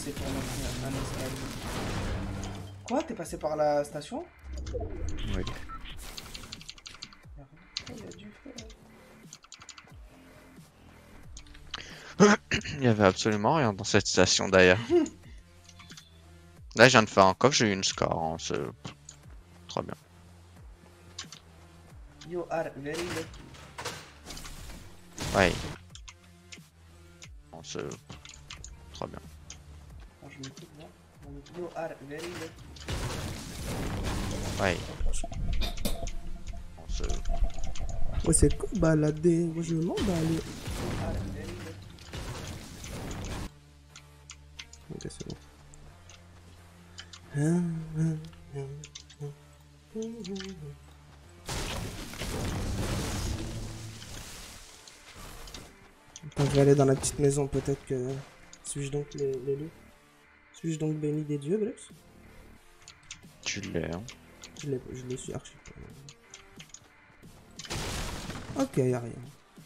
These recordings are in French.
passer pour un escalier. Quoi? T'es passé par la station? Oui. Il y a du feu. Il y avait absolument rien dans cette station d'ailleurs. Là, je viens de faire un coffre, j'ai eu une score. Hein, c'est très bien. You are very lucky. Ouais. C'est très bien. Quand je m'écoute, là, on me dit you are very lucky. Ouais. C'est Ouais, c'est quoi balader? Moi, je m'en balais. You are very lucky. Ok, c'est bon. Quand je vais aller dans la petite maison, peut-être que... Suis-je donc l'élu? Suis-je donc béni des dieux, Brux? tu l'es. Hein. Je le suis archi. Ok, y'a rien.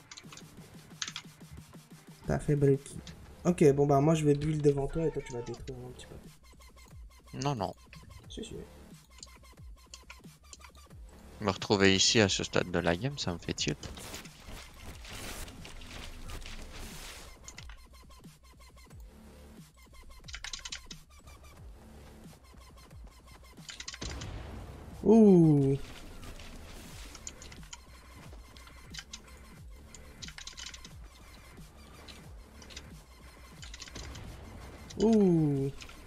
T'as fait breaky. Ok, bon bah moi je vais build devant toi et toi tu vas détruire un petit peu. Non, non. Si, si. Me retrouver ici à ce stade de la game, ça me fait tilt. Ouh. Ouh.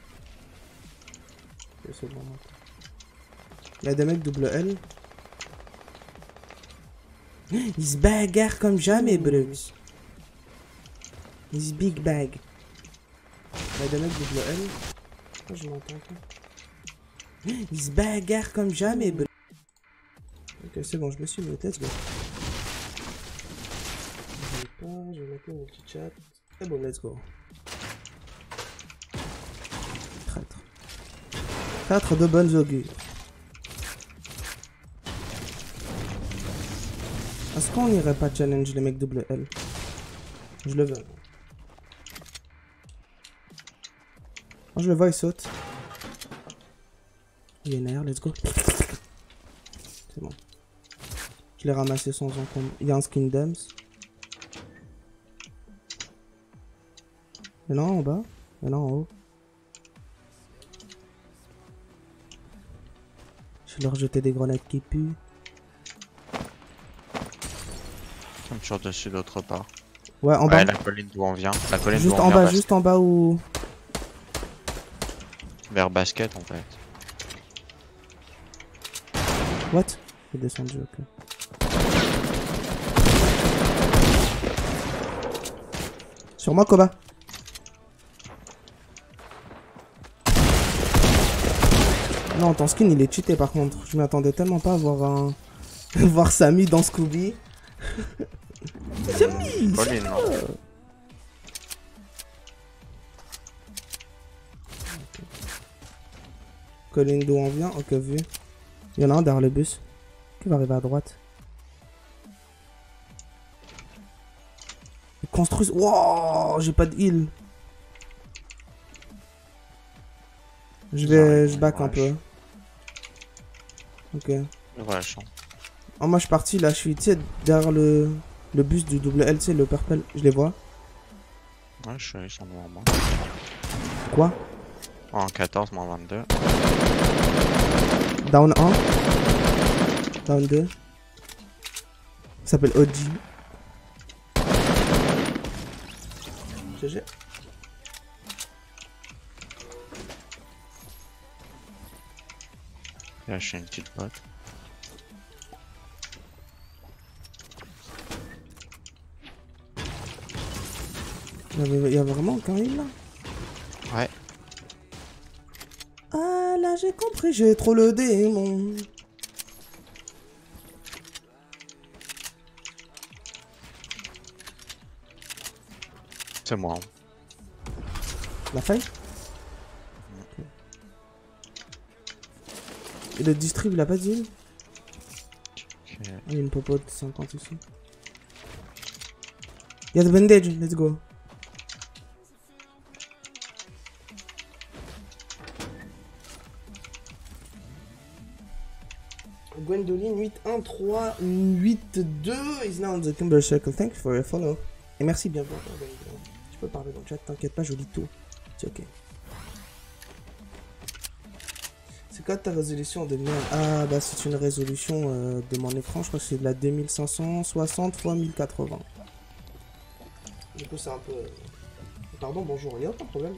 Ok, c'est bon. Il y a des mecs double L. Ils se bagarrent comme jamais, Brux. Ils se big bag. Il y a des mecs double L. Pourquoi je m'entends pas? Ils se bagarrent comme jamais, Brux. Ok, c'est bon, je me suis mis. Let's go. Je vais mettre mon petit chat. C'est bon, let's go. Traître. Traître de bonnes augures. Est-ce qu'on irait pas challenge les mecs double L? Je le veux. Quand je le vois, il saute. Il est nerf, let's go. C'est bon. Je l'ai ramassé sans encombre. Il y a un skin Dems. Il y en a un en bas. Il y en a en haut. Je vais leur jeter des grenades qui puent. Ça me tire dessus d'autre part. Ouais, en Ouais, bas. la colline d'où on vient. La colline Juste d'où on en vient, bas, juste en bas où... vers basket en fait. What? Il est descendu, ok. Sur moi, Koba. Non, ton skin il est cheaté par contre. Je m'attendais tellement pas à voir un... voir Samy dans Scooby. Samy! Colline, non. Colline d'où on vient, ok, vu. Il y en a un derrière le bus. Qui va arriver à droite? Ils construisent... Wow, j'ai pas de heal. Je back un peu. Ok. Ouais, je sens. Oh, moi je suis parti là, je suis derrière le bus du double L, le purple, je les vois. Ouais, ils sont devant moi. Quoi? En 14, moins 22. Down 1. Down 2. Ça s'appelle OG. GG. Là, je suis une petite botte. Il y a vraiment aucun heal là? Ouais. Ah là j'ai compris, j'ai trop le démon. C'est moi. La faille? Okay. Et le distrib il a pas de heal? Okay. Ah, il y a une popote de 50 ici. Il y a de bandage, let's go. Gwendoline 813882 is now on the Kimber Circle. Thank you for your follow. Et merci, bienvenue. Tu peux parler dans le chat, t'inquiète pas, je lis tout. C'est ok. C'est quoi ta résolution en 2000? Ah bah c'est une résolution de mon écran, je crois que c'est de la 2560 x 1080. Du coup c'est un peu... Pardon, bonjour, y'a aucun problème.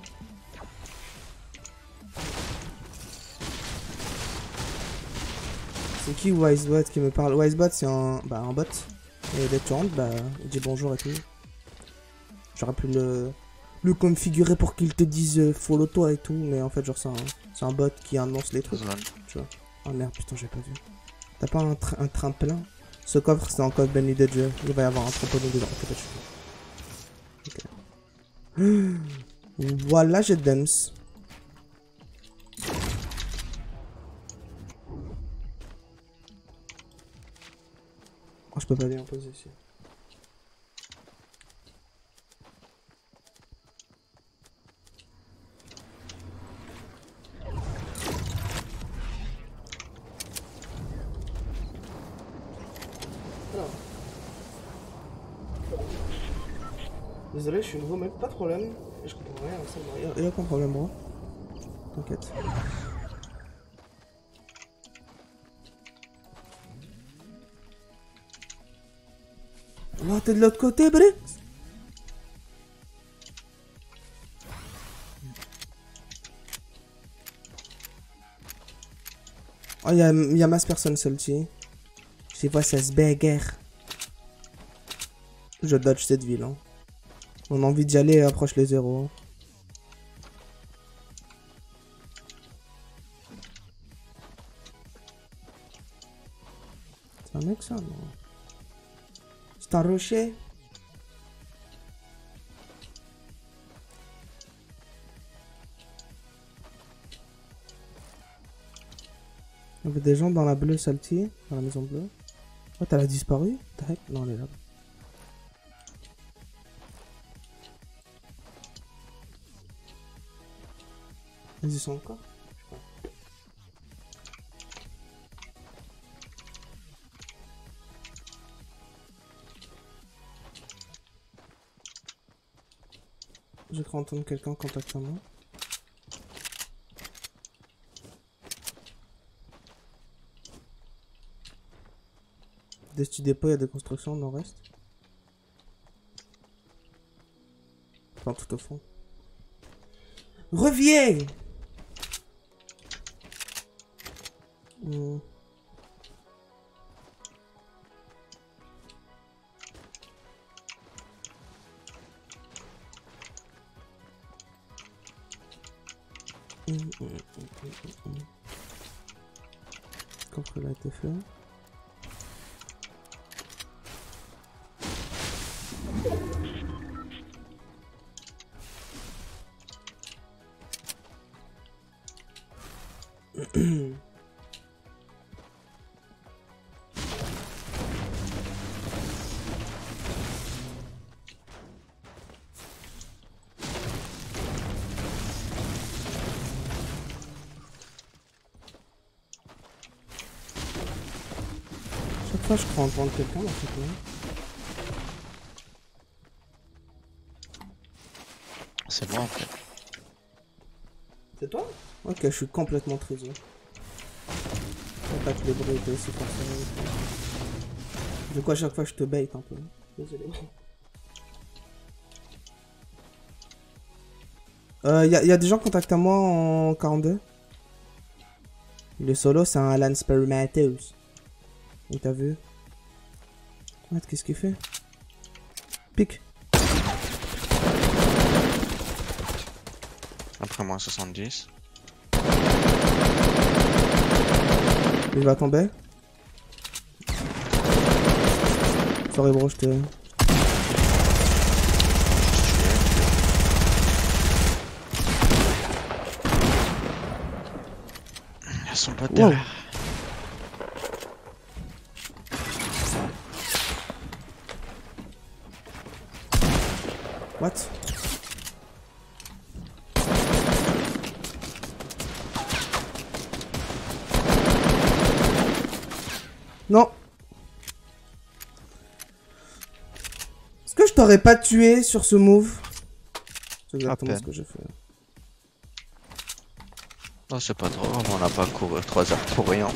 C'est qui Wisebot qui me parle? Wisebot c'est un bot. Et dès que tu rentres, bah il dit bonjour et tout. J'aurais pu le configurer pour qu'il te dise follow toi et tout, mais en fait genre c'est un bot qui annonce les trucs. Tu vois. Oh merde, putain j'ai pas vu. T'as pas un tremplin? Ce coffre c'est un coffre béni de Dieu. Il va y avoir un trampoline dedans. Ok. Voilà, j'ai dance. Oh, je peux pas aller en pause ici. Alors. Désolé, je suis nouveau mec, pas de problème. Je comprends rien, ça me regarde. Y'a aucun problème, bro. T'inquiète. Oh, t'es de l'autre côté, Brix? Oh, y'a masse personne seul-ci. Je vois, ça se bagarre. Je dodge cette ville, hein. On a envie d'y aller et approche les zéros. C'est un mec ça, non? C'est un rocher? Il y avait des gens dans la bleue salty, dans la maison bleue. Oh, t'as disparu? Tac, non, elle est là. Ils y sont encore? Je sais pas. J'ai cru entendre quelqu'un contacter moi. Des petits dépôts, il y a des constructions, il en reste. Enfin, tout au fond. Reviens! Coffre là a été fait. Chaque fois je crois entendre quelqu'un dans cette main. C'est moi en fait. C'est toi? Ok, je suis complètement trésor. Attaque les bruits, c'est pour ça. Du coup à chaque fois je te bait un peu. Désolé. Y a des gens contactent à moi en 42. Le solo c'est un Alan Spermatos. Et t'as vu? What, qu'est-ce qu'il fait? Pique. Après moi 70. Il va tomber. Sorry bro, je te... Elles sont pas derrière. What? Non. Est-ce que je t'aurais pas tué sur ce move? C'est exactement ce que j'ai fait. Non, c'est pas trop grave, on n'a pas couru 3 heures pour rien.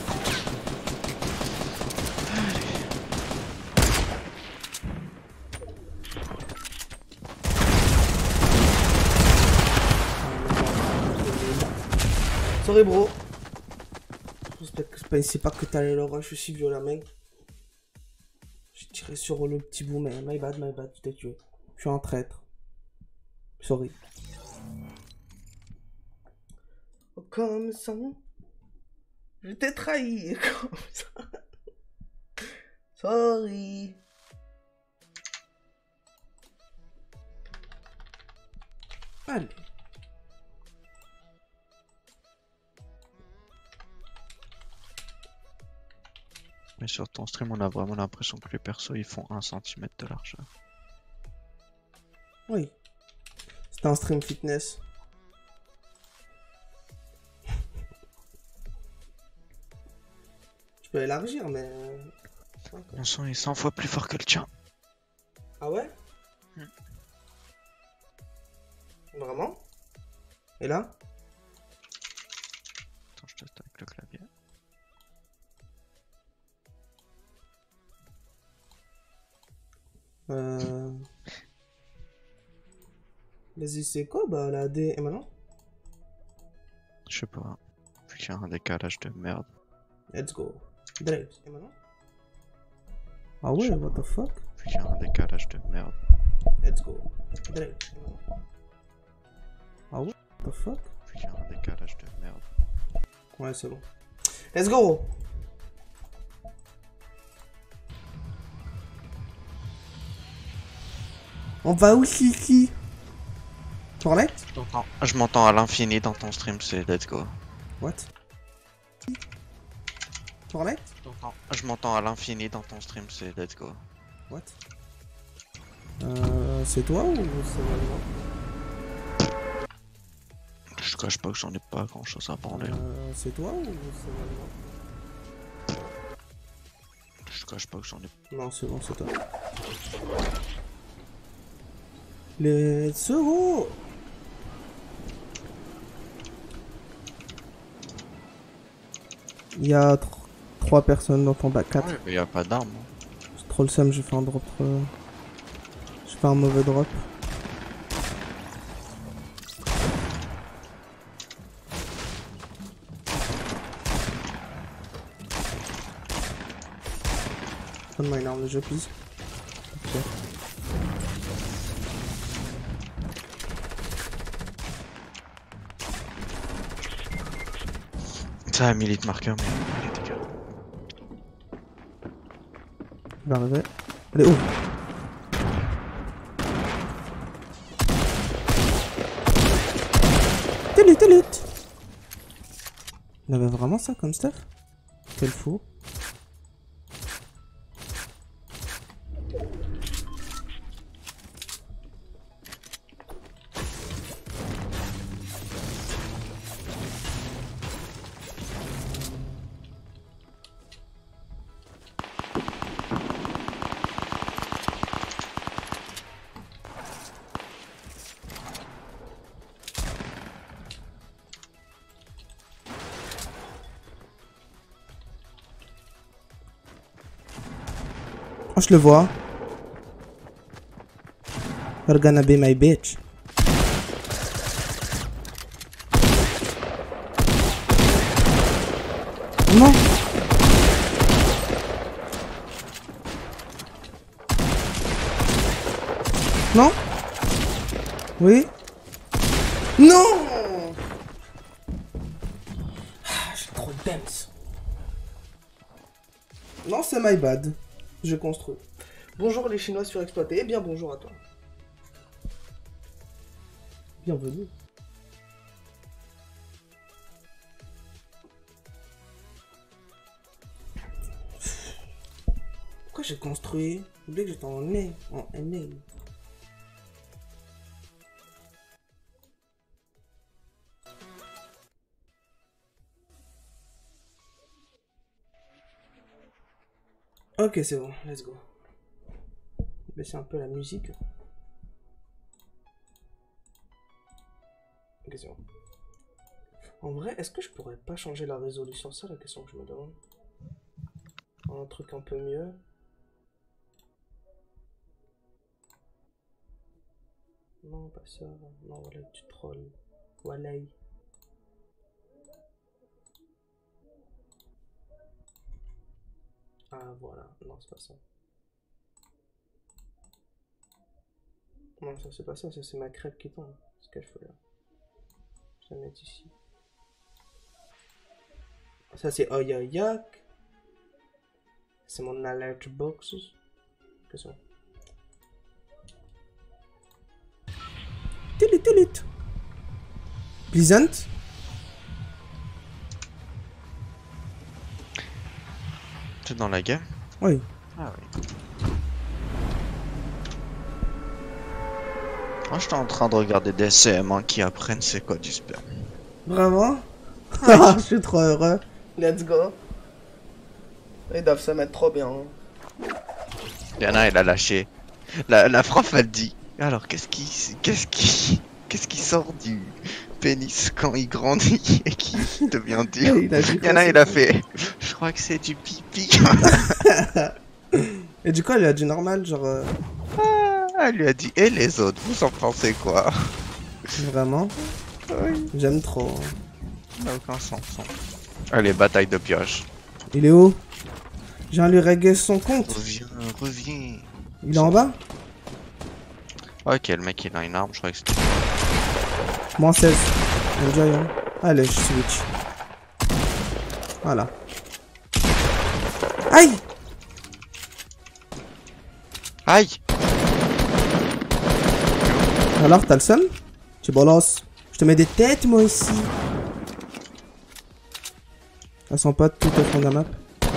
Sorry bro. J'espère que c'est pas que t'allais le rush aussi violent mec. J'ai tiré sur le petit bout mais my bad, tu t'es tué. Je suis un traître. Sorry. Comme ça. Je t'ai trahi comme ça. Sorry. Allez. Mais sur ton stream, on a vraiment l'impression que les persos ils font 1 cm de largeur. Oui. C'est un stream fitness. Je peux élargir, mais... Mon son est 100 fois plus fort que le tien. Ah ouais? Vraiment? Et là? Attends, je teste avec le clavier. Vas-y, c'est quoi? Bah, la D... Et maintenant? Je sais pas. Vu qu'il y a un décalage de merde. Let's go. Drake. Et maintenant? Ah ouais, what the fuck? Vu qu'il y a un décalage de merde. Let's go. Drake. Et maintenant? Ah ouais, what the fuck? Vu qu'il y a un décalage de merde. Ouais, c'est bon. Let's go! On va où, Kiki? Toilette? Je m'entends à l'infini dans ton stream, c'est let's go. What? Toilette? Je m'entends à l'infini dans ton stream, c'est let's go. What? C'est toi ou c'est moi? Je cache pas que j'en ai pas grand chose à branler. C'est toi ou c'est moi? Je cache pas que j'en ai. Non, c'est bon, c'est toi. Let's go! Il y a 3 personnes dans ton bac. 4. Ouais, mais y a pas d'armes. C'est trop le seum, j'ai fait un drop. J'ai fait un mauvais drop. Donne-moi une arme de jeu, please. Ok. Ça a 1000 hit marqueur, mais il est dégâts. Il va arriver. Elle est où? Telut! Il avait vraiment ça comme stuff? Quel fou. Oh, je le vois. You're gonna be my bitch. Non. Non. Oui. Non. Ah, j'ai trop de dance. Non, c'est my bad. Je construis. Bonjour les Chinois surexploités. Eh bien, bonjour à toi. Bienvenue. Pourquoi j'ai construit? J'ai oublié que j'étais en nez. En nez. Ok, c'est bon, let's go. Baisser un peu la musique. Ok, c'est bon. En vrai, est-ce que je pourrais pas changer la résolution? C'est la question que je me demande. Un truc un peu mieux. Non, pas ça. Non, voilà, tu trolls. Voilà. Ah, voilà. Non, c'est pas ça. Non, ça, c'est pas ça. Ça, c'est ma crêpe qui tombe. Ce qu'elle fait là. Je vais la mettre ici. Ça, c'est Oyoyak. C'est mon alert box. Qu'est-ce que c'est? Tulut. Pleasant. Tu es dans la game? Oui. Ah oui. Moi, j'étais en train de regarder des CM1 qui apprennent c'est quoi du sperme. Vraiment? Je suis trop heureux. Let's go. Ils doivent se mettre trop bien. Il y en a, il a lâché. La prof, elle dit. Alors, qu'est-ce qui sort du pénis quand il grandit et qui devient dur? Il y en a, il a fait. Je crois que c'est du pipi. Et du coup, elle a dit normal, genre. Elle lui a dit. Et les autres, vous en pensez quoi? Vraiment? Oui. J'aime trop. Ça n'a aucun sens. Allez, bataille de pioche. Il est où? J'ai lui régler son compte. Reviens. Il est en bas? Ok, le mec il a une arme, je crois que c'était. Moins 16. Enjoy, hein. Allez, je switch. Voilà. Aïe! Aïe! Alors, t'as le seum? Tu bolos. Je te mets des têtes, moi aussi. À son pote, tout au fond de la map.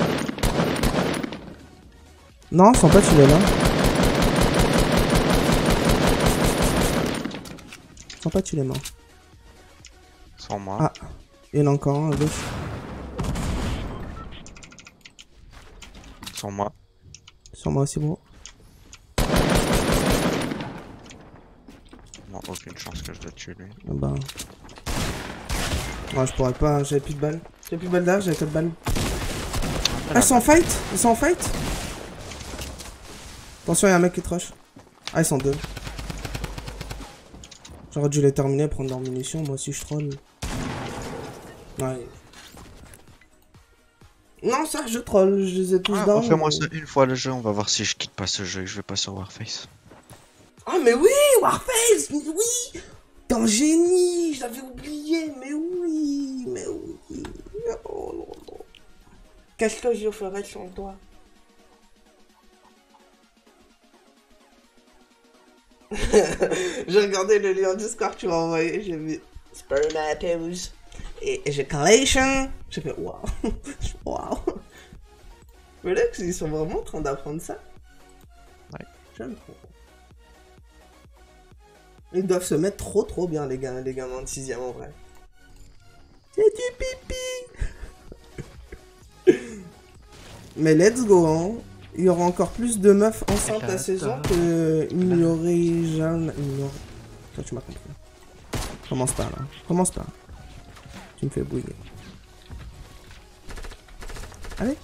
Non, son pote, il est là. Son pote, il est mort. Sans moi. Ah, il y en a encore un à gauche. Sans moi. Sur moi aussi, bro. Non, aucune chance que je le tue lui. Ah bah. Non, je pourrais pas, j'avais plus de balles. J'avais plus de balles d'armes, j'avais 4 balles. Ah, ils sont en fight? Ils sont en fight? Attention, y'a un mec qui te rush. Ah, ils sont deux. J'aurais dû les terminer, prendre leurs munitions. Moi aussi, je troll. Ouais. Non, ça, je troll. Je les ai tous down. Fais-moi ça une fois le jeu, on va voir si je quitte pas ce jeu et je vais pas sur Warface. Ah, mais oui, Warface, mais oui. T'es un génie, j'avais oublié, mais oui, mais oui. Oh, non, non. Qu'est-ce que je ferais sans toi? J'ai regardé le lien Discord que tu m'as envoyé, j'ai vu Spermatos et Ejaculation. J'ai fait waouh. Waouh. Mais là, ils sont vraiment en train d'apprendre ça. Ouais. J'aime trop. Ils doivent se mettre trop bien, les gamins de 6ème en vrai. C'est du pipi. Mais let's go, hein. Il y aura encore plus de meufs enceintes à 16 ans que il y aurait jamais. Toi, tu m'as compris. Commence par là. Commence par là. Tu me fais bouiller. Allez.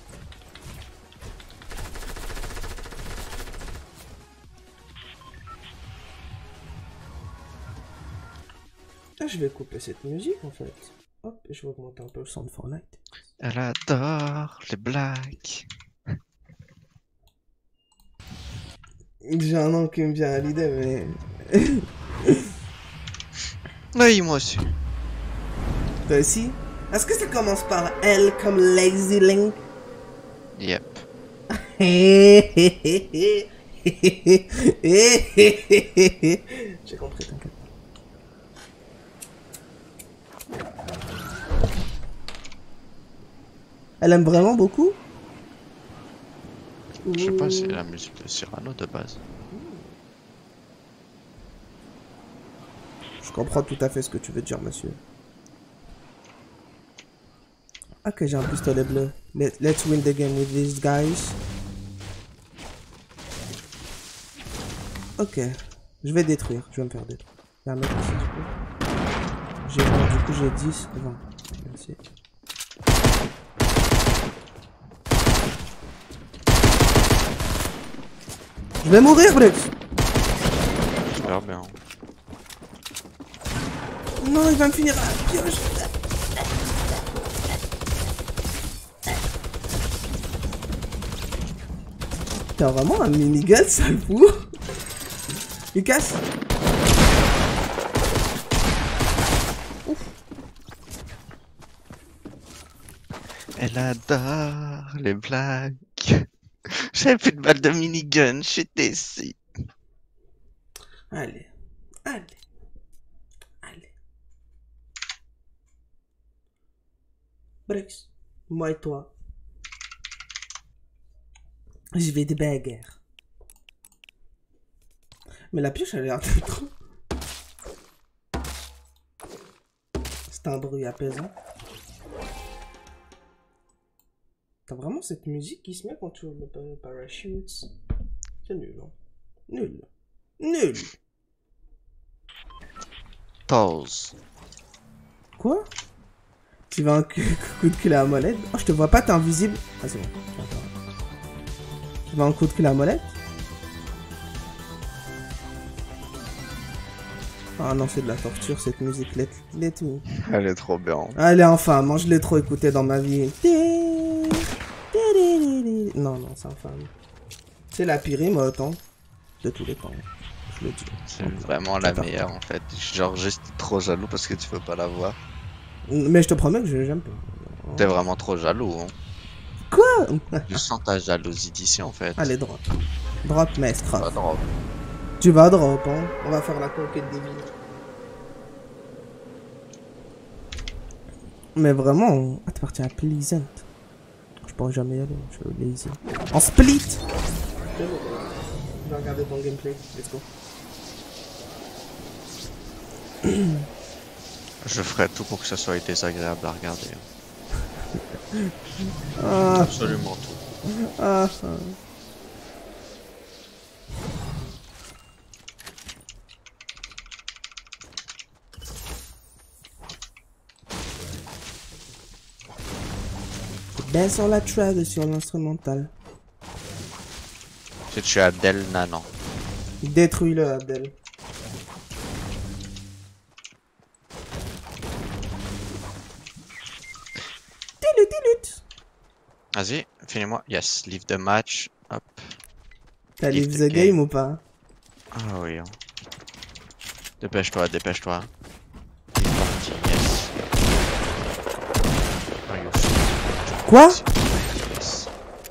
Ah, je vais couper cette musique en fait. Hop, et je vais augmenter un peu le son de Fortnite. Elle adore les blagues. J'ai un nom qui me vient à l'idée, mais. Oui, moi aussi. Toi aussi? Est-ce que ça commence par L comme Lazy Link? Yep. J'ai compris, t'inquiète. Elle aime vraiment beaucoup? Je sais pas, c'est la musique de Cyrano de base. Je comprends tout à fait ce que tu veux dire, monsieur. Ah, que j'ai un pistolet bleu. Let's win the game with these guys. Ok. Je vais détruire. Je vais me faire détruire. Il y a un mec ici du coup. J'ai 20, du coup j'ai 10. 20. Merci. Je vais mourir, Brex. Super bien. Non, il va me finir à la pioche. T'as vraiment un minigun, sale fou. Lucas. Elle adore les blagues. J'avais plus de balles de minigun, je suis déçu. Allez. Allez. Allez. Brex. Moi et toi. Je vais des bagarres. Mais la pioche, elle a l'air de trop. C'est un bruit apaisant. T'as vraiment cette musique qui se met quand tu ouvres le parachute. C'est nul, hein. Nul. Nul. Pause. Quoi? Tu vas un coup de cul à la molette? Oh, je te vois pas, t'es invisible. Ah, c'est bon. Attends. Tu vas un coup de cul à la molette? Ah non, c'est de la torture cette musique. Let me. Elle est trop bien. Elle est infâme, hein, je l'ai trop écouté dans ma vie. Non, non, c'est infâme. C'est la pire emote, hein, de tous les temps. Je le dis. C'est vraiment la Attends. meilleure en fait. Genre juste trop jaloux parce que tu peux pas la voir. Mais je te promets que j'aime pas. T'es vraiment trop jaloux. Hein. Quoi? Je sens ta jalousie d'ici en fait. Allez, drop. Drop, maître. Pas drôle. Tu vas drop, hein. On va faire la conquête des villes. Mais vraiment, ah, t'es parti à Pleasant. Je pourrais jamais y aller, je suis lazy. En split! Je vais regarder ton gameplay, let's go. Je ferai tout pour que ça soit désagréable à regarder. Ah, Absolument tout. ah, ah. Ben sur la trad et sur l'instrumental. Si tu es Abdel Nanan. Détruis-le, Abdel. Tilut. Vas-y, finis-moi. Yes, leave the match. Hop. T'as leave the game ou pas? Ah oui. Hein. Dépêche-toi, dépêche-toi. Il est parti, yes. Are you sure? Quoi? Yes.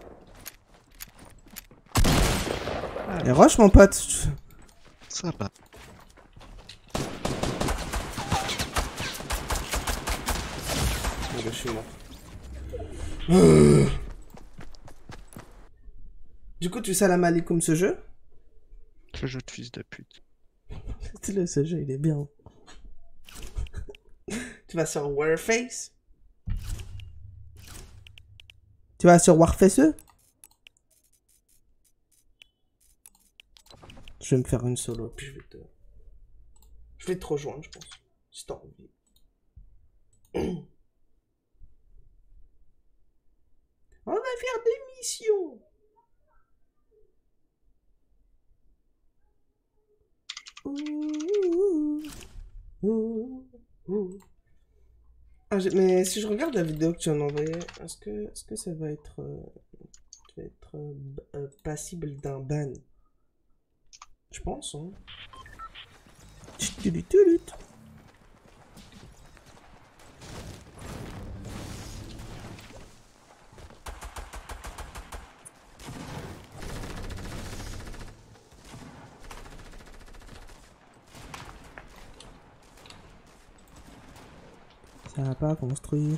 Et rush mon pote. Ça va. Je suis mort. Du coup, tu salam alaikum ce jeu? Ce jeu de fils de pute. Ce jeu, il est bien. Tu vas sur Warface? Tu vas sur Warface? Je vais me faire une solo, puis je vais te rejoindre, je pense. Si t'as envie. On va faire des missions. Ah, mais si je regarde la vidéo que tu en as envoyée, est-ce que ça va être, passible d'un ban? Je pense, hein. Ça va pas construire.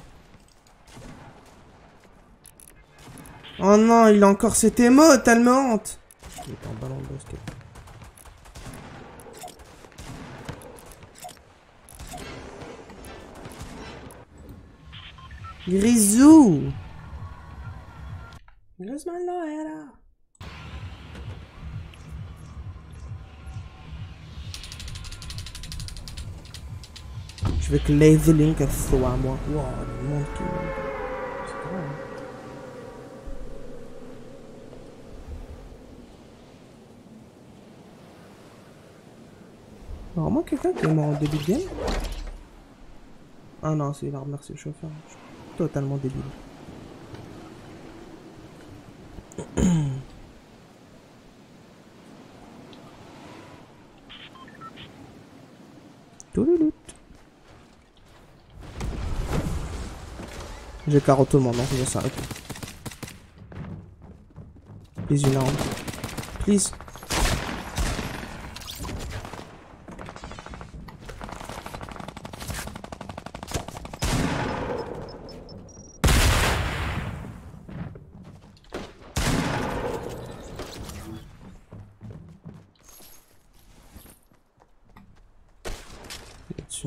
Oh non, il a encore cette émote, elle me hante. Il est en ballon de basket. Grisou. Grisman là. avec leveling à soi, moi. Wow, le monde qui... C'est grand, hein. Vraiment quelqu'un qui est mort en début de game? Ah non, c'est l'armure, c'est le chauffeur. Je suis totalement débile. Touloulout. J'ai carotte tout le monde, non, je vais s'arrêter. Please, une arme. Please. Dessus.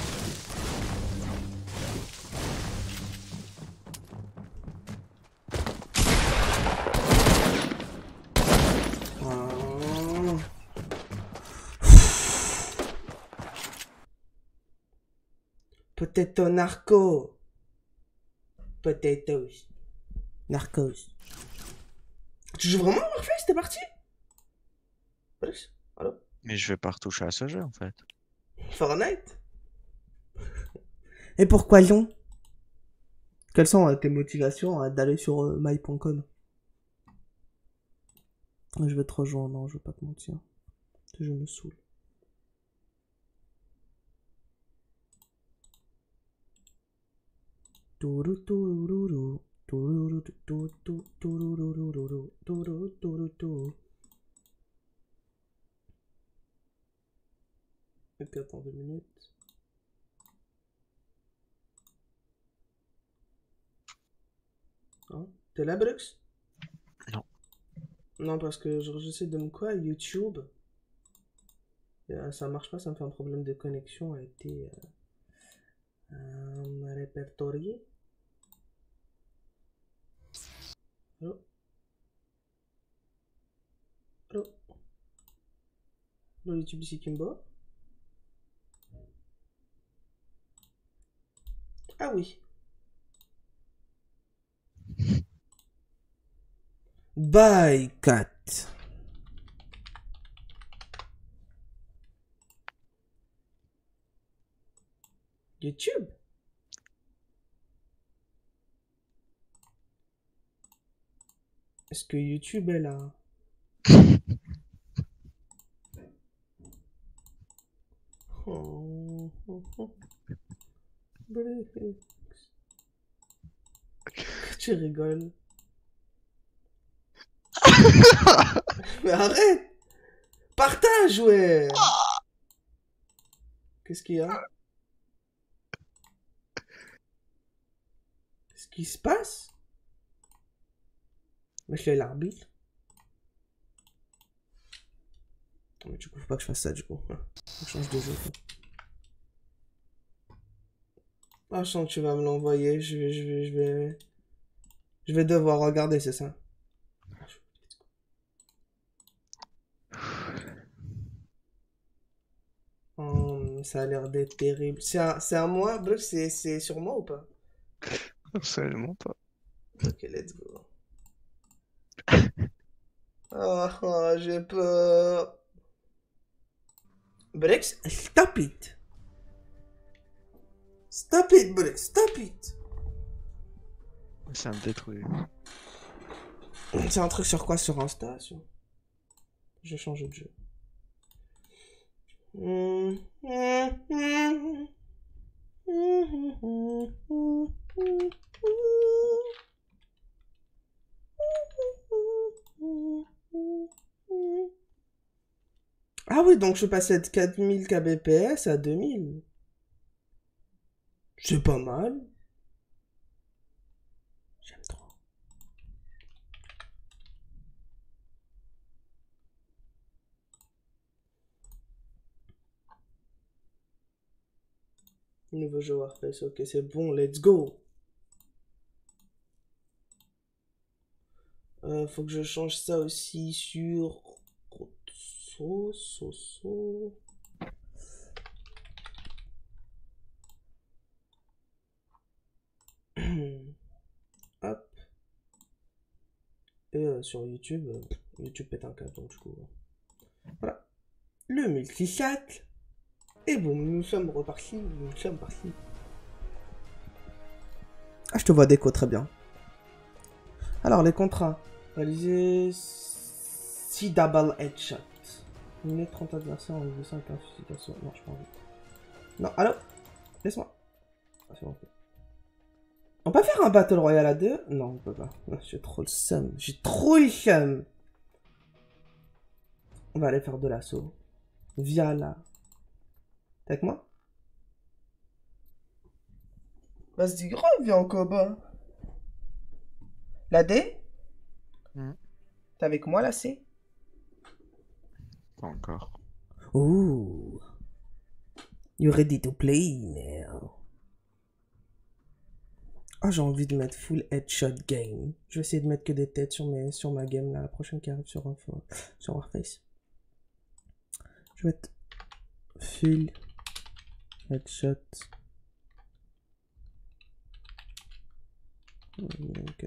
Potato narco. Potatoes. Narcos. Tu joues vraiment à Warface? T'es parti? Allô? Mais je vais pas retoucher à ce jeu en fait. Fortnite? Et pourquoi non? Quelles sont tes motivations d'aller sur my.com? Je vais te rejoindre, non, je vais pas te mentir. Je me saoule. Ok, attends 2 minutes. Hein? T'es là, Brux? Non. Non, parce que j'essaie de me quoi, YouTube. Ça marche pas, ça me fait un problème de connexion, a été répertorié. Allô? Allô? Allô, YouTube ici Kimbo? Ah oui. Bye, cat. YouTube? Est-ce que YouTube est là? Oh. Tu rigoles. Mais arrête! Partage, ouais! Qu'est-ce qu'il y a? Qu'est-ce qui se passe? Mais je suis l'arbitre. Mais du coup, faut pas que je fasse ça, du coup. Faut que je change de jeu. Ah, je sens que tu vas me l'envoyer. Je vais devoir regarder, c'est ça? Ça a l'air d'être terrible. C'est à moi, Bref, c'est sur moi ou pas? Absolument pas. Ok, let's go. J'ai peur. Brex, stop it. Stop it, Brex, stop it. Ça me détruit. C'est un truc sur quoi? Sur Insta? Je change de jeu. Ah oui, donc je passais de 4000 kbps à 2000. C'est pas mal. J'aime trop. Nouveau jeu Warface, ok, c'est bon, let's go. Faut que je change ça aussi sur... sur YouTube, YouTube pète un câble, donc du coup... Voilà. Le multi-chat. Et bon, nous sommes repartis, nous sommes partis. Ah, je te vois déco, très bien. Alors, les contrats. Réaliser 6 double headshot. Éliminer 30 adversaires en visant avec un fusil d'assaut. Non, je pas envie. Non, allô? Laisse-moi. Ah, c'est bon. On peut faire un Battle Royale à 2? Non, on peut pas. J'ai trop le seum. J'ai trop le seum. On va aller faire de l'assaut. Via là. T'es avec moi? Vas-y, grave, viens en combat. La D? T'es avec moi, la C? Pas encore. Ooh. You ready to play now? Ah, j'ai envie de mettre full headshot game. Je vais essayer de mettre que des têtes sur ma game, là, la prochaine qui arrive sur Warface. Je vais mettre full headshot. Okay.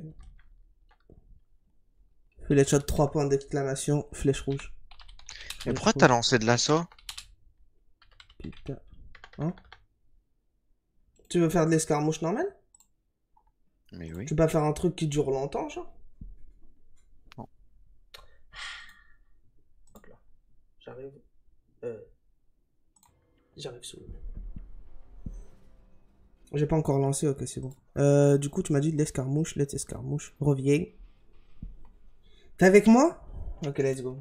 Full headshot 3 points d'exclamation, flèche rouge. Mais pourquoi t'as lancé de l'assaut? Putain. Hein? Tu veux faire de l'escarmouche normale? Mais oui. Tu peux pas faire un truc qui dure longtemps, genre? Non. Hop là. J'arrive. J'arrive sous. J'ai pas encore lancé, ok, c'est bon. Du coup, tu m'as dit de l'escarmouche, let's escarmouche. Reviens. T'es avec moi? Ok, let's go.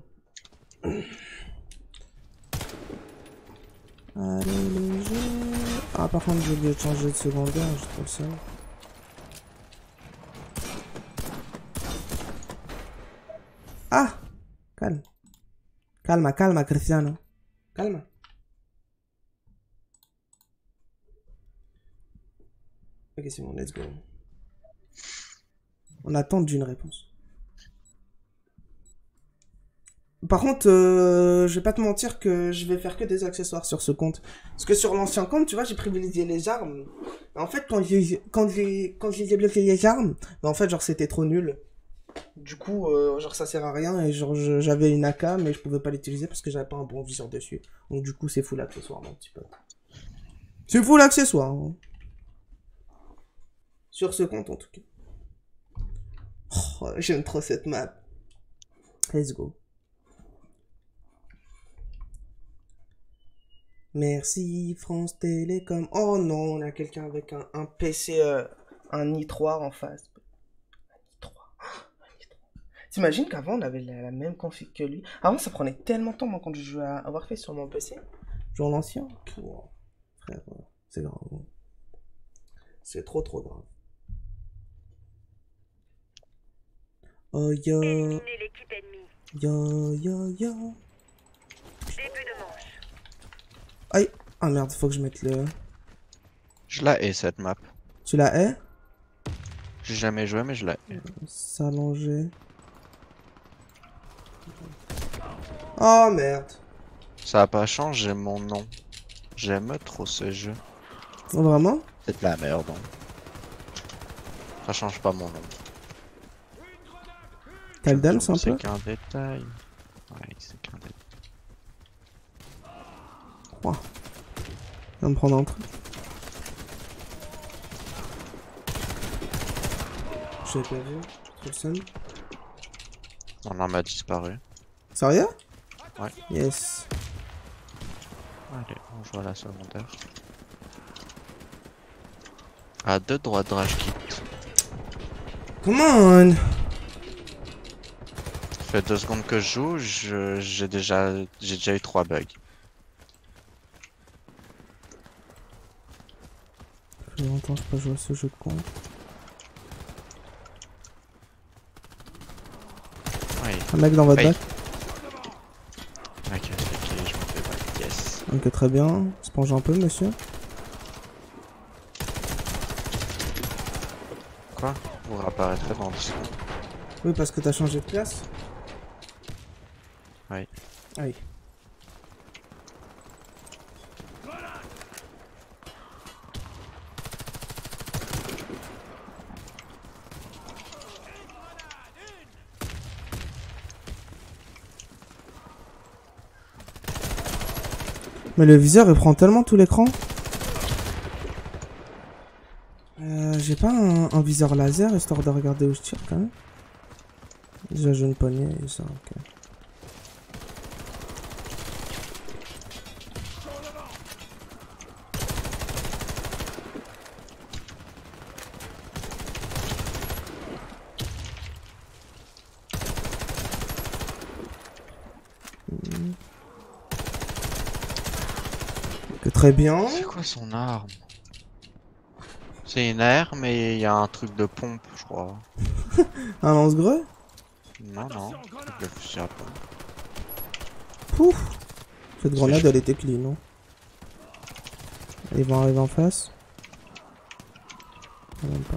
Allez, le jeu. Ah, par contre, j'ai oublié de changer de secondaire, j'ai trop le seul. Ah! Calme. Calma, calma, Cristiano. Calma. Ok, c'est bon, let's go. On attend d'une réponse. Par contre, je vais pas te mentir que je vais faire que des accessoires sur ce compte. Parce que sur l'ancien compte, tu vois, j'ai privilégié les armes. En fait, quand j'ai débloqué les armes, bah, en fait, genre, c'était trop nul. Du coup, genre, ça sert à rien. Et genre, j'avais une AK, mais je pouvais pas l'utiliser parce que j'avais pas un bon viseur dessus. Donc, du coup, c'est full accessoire, mon petit pote. C'est full accessoire. Hein. Sur ce compte, en tout cas. Oh, j'aime trop cette map. Let's go. Merci France Télécom. Oh non, on a quelqu'un avec un PC, un i3 en face. Un i3. T'imagines qu'avant on avait la même config que lui. Avant ça prenait tellement de temps moi quand je jouais à Warface sur mon PC. Genre l'ancien. Oh, frère, c'est grave. C'est trop grave. Oh yo. Éliminez l'équipe ennemie. Yo. Début de manche. Aïe. Ah merde, faut que je mette le... Je la hais cette map. Tu la hais? J'ai jamais joué mais je la hais. S'allonger. Oh merde. Ça a pas changé mon nom. J'aime trop ce jeu. Oh, vraiment? C'est de la merde. Hein. Ça change pas mon nom. T'as le dams un peu? C'est qu'un détail. Ouais, c'est qu'un détail. Oh. Je vais me prendre un truc. Je l'ai pas vu. Trop le seum. Mon arme a disparu. Sérieux? Ouais. Yes. Allez, on joue à la secondaire. À 2 droits de rage kit. Come on! Ça fait 2 secondes que je joue, j'ai déjà eu 3 bugs. Ça fait longtemps que je peux jouer à ce jeu de con. Oui. Un mec dans votre Oui. bac. Ok, je me fais back, yes. Ok, très bien. Sponge un peu, monsieur. Quoi? Vous réapparaîtrez dans 10 secondes. Oui, parce que t'as changé de classe. Oui. Ah oui. Mais le viseur il prend tellement tout l'écran. J'ai pas un viseur laser histoire de regarder où je tire quand même. Déjà j'ai une poignée et ça, ok. Que très bien. C'est quoi son arme? C'est une aire, mais il y a un truc de pompe, je crois. Un lance-greu. Non, non. Truc de fusil à pompe. Pouf. Cette grenade elle était clean, non? Ils vont arriver en face. Même pas.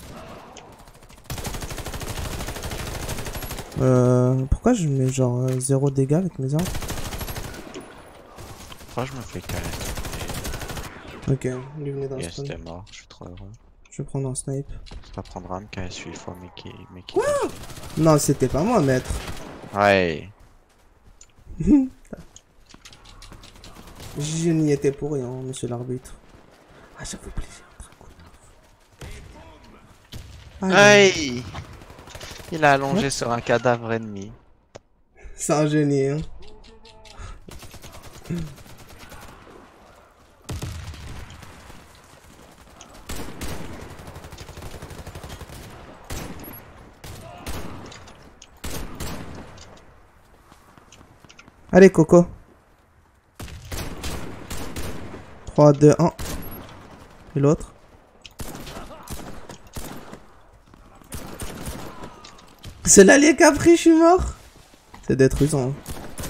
Pourquoi je mets genre 0 dégâts avec mes armes? Pourquoi je me fais caler? Ok, lui venait d'un Yes, spawn. t'es mort, je suis trop heureux. Je vais prendre un snipe. Ça prendra un KS 8 fois, mais qui. Quoi? Non, c'était pas moi, maître. Ouais. Je n'y étais pour rien, monsieur l'arbitre. Ah, ça fait plaisir. Aïe! Il a allongé sur un cadavre ennemi. C'est un génie, hein. Allez, Coco. 3, 2, 1. Et l'autre? C'est l'allié qui a pris, je suis mort. C'est détruisant. Hein.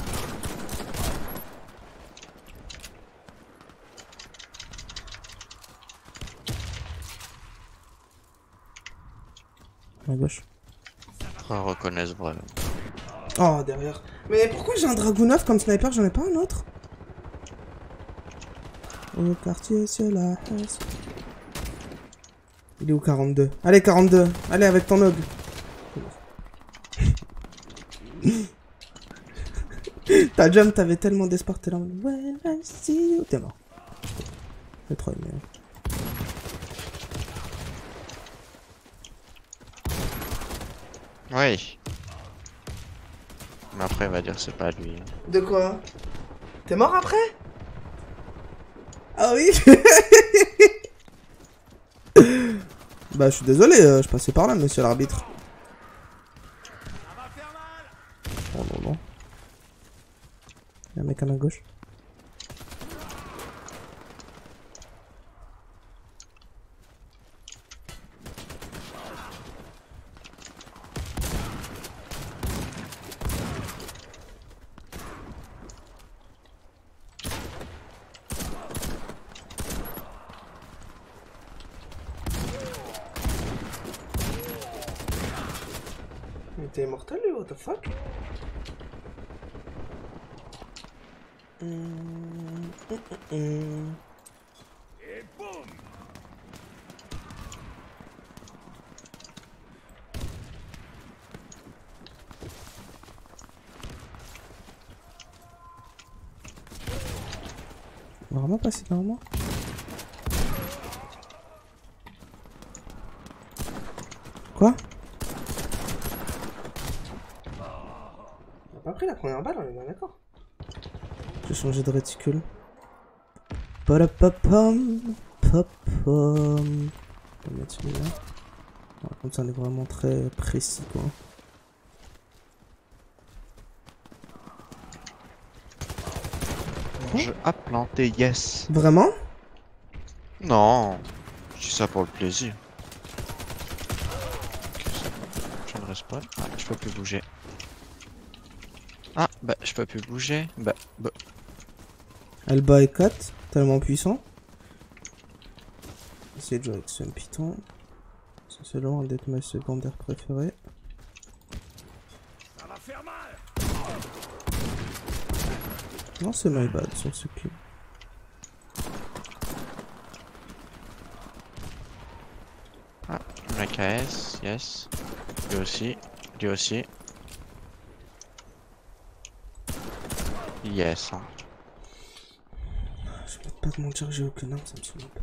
À gauche. Ils reconnaissent vraiment. Oh, derrière. Mais pourquoi j'ai un Dragunov comme sniper? J'en ai pas un autre? Au quartier, c'est la hache. Il est où 42? Allez, 42. Allez, avec ton og. Ta jump, t'avais tellement d'espoir, t'es là. When I see you. T'es mort. C'est trop aimé. Oui. Mais après, il va dire c'est pas lui. De quoi? T'es mort après? Ah oui. Bah, je suis désolé, je passais par là, monsieur l'arbitre. Oh non, non. Il y a un mec à ma gauche. Mais t'es immortel lui, what the fuck? Et boum! Vraiment passer par moi? Quoi? On a pas pris la première balle, on est bien d'accord. J'ai changé de réticule. Padapapam, papam. On va mettre celui-là. Par contre, ça en est vraiment très précis, quoi. Mon jeu a planté, yes. Vraiment? Non. Je dis ça pour le plaisir. Ok, ça va. Je ne reste pas. Ah, je peux plus bouger. Ah, bah, je peux plus bouger. Bah. Alba est 4, tellement puissant. Essayer de jouer avec ce Python. Ça c'est loin d'être ma secondaire préférée. Ça va faire mal! Non, c'est my bad sur ce kill. Ah, la KS, yes. Lui aussi. Lui aussi. Yes. Hein. Pas te mentir, j'ai aucune arme, ça me saoule un peu.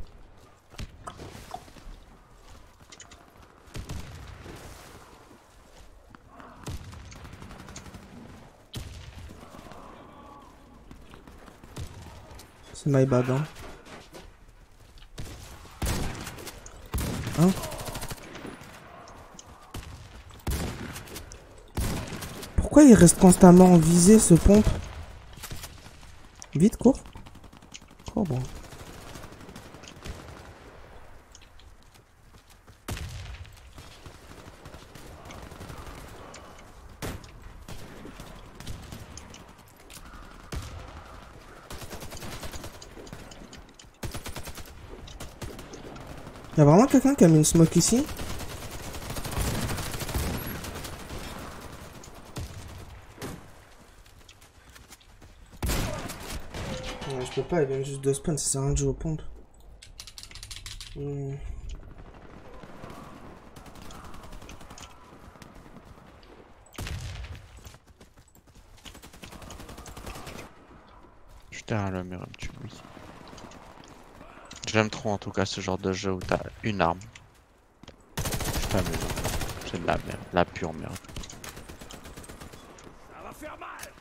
C'est my bad, hein. Hein? Pourquoi il reste constamment en visée, ce pompe? Vite, cours. Oh bon. Y'a vraiment quelqu'un qui a mis une smoke ici? Ouais, je peux pas, il vient juste de spawn, ça sert à rien de jouer aux pompes. Je suis derrière le mur, tu oui. J'aime trop en tout cas ce genre de jeu où t'as une arme. Je t'amuse. C'est de la merde, la pure merde. Ça va faire mal.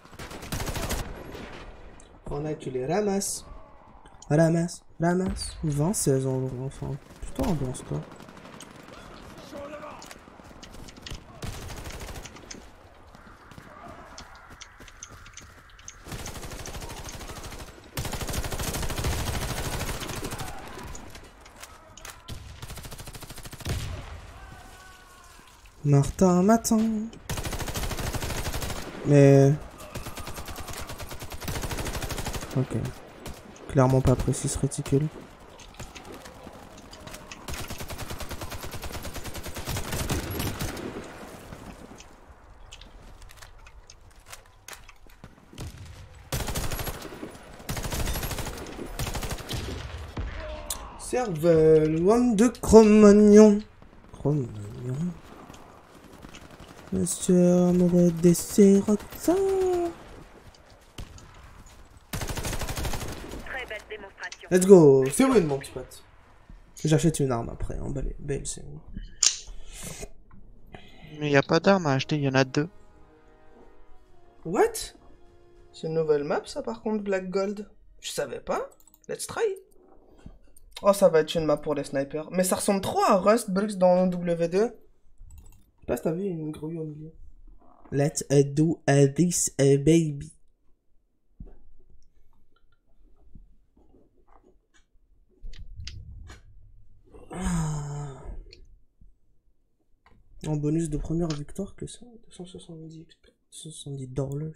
On a tu les ramasses. Ramasse, ramasse. 20, 16 en enfin. Putain, ambiance toi. Chaud devant. Martin m'attend. Mais... Ok. Clairement pas précis ce réticule. Cervelle, one de Cro-Magnon. Cro-Magnon. Monsieur amoureux des sirops. Let's go, c'est win mon petit pote. J'achète une arme après, emballé. Belle, c'est bon. Mais y a pas d'armes à acheter, y en a 2. What? C'est une nouvelle map ça par contre, Black Gold. Je savais pas. Let's try. Oh ça va être une map pour les snipers. Mais ça ressemble trop à Rust Bricks dans W2. Je sais pas si t'as vu une grouille au milieu. Let's do this baby. Ah. En bonus de première victoire que ça, 270 XP, 70 dollars.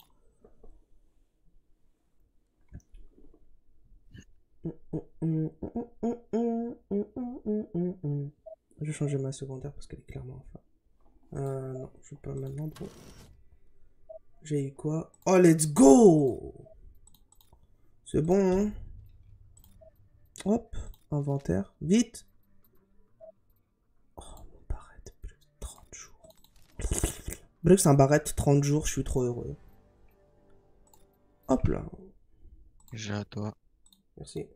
Je vais changer ma secondaire parce qu'elle est clairement enfin. Non, je vais pas maintenant, bro. J'ai eu quoi? Oh, let's go! C'est bon, hein? Hop, inventaire, vite! Oh, mon barrette, plus de 30 jours. Bref, c'est un barrette, 30 jours, je suis trop heureux. Hop là. J'ai à toi. Merci.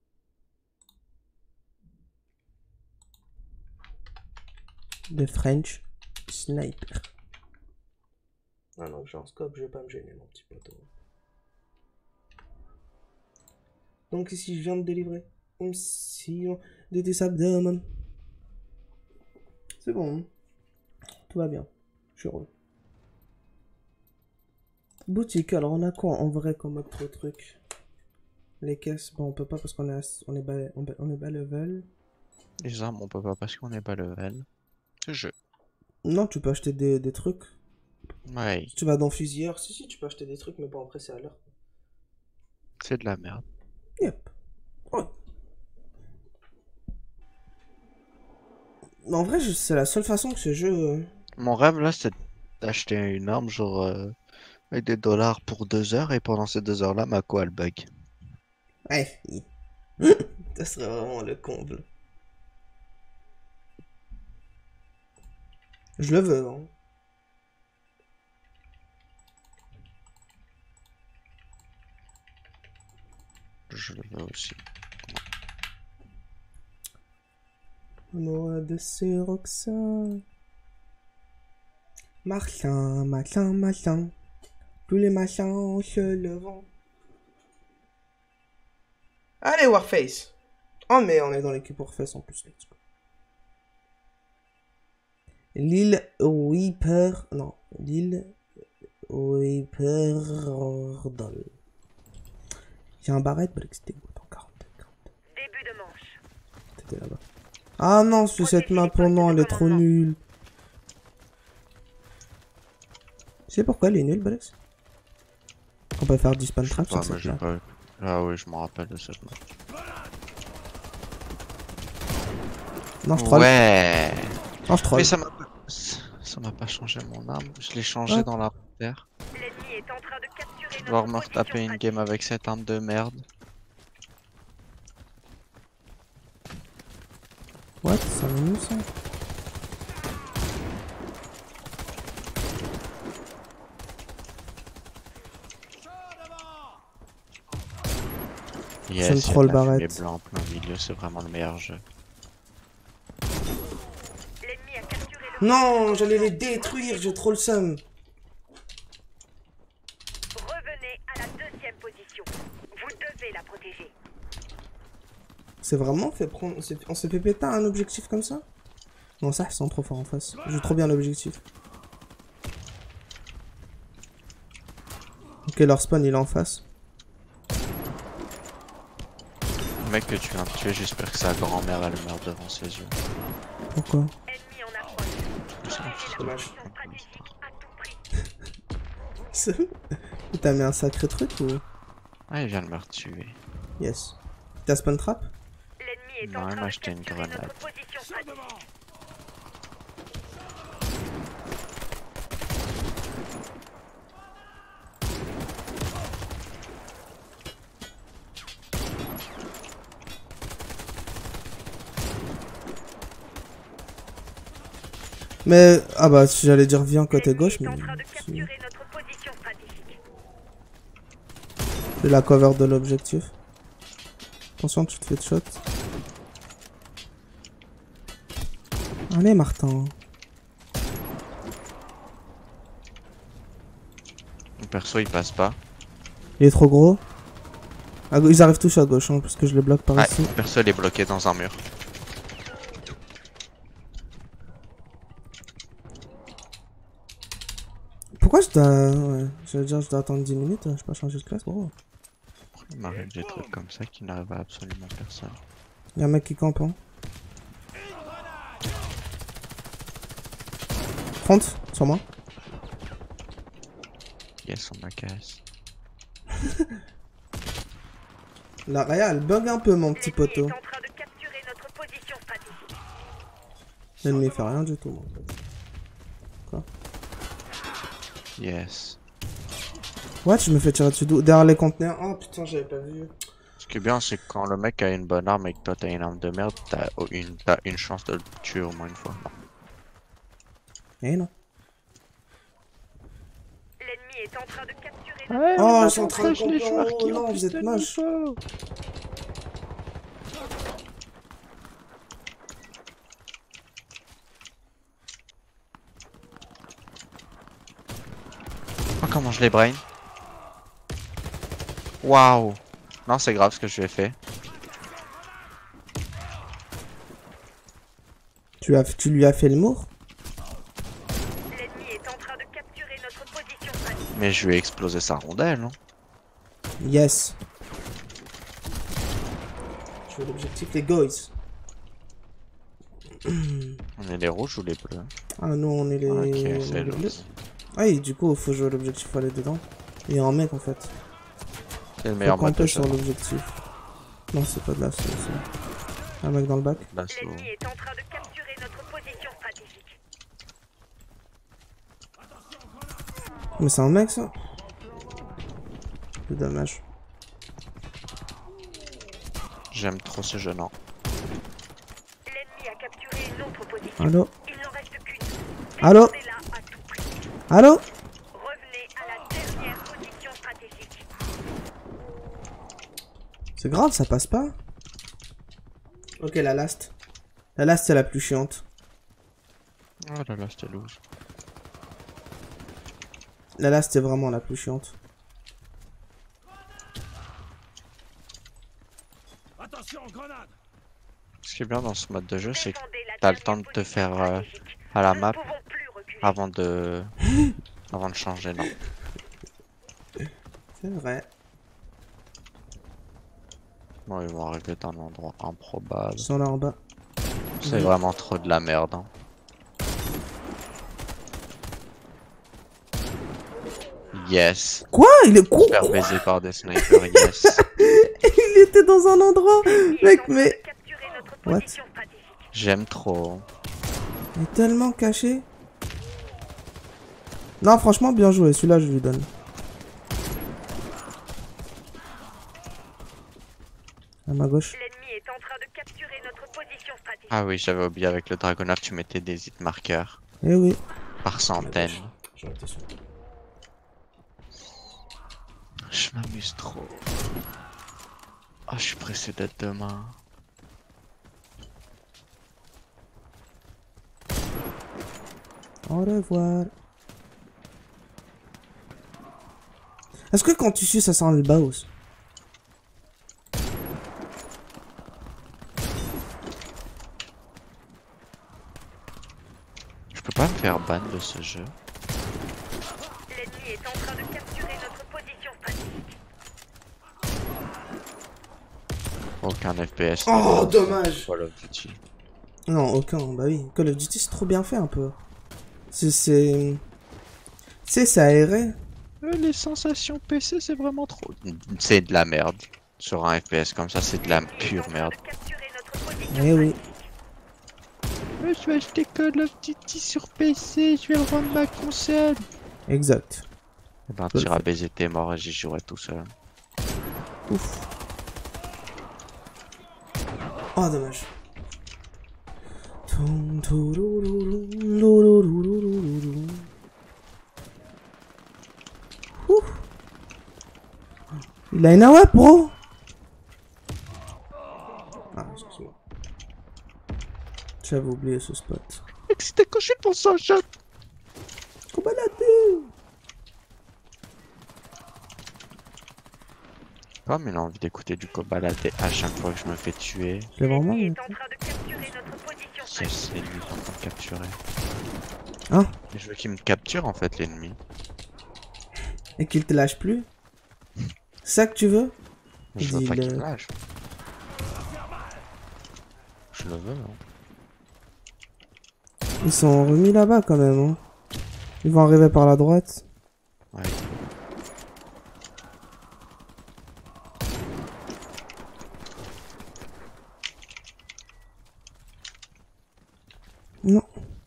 The French Sniper. Ah non, j'ai un scope, je vais pas me gêner, mon petit poteau. Donc ici, je viens de délivrer une mission de tes abdomens. C'est bon. Tout va bien. Je suis heureux. Boutique, alors on a quoi en vrai comme autre truc? Les caisses, bon on peut pas parce qu'on est, on est bas level. Les armes, on peut pas parce qu'on est pas level. Ce jeu. Non, tu peux acheter des trucs. Ouais, Si tu vas dans Fusilleur, si tu peux acheter des trucs, mais bon après c'est à l'heure. c'est de la merde. Yep. Ouais. En vrai, c'est la seule façon que ce jeu... Mon rêve là, c'est d'acheter une arme genre avec des dollars pour 2 heures et pendant ces 2 heures là, ma co elle bug. Ouais. Ça serait vraiment le comble. Je le veux, hein. je le veux aussi. Moi de Séroxa. Machin, machin, machin. Tous les machins se levant. Allez, Warface. Oh, mais on est dans l'équipe pour face en plus. Let's go. L'île Weeper. Non, l'île Weeperdol. J'ai un barrette, mais c'était en 42. Début de manche. C'était là-bas. Ah non, c'est cette map pour non, elle est trop nulle. Tu sais pourquoi elle est nulle, Brex? On peut faire du spawn trap sur cette map. Ah oui, je me rappelle de cette map. Non, je troll. Ouais. Non, je troll. Mais ça m'a pas changé mon arme. Je l'ai changé dans la terre. L'ennemi est en train de capturer Je notre dois me position retaper une game avec cette arme de merde. What? Ça va nous ça? Yes, J'aime trop le barrette. Les blancs en plein milieu, c'est vraiment le meilleur jeu. L'ennemi a capturé le... Non, j'allais les détruire, j'ai trop le seum. Revenez à la deuxième position. Vous devez la protéger. C'est vraiment fait prendre. On s'est fait péter un objectif comme ça? Non, ça, ils sont trop forts en face. Je joue trop bien l'objectif. Ok, leur spawn il est en face. Le mec que tu viens de tuer, j'espère que sa grand-mère elle meurt devant ses yeux. Pourquoi? Ennemi en approche. Protégez la Dommage. position stratégique à tout prix. T'as mis un sacré truc ou? Ah, il vient de me retuer. Yes. T'as spawn trap? L'ennemi est Non, en il train m'a de acheté une capturer grenade. notre position stratégique. Mais. Ah bah, j'allais dire viens côté gauche, mais. L'ennemi est en train de capturer notre position stratégique. C'est la cover de l'objectif. Attention, tu te fais de shot. Allez, Martin. Mon perso il passe pas. Il est trop gros. Ils arrivent tous à gauche, hein, parce que je les bloque par Ouais, ici. mon perso il est bloqué dans un mur. Pourquoi je dois. Ouais, j'allais dire, je dois attendre 10 minutes, je peux pas changer de classe, gros. Il m'arrive des trucs comme ça qui n'arrivent à absolument personne. Y'a un mec qui campe, hein. Front, sur moi. Yes, on m'a casse. La Raya, elle bug un peu, mon petit poteau. L'ennemi est en train de capturer notre position stratégique. L'ennemi fait rien du tout, moi. Quoi? Yes. What? Je me fais tirer dessus derrière les conteneurs. Oh putain, j'avais pas vu. Ce qui est bien, c'est que quand le mec a une bonne arme et que toi t'as une arme de merde, t'as une chance de le tuer au moins une fois. Eh non. L'ennemi est en train de capturer Oh, ils sont en train de camper en haut. Non, vous êtes moche. Oh, comment je les brain. Waouh. Non, c'est grave ce que je lui ai fait. Tu lui as fait le mour? L'ennemi est en train de capturer notre position stratégique. Mais je lui ai explosé sa rondelle, non? Yes. Je veux l'objectif, les guys. On est les rouges ou les bleus? Ah non, on est les, Ok, on est c'est les le... bleus. Ah et du coup, faut jouer l'objectif, faut aller dedans. Il y a un mec en fait. C'est le Faut meilleur mode de camper jeu. sur l'objectif. Non, c'est pas de la sauce. Un mec dans le bac. L'assaut. L'ennemi est en train de capturer notre position stratégique. Mais c'est un mec ça? C'est dommage. J'aime trop ce jeu, non. L'ennemi a capturé une autre position. Allô? Il n'en reste qu'une. Allô? Défendez-la à tout prix. Allô? Revenez à la dernière position stratégique. C'est grave, ça passe pas. Ok, la last. La last, c'est la plus chiante. Oh là là, c'était loose. La last, c'est vraiment la plus chiante. Attention, grenade. Ce qui est bien dans ce mode de jeu, c'est que Défendez la t'as le dernière temps de te position faire stratégique. à la Nous map ne pouvons plus reculer. avant de changer, non. C'est vrai. Bon, ils vont arriver dans un endroit improbable. Ils sont là en bas. C'est vraiment trop de la merde. Hein. Yes. Quoi? Il est con? Se faire baiser par des snipers, yes. Il était dans un endroit. Mec, mais. Capturer notre What? position stratégique. J'aime trop. Il est tellement caché. Non, franchement, bien joué. Celui-là, je lui donne. À ma gauche. L'ennemi est en train de capturer notre position stratégique. Ah oui, j'avais oublié avec le Dragonov, tu mettais des hit marqueurs Eh oui. par centaines. J'en étais sûr. Je m'amuse trop. Ah, je suis pressé d'être demain. Au revoir. Est-ce que quand tu sues, ça sent le baos? Je peux pas me faire ban de ce jeu. L'ennemi est en train de capturer notre position stratégique. Aucun FPS. Oh, dommage. Call of Duty. Non, aucun. Bah oui. Call of Duty, c'est trop bien fait un peu. C'est. Tu sais, c'est aéré. Les sensations PC, c'est vraiment trop. C'est de la merde. Sur un FPS comme ça, c'est de la pure merde. De capturer notre position Eh oui. Je vais acheter Call of Duty sur PC, je vais revendre ma console. Exact. Eh ben, t'iras baiser tes morts et j'y jouerai tout seul. Ouf. Oh, dommage. Ouh. Il a une AWP, bro. Ah, excuse-moi. J'avais oublié ce spot. C'était quand je suis pour ça, chat. Combat la Comme il a envie d'écouter du Kobalade à chaque fois que je me fais tuer. Je l'ai vraiment L'ennemi mis. est en train de capturer notre position Yes, stratégique. c'est lui qui est en train de capturer. Hein? Et je veux qu'il me capture en fait l'ennemi. Et qu'il te lâche plus? C'est ça que tu veux? Je veux pas Dis-le. qu'il me lâche. Je le veux. Hein. Ils sont remis là-bas quand même. Hein. Ils vont arriver par la droite. Ouais. Non.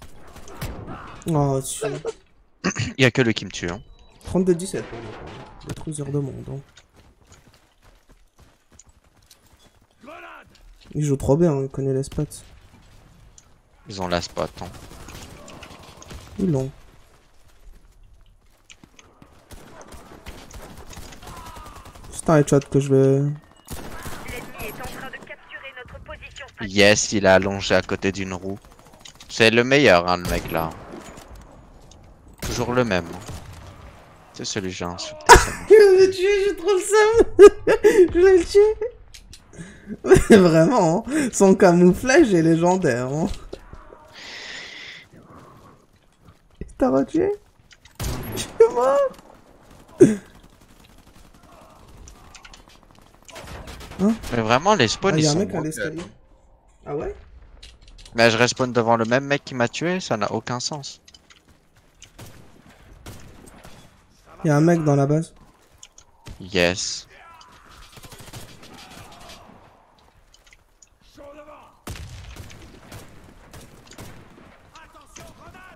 Oh, tu... Il y a que lui qui me tue. Hein. 32-17 pour moi. Détruiseur de monde. Hein. Grenade. Il joue trop bien, il connaît les spots. Ils ont la spot. Hein. Ils l'ont. C'est un headshot que je vais... L'ennemi est en train de capturer notre position stratégique. Yes, il a allongé à côté d'une roue. C'est le meilleur, hein, le mec là. Toujours le même. Hein. C'est celui que j'ai insulté. Il va me tuer, j'ai trop le seum. Je vais le tuer. Mais vraiment, hein, son camouflage est légendaire. Hein. T'as retué? Je suis mort. Mais vraiment, les spawns Ah, ils y'a un sont mec à broken. l'escalier. Ah ouais? Mais je respawn devant le même mec qui m'a tué, ça n'a aucun sens. Y'a un mec dans la base. Yes. Chaud devant. Attention, grenade.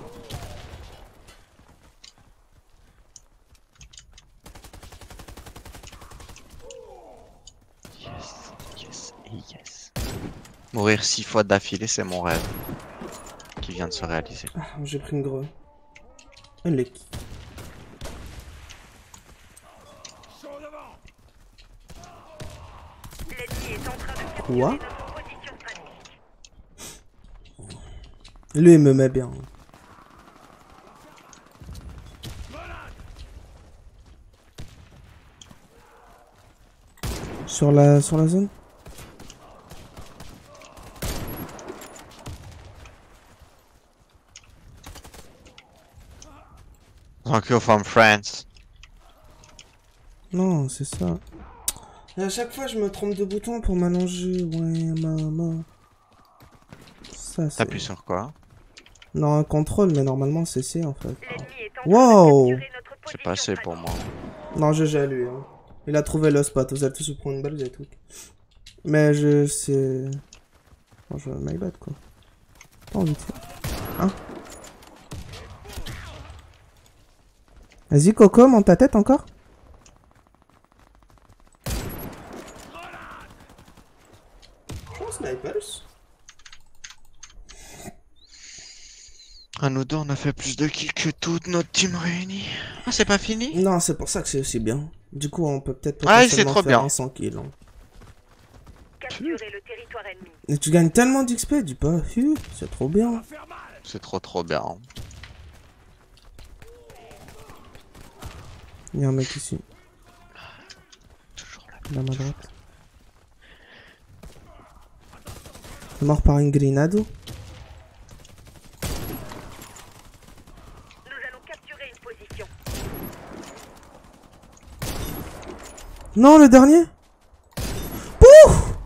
Yes, yes et yes. Mourir 6 fois d'affilée, c'est mon rêve. Qui vient de se réaliser. Ah, j'ai pris une greu. Un lick. Chaud devant. Quoi? notre position stratégique. Lui, il me met bien. Sur la zone? Thank you from France. Non, c'est ça. Et à chaque fois, je me trompe de bouton pour m'allonger. Ouais, maman. Ça, c'est... T'appuies sur quoi? Non, un contrôle, mais normalement, c'est C, en fait. L'ennemi est en train Wow. de capturer notre C'est position pas assez pour stratégique. moi. Non, GG lui. Hein. Il a trouvé le spot. Vous allez tous vous prendre une balle, j'ai tout. Mais je sais... Bon, je... My bad, quoi. Pas envie de faire. Hein? Vas-y, Coco, monte ta tête encore. Oh, snipers. À nous deux, on a fait plus de kills que toute notre team réunie. Ah, c'est pas fini? Non, c'est pour ça que c'est aussi bien. Du coup, on peut peut-être Ah, c'est potentiellement trop faire bien. un 100 kills. Hein. Capturer le territoire ennemi. Et tu gagnes tellement d'XP, dis pas. C'est trop bien. C'est trop bien. Il y a un mec ici. Toujours là. Là, à ma droite. Mort par une grenade. Nous allons capturer une position. Non, le dernier. Pouf!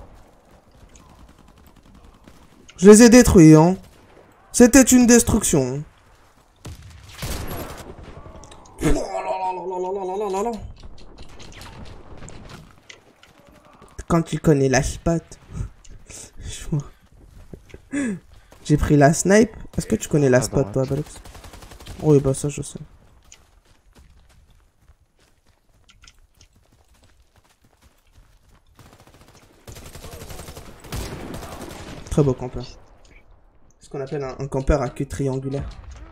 Je les ai détruits, hein. C'était une destruction. Quand tu connais la spot. J'ai pris la snipe. Est-ce que tu connais la spot, toi, Brux? Oui, bah ça, je sais. Très beau campeur. Ce qu'on appelle un campeur à queue triangulaire.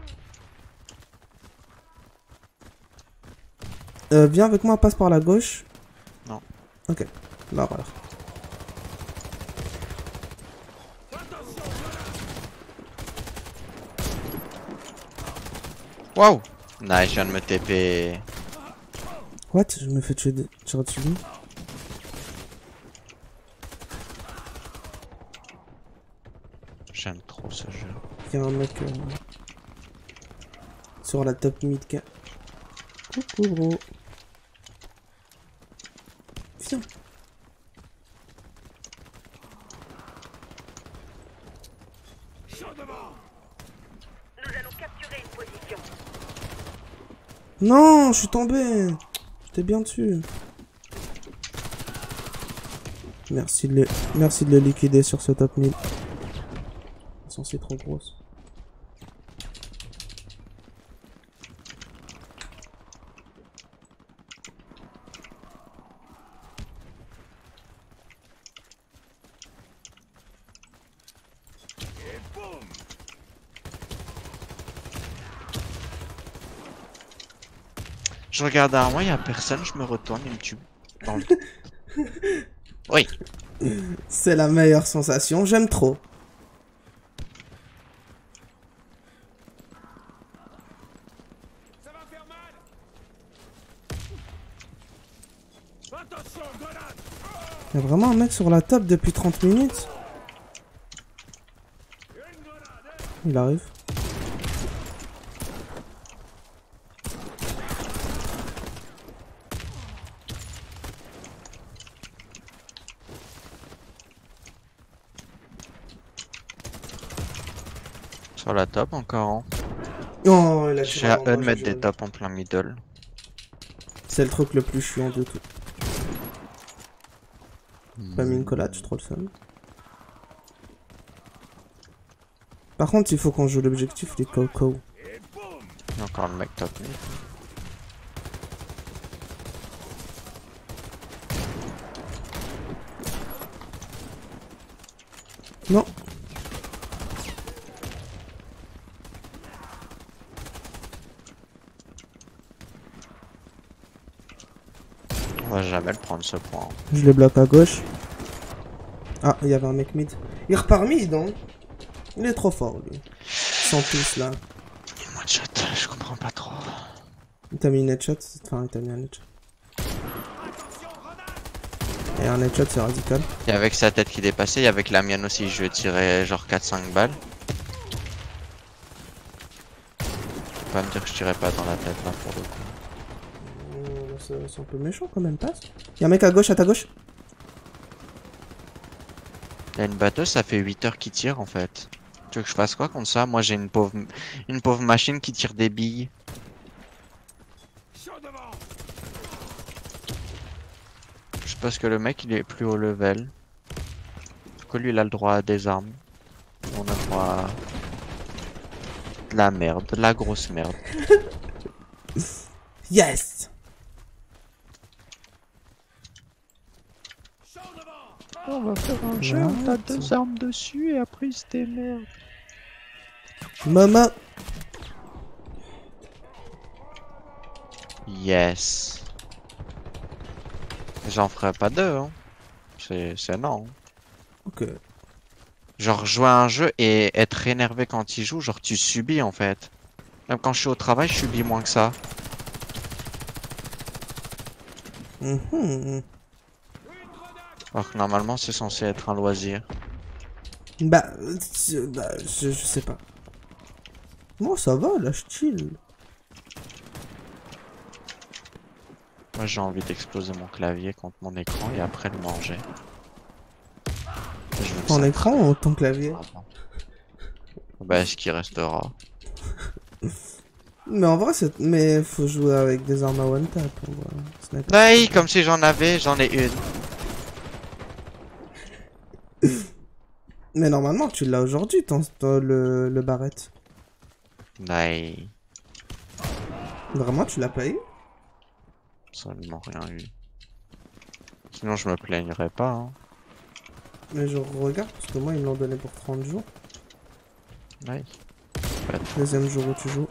Viens avec moi, passe par la gauche. Non. Ok. Bah voilà. Waouh! Nice, je viens de me TP. What? Je me fais tuer dessus. J'aime trop ce jeu. Il y a un mec sur la top mid. Coucou bro. Viens. Nous allons capturer une position. Non, je suis tombé. J'étais bien dessus. Merci de le liquider sur ce top mid. Ils sont c'est trop grosses. Je regarde derrière moi, y'a personne, je me retourne, il me tue. Dans le dos. Oui. C'est la meilleure sensation, j'aime trop. Ça va faire mal. Attention, grenade. Il y a vraiment un mec sur la top depuis 30 minutes. Il arrive. Sur la top encore. Hein. Oh, il a J'ai à eux de mettre des tops en plein middle. C'est le truc le plus chiant de tout. Pas mis une collade, je suis trop le seum. Par contre, il faut qu'on joue l'objectif, les Coco. Il y a encore le mec top mid. Non. On va jamais le prendre ce point. Je les bloque à gauche. Ah, il y avait un mec mid. Il repart mid, hein. Il est trop fort, lui. Ils sont tous là. Une one shot, je comprends pas trop. Il t'a mis une headshot. Enfin, il t'a mis un headshot. Et un headshot, c'est radical. Et avec sa tête qui dépassait, et avec la mienne aussi, je vais tirer genre 4-5 balles. Faut pas me dire que je tirais pas dans la tête là pour le coup. C'est un peu méchant quand même, passe. Il y a un mec à gauche, à ta gauche. Il y a une batteuse, ça fait 8 heures qu'il tire en fait. Tu veux que je fasse quoi contre ça? Moi j'ai une pauvre machine qui tire des billes. Chaud devant. Juste parce que le mec il est plus haut level. Parce que lui il a le droit à des armes. On a le droit à de la merde, de la grosse merde. Yes. Chaud devant. On va faire un jeu, on tape deux armes dessus et après il se démerde. Maman. Yes. J'en ferai pas deux, hein. C'est non. Ok. Genre jouer à un jeu et être énervé quand il joue, genre tu subis en fait. Même quand je suis au travail, je subis moins que ça. Mhm. Alors que normalement c'est censé être un loisir. Bah, je sais pas. Moi, ça va, là, je chill. Moi j'ai envie d'exploser mon clavier contre mon écran et après le manger. Je veux que Ton ça écran ou ton clavier? avant. Bah ce qui restera. Mais en vrai, mais faut jouer avec des armes à one tap. Sniper. Bah comme si j'en avais, j'en ai une. Mais normalement, tu l'as aujourd'hui, le barrette. Naï. Vraiment, tu l'as pas eu? Absolument rien eu. Sinon je me plaignerais pas, hein. Mais je regarde, parce que moi, ils me l'ont donné pour 30 jours. Naï. Deuxième jour où tu joues.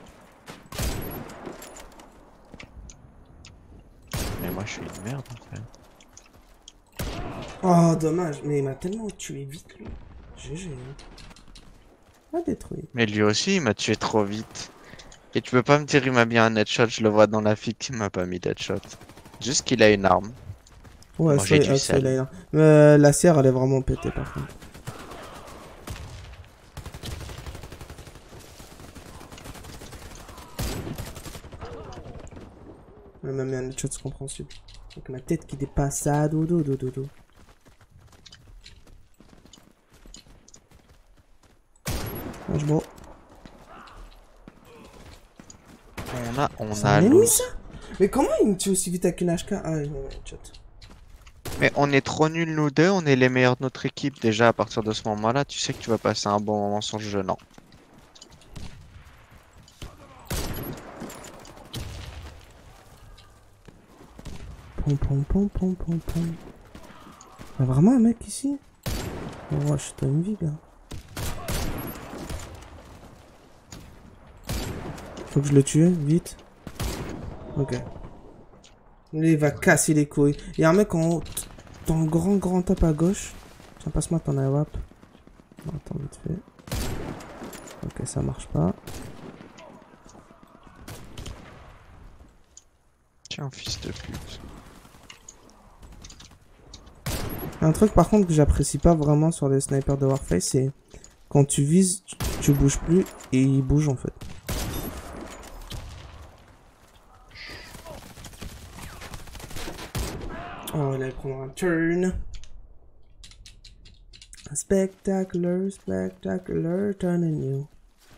Mais moi je suis une merde en fait. Oh, dommage. Mais il m'a tellement tué vite, lui. GG. Pas détruit. Mais lui aussi il m'a tué trop vite. Et tu peux pas me dire il m'a mis un headshot, je le vois dans la figue qu'il m'a pas mis d'headshot. Juste qu'il a une arme. Ouais, Manger du ça, sel. il a une- la serre, elle est vraiment pétée, par contre. Elle m'a mis un headshot, c'est compréhensible. Avec ma tête qui dépasse ça, dodo, dodo, dodo. Franchement, On c'est a un ennemi, loose. ça? Mais comment il me tue aussi vite avec une HK? Ah, il m'a mis un headshot. Mais on est trop nuls nous deux, on est les meilleurs de notre équipe déjà à partir de ce moment-là, tu sais que tu vas passer un bon moment sur le jeu, non? Pom pom pom pom pom pom. Y'a vraiment un mec ici? Oh, je t'ai une vie, gars. Faut que je le tue, vite. Ok. Lui, il va casser les couilles. Y'a un mec en haut, dans le grand top à gauche. Tiens, passe-moi ton AWP. Attends, vite fait. Ok, ça marche pas. Tiens, fils de pute. Un truc par contre que j'apprécie pas vraiment sur les snipers de Warface, c'est quand tu vises, tu bouges plus et il bouge en fait. Oh, il allait prendre un turn. Spectacular, spectacular turn in you.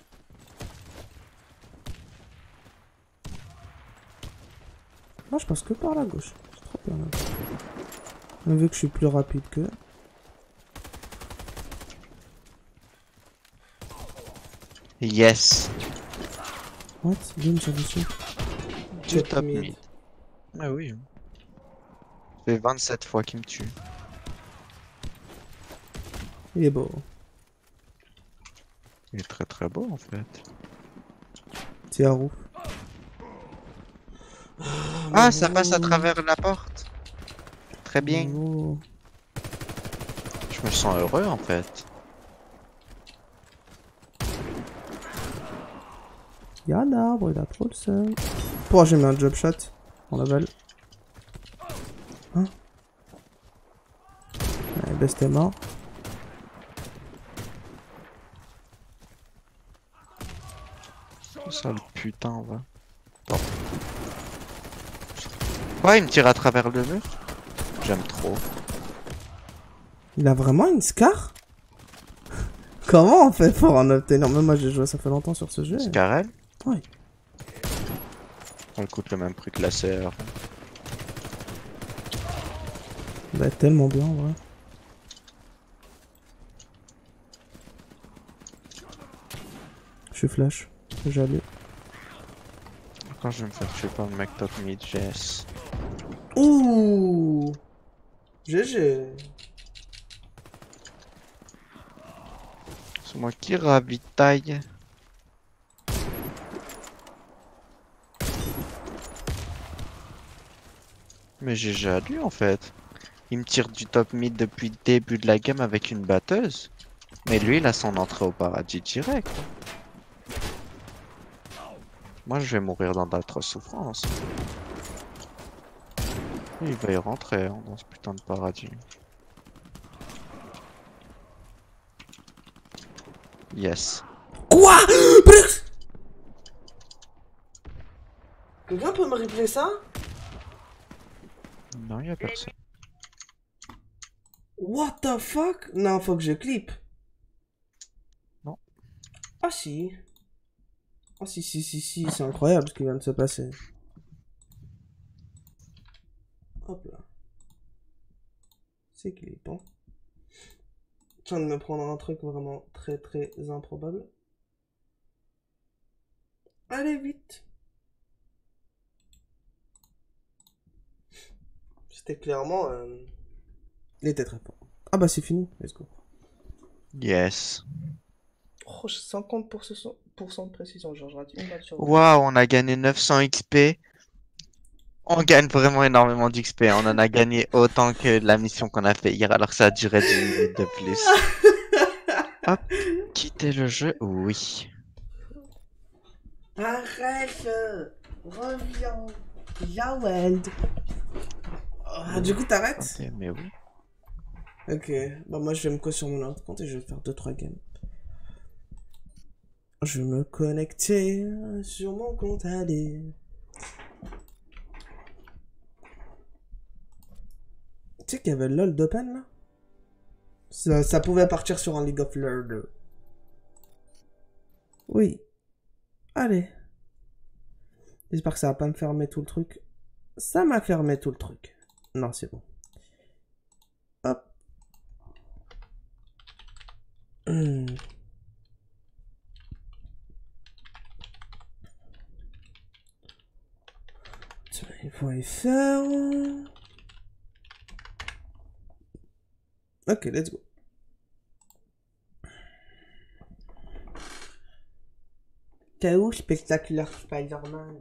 Moi, je passe que par la gauche. C'est trop bien là. Vu que je suis plus rapide que. Yes. What? Viens sur dessus. Tu top mid. Ah oui. Ça fait 27 fois qu'il me tue. Il est beau. Il est très très beau en fait. C'est à roue. Ah, ça passe à travers la porte. Très bien. Oh. Je Je me sens heureux en fait. Y'a un arbre, il a trop le seum. Pourquoi j'ai mis un job shot en level? Hein? Ouais, Best est mort. Ça le putain va. Bon. Ouais, il me tire à travers le mur. J'aime trop. Il a vraiment une scar? Comment on fait pour en obtenir? Même moi j'ai joué ça fait longtemps sur ce jeu. Scarel? Ouais. Elle coûte le même prix que la serre. Il va être tellement bien en vrai. Je suis flash. J'allais. Quand je vais me faire tuer par le mec top mid, Jess. Ouh! GG. C'est moi qui ravitaille. Mais j'ai déjà lu en fait. Il me tire du top mid depuis le début de la game avec une batteuse. Mais lui, il a son entrée au paradis direct. Moi, je vais mourir dans d'atroces souffrances. Il va y rentrer hein, dans ce putain de paradis. Yes. Quoi? Quelqu'un peut me replay ça? Non, y a personne. What the fuck? Non, faut que je clip. Non. Ah si. Ah si, c'est incroyable ce qui vient de se passer. Hop là. C'est clippant. Je viens de me prendre un truc vraiment très improbable. Allez vite. C'était clairement... Il était très fort. Ah bah c'est fini, let's go. Yes. Oh, j'ai 50% de précision, genre je rate une balle sur deux. Waouh, on a gagné 900 XP. On gagne vraiment énormément d'XP. On en a gagné autant que la mission qu'on a fait hier, alors que ça a duré 10 minutes de plus. Hop, quitter le jeu, oui. Arrête. Reviens. Yaweld. Ah, du coup t'arrêtes? Attendez, mais oui. Ok, bah moi je vais me co sur mon autre compte et je vais faire 2-3 games. Je vais me connecter sur mon compte, allez. Tu sais qu'il y avait LOL d'Open là? Ça pouvait partir sur un League of Legends. Oui. Allez. J'espère que ça va pas me fermer tout le truc. Ça m'a fermé tout le truc. Non, c'est bon. Hop. Il faut y faire. Ok, let's go. T'es où, Spectacular Spider-Man?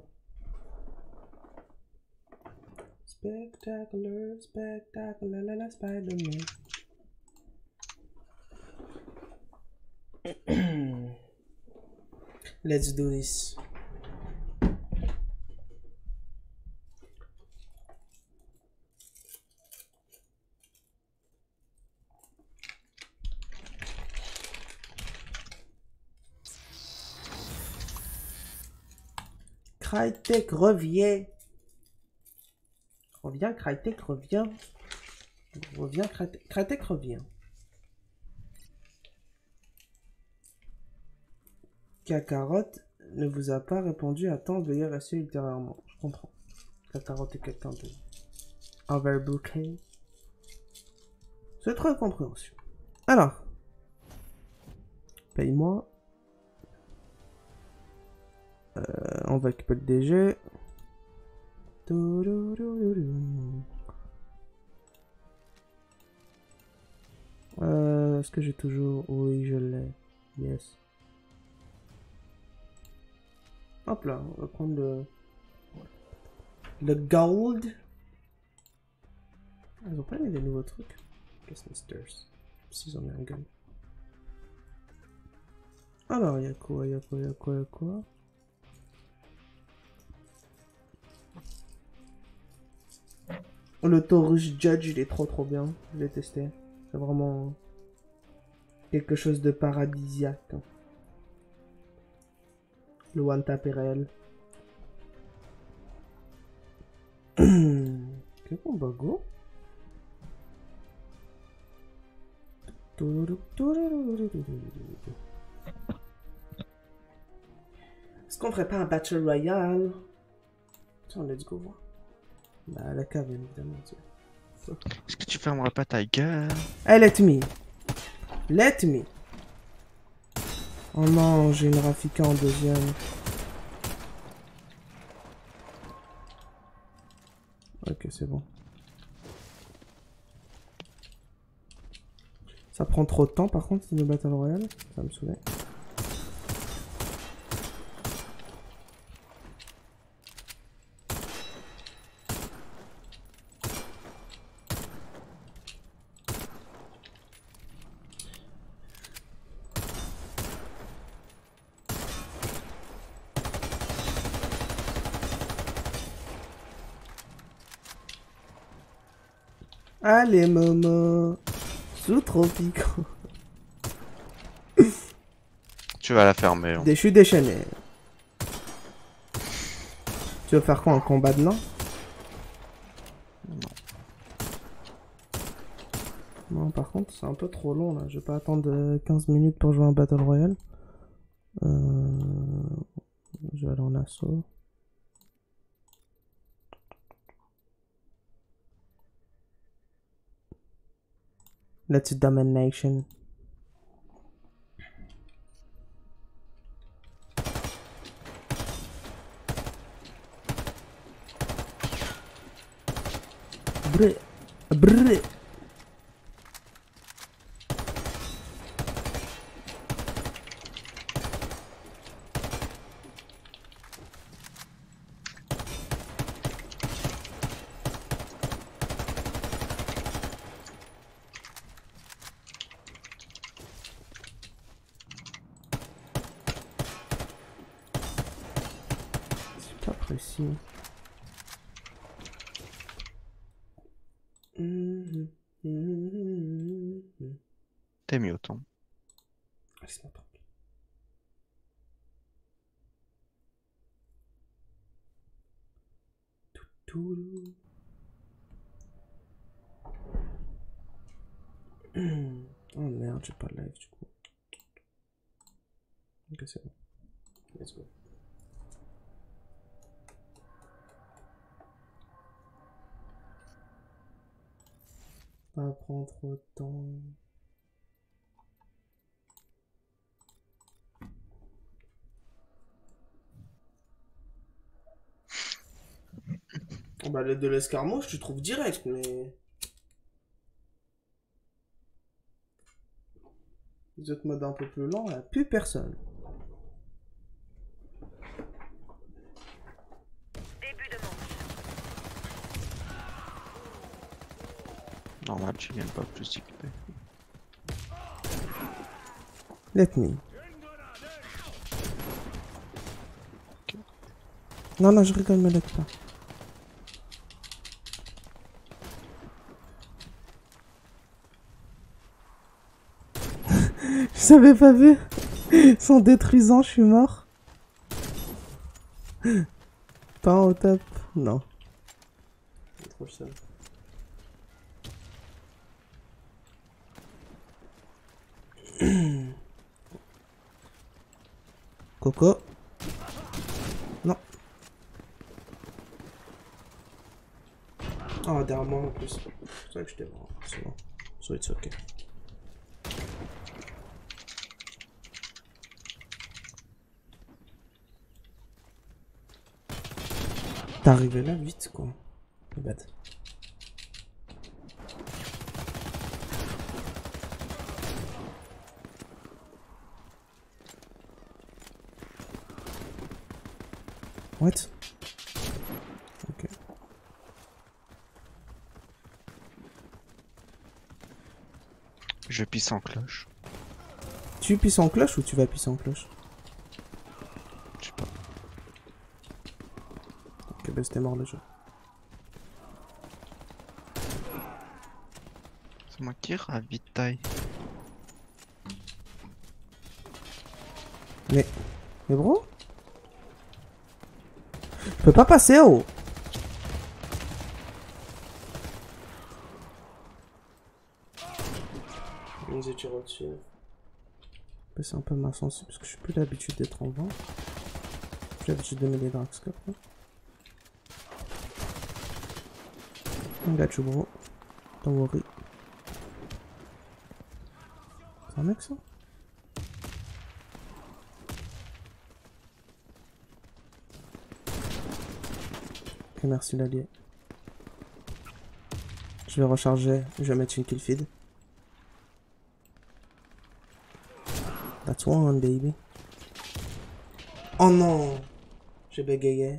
Spectacular Spider-Man. Let's do this. Crytek revient. Reviens, Crytek revient. Reviens, Crytek revient. Kakarot ne vous a pas répondu à temps, veuillez rester ultérieurement. Je comprends. Kakarot est quelqu'un de overbooké. C'est très compréhension. Alors. Paye-moi. On va équiper le DG. Est-ce que j'ai toujours... Oui, je l'ai. Yes. Hop là, on va prendre le gold. Ils ont pas mis des nouveaux trucs. Guess Misters. s'ils ont mis un gun. Alors, y'a quoi? Le Taurus Judge, il est trop bien. Je l'ai testé. C'est vraiment quelque chose de paradisiaque. Le one tap est réel. Ok, bon bah go. Est-ce qu'on ferait pas un Battle Royale? Tiens, let's go voir. Bah, la cave, évidemment. Est-ce que tu fermeras pas ta gueule? Hey, let me. Let me. Oh non, j'ai une Rafika en deuxième. Ok, c'est bon. Ça prend trop de temps, par contre, le Battle Royale. Ça me saoulait. Allez, Momo. Sous tropico. Tu vas la fermer. Hein. Je suis déchaîné. Tu veux faire quoi, un combat de nains? Non, par contre, c'est un peu trop long là. Je vais pas attendre 15 minutes pour jouer un Battle Royale. Je vais aller en assaut. Let's domination. Brr. Brr. C'est pas précis. T'es mieux, ton. Laisse-moi tranquille. Toutou. Oh merde, j'ai pas de live du coup. Ok, c'est bon. Let's go. Ça prend trop de temps. Oh bah, de l'escarmouche, tu trouves direct, mais. Les autres modes un peu plus lents, il n'y a plus personne. Début de manche. Normal, tu viens pas plus équipé. Let me. Non, non, je rigole, me let pas. Je savais pas vu. Sans détruisant, je suis mort. Pas au top. Non. C'est trop le seul. Coco. Non. Oh, derrière moi en plus. C'est vrai que j'étais mort. C'est bon. So it's okay. T'es arrivé là vite quoi. C'est bête. What? Ok. Je pisse en cloche. Tu pisses en cloche ou tu vas pisser en cloche? Je sais pas. Ok, bah c'était mort le jeu. C'est moi qui ravitaille. Mais bro? Je peux pas passer, oh! J'ai tiré au-dessus. C'est un peu ma sensible parce que je suis plus l'habitude d'être en vent. J'ai l'habitude de mêler Draxcop. I got you, bro. Don't worry. C'est un mec ça? Ok, merci l'allié. Je vais recharger, je vais mettre une kill feed. That's one, baby. Oh non! J'ai bégayé.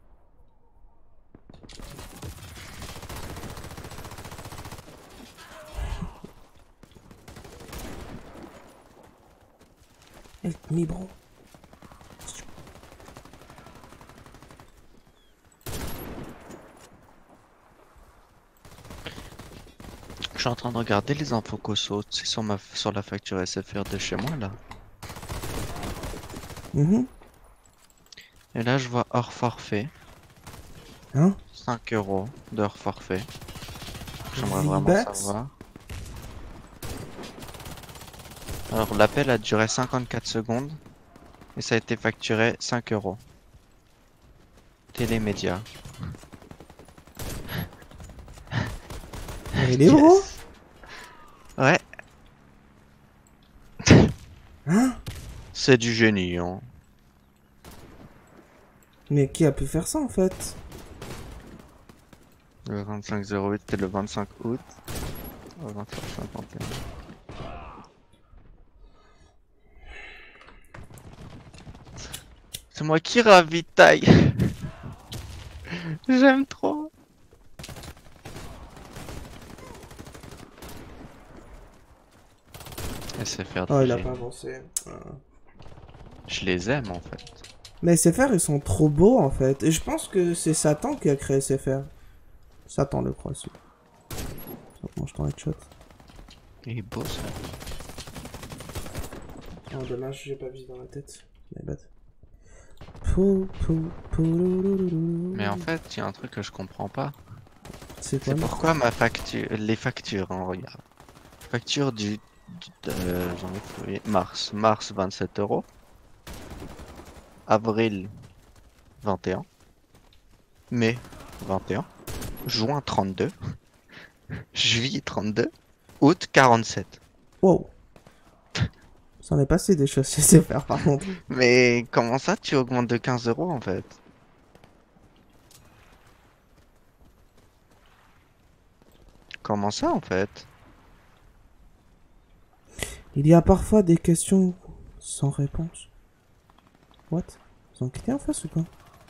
Help me, bro. Je suis en train de regarder les infos Koso, c'est sur la facture SFR de chez moi là. Et là je vois hors forfait. Hein? 5 € d'heure forfait. J'aimerais V-Bucks? vraiment savoir. Alors l'appel a duré 54 secondes et ça a été facturé 5 €. Télémédia. Il est bro? Ouais, Hein? c'est du génie hein. Mais qui a pu faire ça en fait? Le 25/08 c'était le 25 août. Le 25/51. C'est moi qui ravitaille. J'aime trop. SFR Oh, il a DG. pas avancé. Je les aime en fait. Mais SFR ils sont trop beaux en fait. Et je pense que c'est Satan qui a créé SFR. Satan le croit aussi. Moi je t'en headshot. Il est beau ça. Oh dommage, j'ai pas visé dans la tête. My bad. Mais en fait, il y a un truc que je comprends pas. C'est quoi C'est le- pourquoi ma facture, les factures, hein, regarde. Facture janvier, février, mars 27 €. Avril 21. Mai 21. Juin 32. Juillet 32. Août 47. Wow. Ça en est passé des choses chez SFR par contre. Mais comment ça tu augmentes de 15 € en fait? Comment ça en fait? Il y a parfois des questions sans réponse. What? Ils ont quitté en face ou quoi?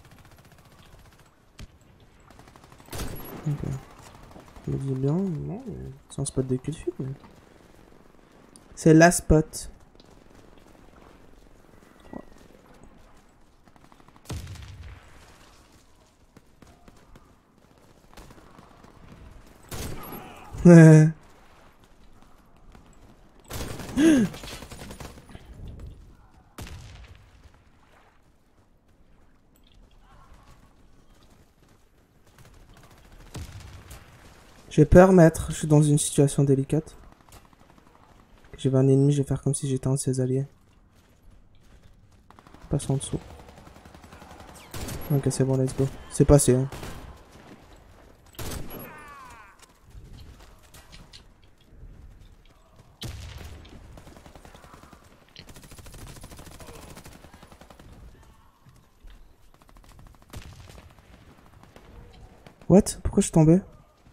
Ok. Je me dis bien, non, mais c'est un spot de cul de fuite, mais... C'est la spot. Ouais. J'ai peur, maître. Je suis dans une situation délicate. J'ai un ennemi, je vais faire comme si j'étais un de ses alliés. Passe en dessous. Ok, c'est bon, let's go. C'est passé, hein. What? Pourquoi je suis tombé?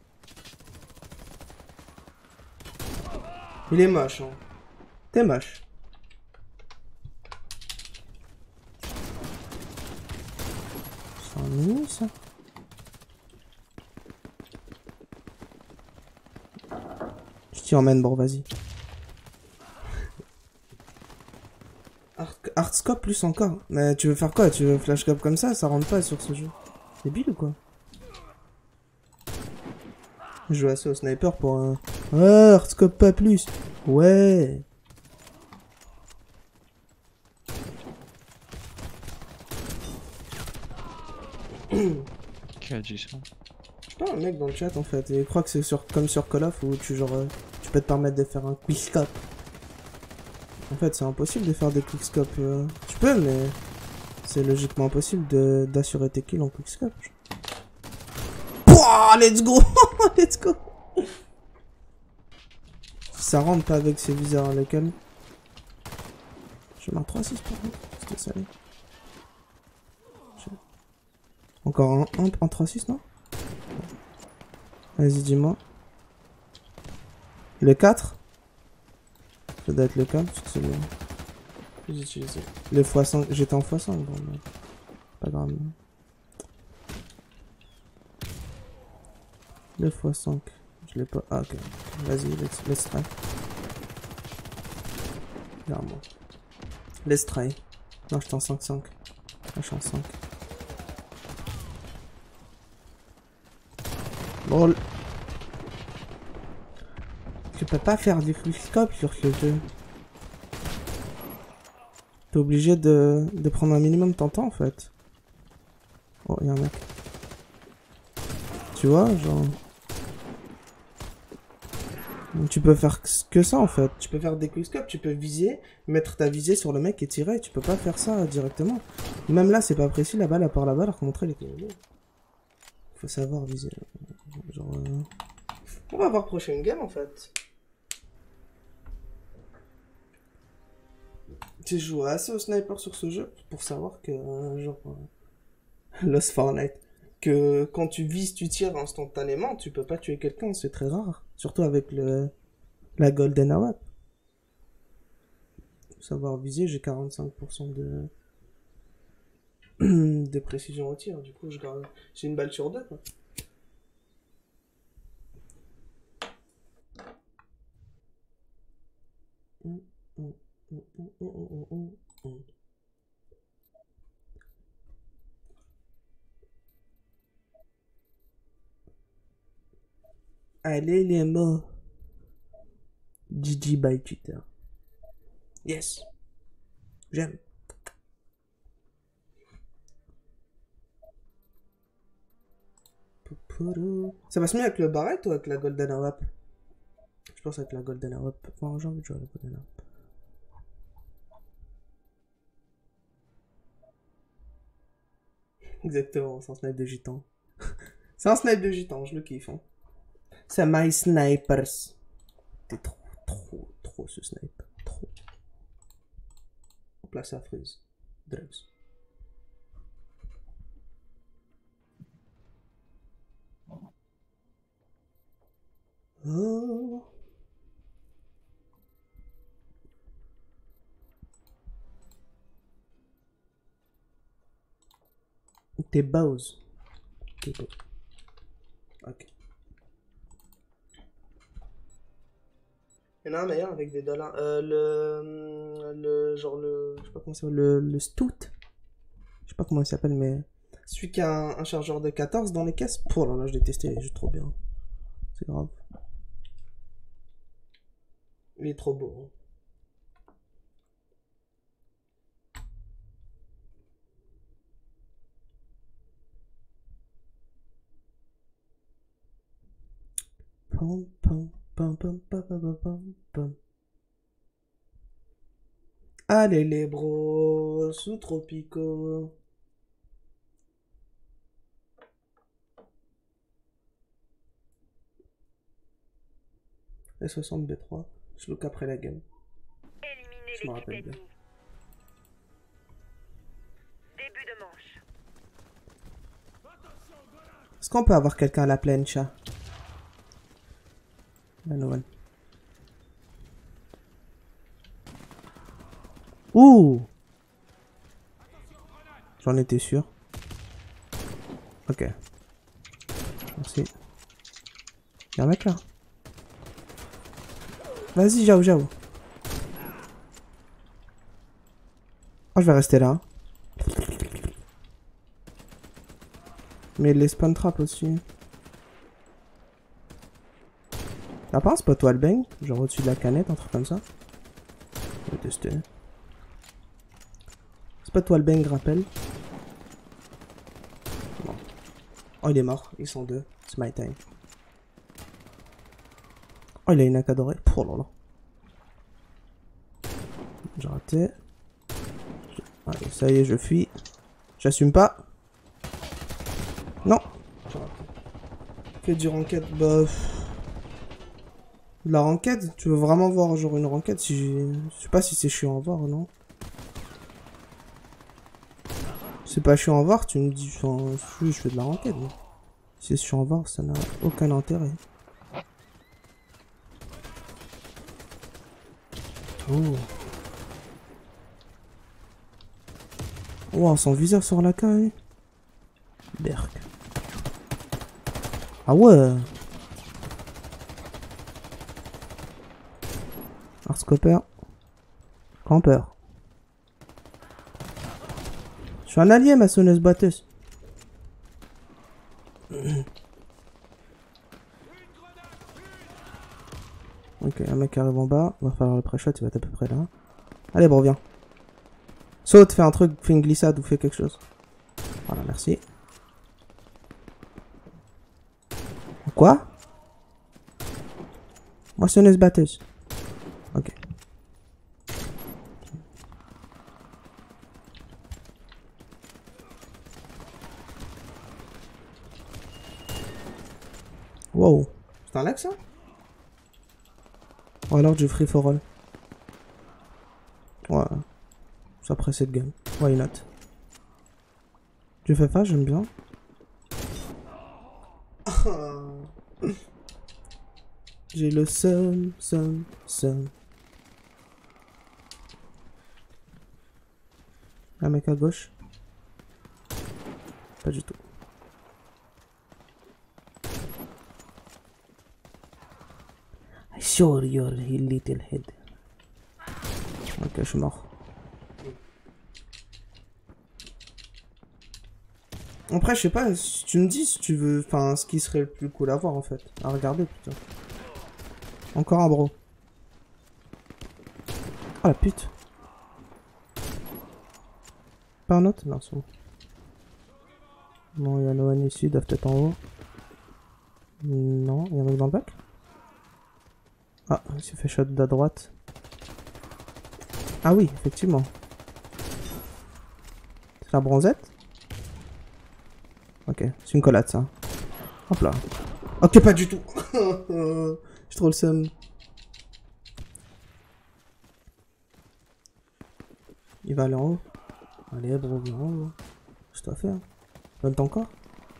Il est moche, hein. T'es moche. C'est un mini, ça? Je t'y emmène, bon, vas-y. Hardscope plus encore. Mais tu veux faire quoi? Tu veux flashcope comme ça rentre pas sur ce jeu. C'est débile ou quoi? Je joue assez au sniper pour un... Ah, hardscope pas plus. Ouais. Qui a dit ça? Je sais pas, un mec dans le chat en fait. Et il croit que c'est comme sur Call of où tu tu peux te permettre de faire un quickscope. En fait, c'est impossible de faire des quickscopes. Tu peux, mais c'est logiquement impossible d'assurer tes kills en quickscope. Pouah, let's go. Let's go. Ça rentre pas avec ces viseurs, lesquels. Je mets un 3-6 par contre. C'était salé. Encore un 3-6, non? Vas-y, dis-moi. Le 4? Ça doit être le 4, parce que c'est le... J'ai utilisé. Le x5, j'étais en x5, bon, mais... Pas grave. Le x5. Je l'ai pas... Ah, ok. Vas-y, let's try. Regarde-moi. Let's try. Non, j'étais en 5-5. Là, je suis en 5. Bon... Tu peux pas faire du quickscope sur ce jeu. T'es obligé de prendre un minimum ton temps en fait. Oh, y'a un mec. Tu vois, genre... Tu peux faire que ça en fait. Tu peux faire des quickscopes, tu peux viser, mettre ta visée sur le mec et tirer. Tu peux pas faire ça directement. Même là, c'est pas précis, la balle, à part la balle, alors qu'on montrait les technologies. Faut savoir viser. Genre... On va voir prochaine game en fait. J'ai joué assez au sniper sur ce jeu pour savoir que, genre, Lost Fortnite, que quand tu vises, tu tires instantanément, tu peux pas tuer quelqu'un, c'est très rare. Surtout avec la Golden AWP. Faut savoir viser, j'ai 45% de précision au tir, du coup j'ai une balle sur deux, quoi. Allez les mots. GG by Twitter. Yes. J'aime. Ça passe mieux avec le barrette ou avec la Golden AWP? Je pense avec la Golden AWP. Enfin, j'ai envie de jouer à la Golden AWP. Exactement, c'est un snipe de gitan. C'est un snipe de gitan, je le kiffe. Hein. C'est my snipers. T'es trop ce snipe. Trop. On place à freeze. Drugs. Oh. T'es Bowser. T'es beau. Ok. Il y en a un meilleur avec des dollars. Genre je sais pas comment ça s'appelle, le Stout. Je sais pas comment il s'appelle, mais celui qui a un chargeur de 14 dans les caisses. Oh là là, je l'ai testé, il joue trop bien. C'est grave. Il est trop beau. Pom, pom, pom, pom, pom, pom, pom, pom. Allez les bros, sous Tropico. S60 B3, je look après la game. Éliminer Je me l'équipe rappelle bien. ennemie. Début de manche. Est-ce qu'on peut avoir quelqu'un à la plancha? La nouvelle. Ouh! J'en étais sûr. Ok. Merci. Y'a un mec là. Vas-y, Jao. Oh, je vais rester là. Mais les spawn traps aussi. T'as pas un spot wallbang? Genre au-dessus de la canette, un truc comme ça? Je vais tester. Spot wallbang rappel. Bon. Oh, il est mort. Ils sont deux. C'est my time. Oh, il a une AK dorée. Oh là là. J'ai raté. Allez, ça y est, je fuis. J'assume pas. Non. Fais du ranked. Bah... La ranked? Tu veux vraiment voir genre une ranked? Si j'ai... Je sais pas si c'est chiant à voir, non? C'est pas chiant à voir, tu me dis... Enfin, je fais de la ranked. Mais... Si c'est chiant à voir, ça n'a aucun intérêt. Oh. Wow, son viseur sur la caille. Berk. Ah ouais. Hardscoper. Camper. Je suis un allié, ma sonneuse batteuse. Ok, un mec qui arrive en bas. On va falloir le pré-shot, il va être à peu près là. Allez, bon, viens. Saute, fais un truc, fais une glissade ou fais quelque chose. Voilà, merci. Quoi? Moissonneuse batteuse. Ok. Wow. C'est un lag ça? Ou alors du free for all. Ouais. Ça précède game. Why not? Du FFA, j'aime bien. J'ai le seum. Un mec à gauche. Pas du tout. I saw your little head. Ok, je suis mort. Après, je sais pas, si tu me dis si tu veux, enfin, ce qui serait le plus cool à voir en fait. À regarder plutôt. Encore un bro. Oh la pute. Pas un autre? Non, c'est bon. Bon, il y a no one ici, ils doivent être en haut. Non, il y a un mec dans le bac. Ah, il s'est fait shot de la droite. Ah oui, effectivement. C'est la bronzette? Ok, c'est une collade ça. Hop là. Ok, pas du tout. J'ai trop le seum. Il va aller en haut. Allez, bro, viens en haut. Je dois faire. Donne-toi encore.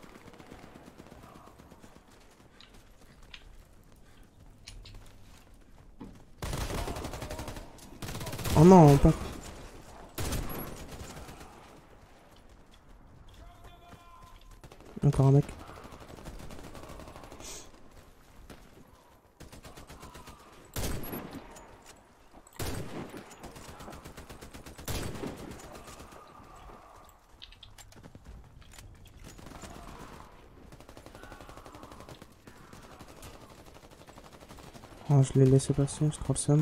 Oh non, pas... Encore un mec. Oh, je l'ai laissé passer, je trouve le seum.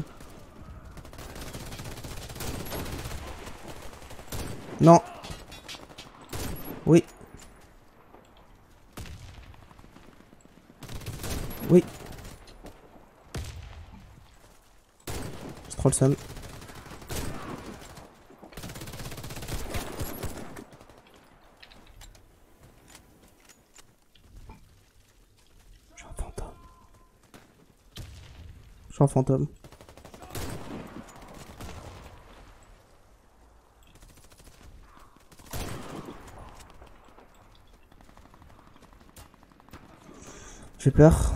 Non. Oui. Oui. C'est trop le seum. Je suis un fantôme. Je suis un fantôme. J'ai peur.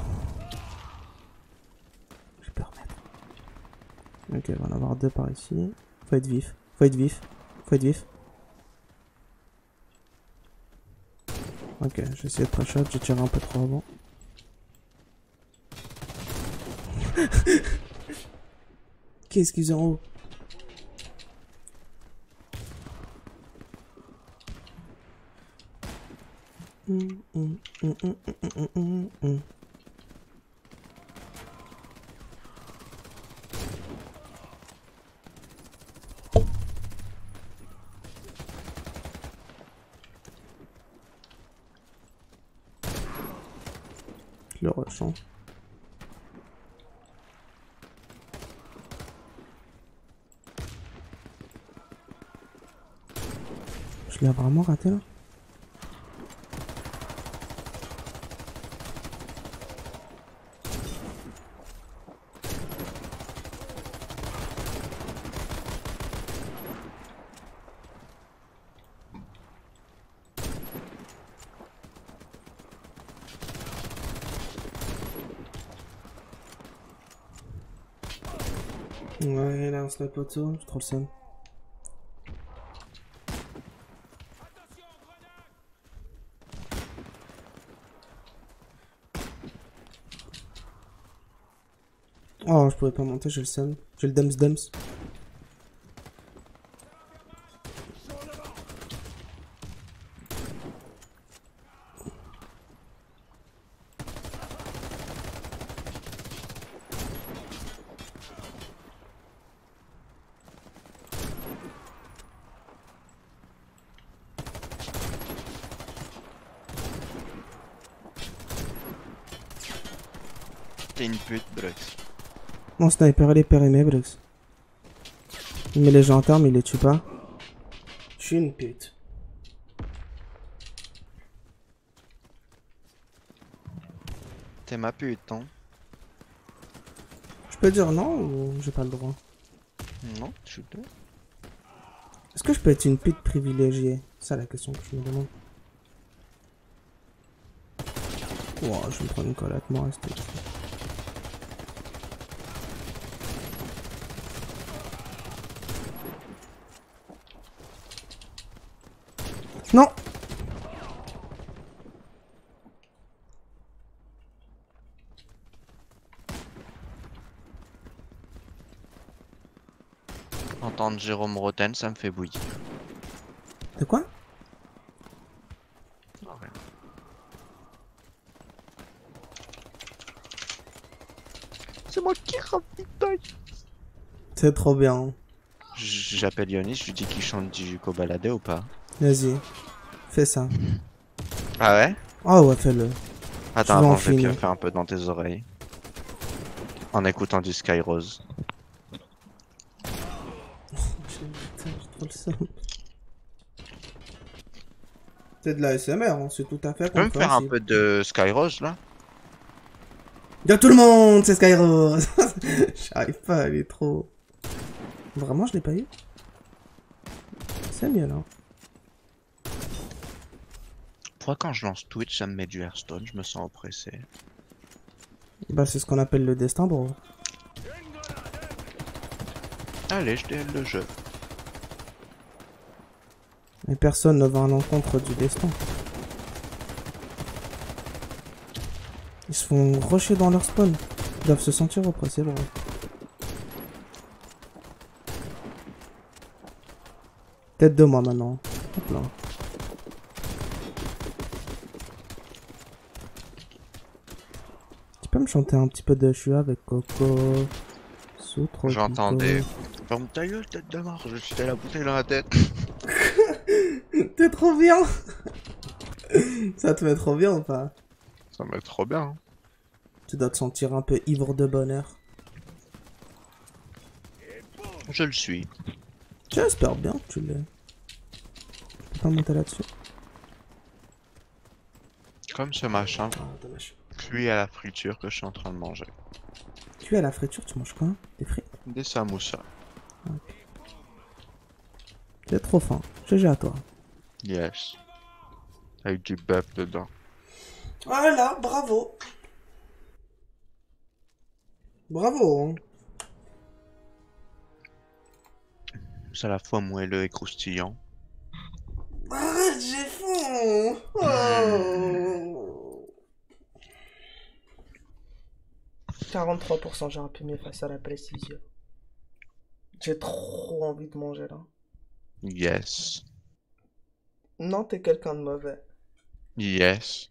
J'ai peur, mec. Ok, il va en avoir deux par ici. Faut être vif. Faut être vif. Faut être vif. Ok, j'ai essayé de pré-shot, j'ai tiré un peu trop avant. Qu'est-ce qu'ils ont en haut? Le ressens. Je l'ai vraiment raté là. Ouais, là on se met poteau, j'ai trop le seum. Oh, je pourrais pas monter, j'ai le seum. J'ai le dems. T'es une pute, Brux. Mon sniper il est périmé, Brux. Il met les gens en terme, il les tue pas. Je suis une pute. T'es ma pute, hein. Je peux dire non ou j'ai pas le droit? Non, je suis deux. Est-ce que je peux être une pute privilégiée? C'est ça la question que je me demande. Wow, je vais me prendre une collate, moi rester ici. Non! Entendre Jérôme Roten, ça me fait bouillir. De quoi? Ah, rien. C'est moi qui ravitaille. C'est trop bien. J'appelle Yonis, je lui dis qu'il chante du Juco Baladé ou pas. Vas-y. Fais ça. Ah ouais? Ah ouais, fais-le. Attends, Je vais attends, en je vais finir. faire un peu dans tes oreilles. En écoutant du Skyrose. Putain, j'ai trop le seum. C'est de la SMR, hein, c'est tout à fait Tu peux me faire un compréhensible. peu de Skyrose là? Yo tout le monde, c'est Skyrose. J'arrive pas, elle est trop... Vraiment, je l'ai pas eu? C'est mieux là. Pourquoi quand je lance Twitch ça me met du Hearthstone, je me sens oppressé. Bah c'est ce qu'on appelle le destin, bro. Allez, je DL le jeu. Et personne ne va à l'encontre du destin. Ils se font rusher dans leur spawn. Ils doivent se sentir oppressés, bro. Tête de moi maintenant. Hop là. Tu peux me chanter un petit peu de Shua avec Coco? Sous trop. J'entendais. Ferme ta gueule, tête de mort, je suis à la bouteille dans la tête. T'es trop bien. Ça te met trop bien ou pas? Ça me met trop bien. Hein. Tu dois te sentir un peu ivre de bonheur. Je le suis. J'espère bien que tu l'es. Je peux pas monter là-dessus. Comme ce machin Ah, dommage. cuit à la friture que je suis en train de manger. Tu es à la friture, tu manges quoi? Des frites? Des samoussas. J'ai trop faim. GG à toi. Yes. Avec du bœuf dedans. Voilà, bravo. Bravo. Hein. C'est à la fois moelleux et croustillant. Arrête, j'ai faim. Oh. 43%, j'ai imprimé face à la précision. J'ai trop envie de manger là. Yes. Non, t'es quelqu'un de mauvais. Yes.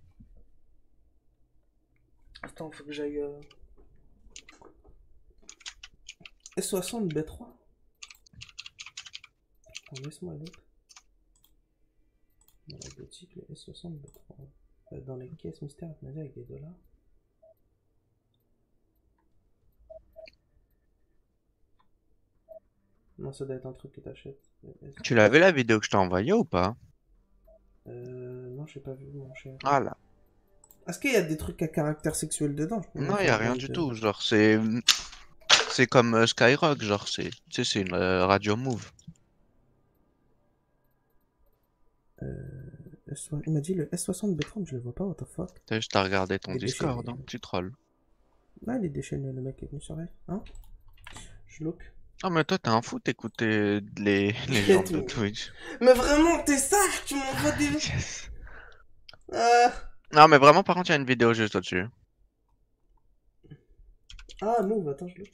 Attends, faut que j'aille. S60 B3. Attends, laisse-moi aller. Dans la boutique, le S60 B3. Dans les caisses mystères, tu m'as dit avec des dollars. Non, ça doit être un truc que t'achètes. Tu l'as vu la vidéo que je t'ai envoyée ou pas? Non, j'ai pas vu, mon cher. Ah là. Est-ce qu'il y a des trucs à caractère sexuel dedans? Non, y a rien du tout. Genre, c'est comme Skyrock, genre, tu sais, c'est une radio move. Il m'a dit le S60 B30, je le vois pas, what the fuck? T'as juste à regarder ton Les Discord, déchaînés. hein, tu trolls. Là, il est déchaîné, le mec est venu sur elle. Hein? Je look. Ah, mais toi, t'es un fou d'écouter les gens de Twitch. Mais vraiment, t'es sage, tu m'envoies des... Yes. Ah, Non, mais vraiment, par contre, il y a une vidéo juste au-dessus. move, attends, je look.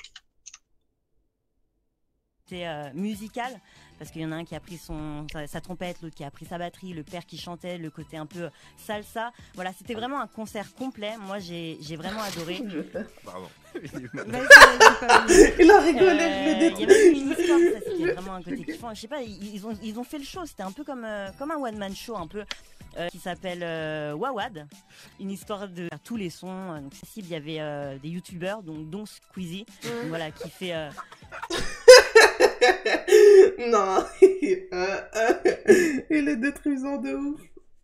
C'est musical parce qu'il y en a un qui a pris sa trompette, l'autre qui a pris sa batterie, le père qui chantait, le côté un peu salsa. Voilà, c'était vraiment un concert complet. Moi, j'ai vraiment adoré. Pardon. Il a rigolé, je l'ai Il y avait même une histoire, ça c'était vraiment un côté kiffant. Je sais pas, ils ont fait le show, c'était un peu comme un one man show un peu. Qui s'appelle Wawad, une histoire de faire tous les sons. Donc, il y avait des youtubeurs, dont Squeezie, donc, voilà, qui fait. Non, il est détruisant de ouf.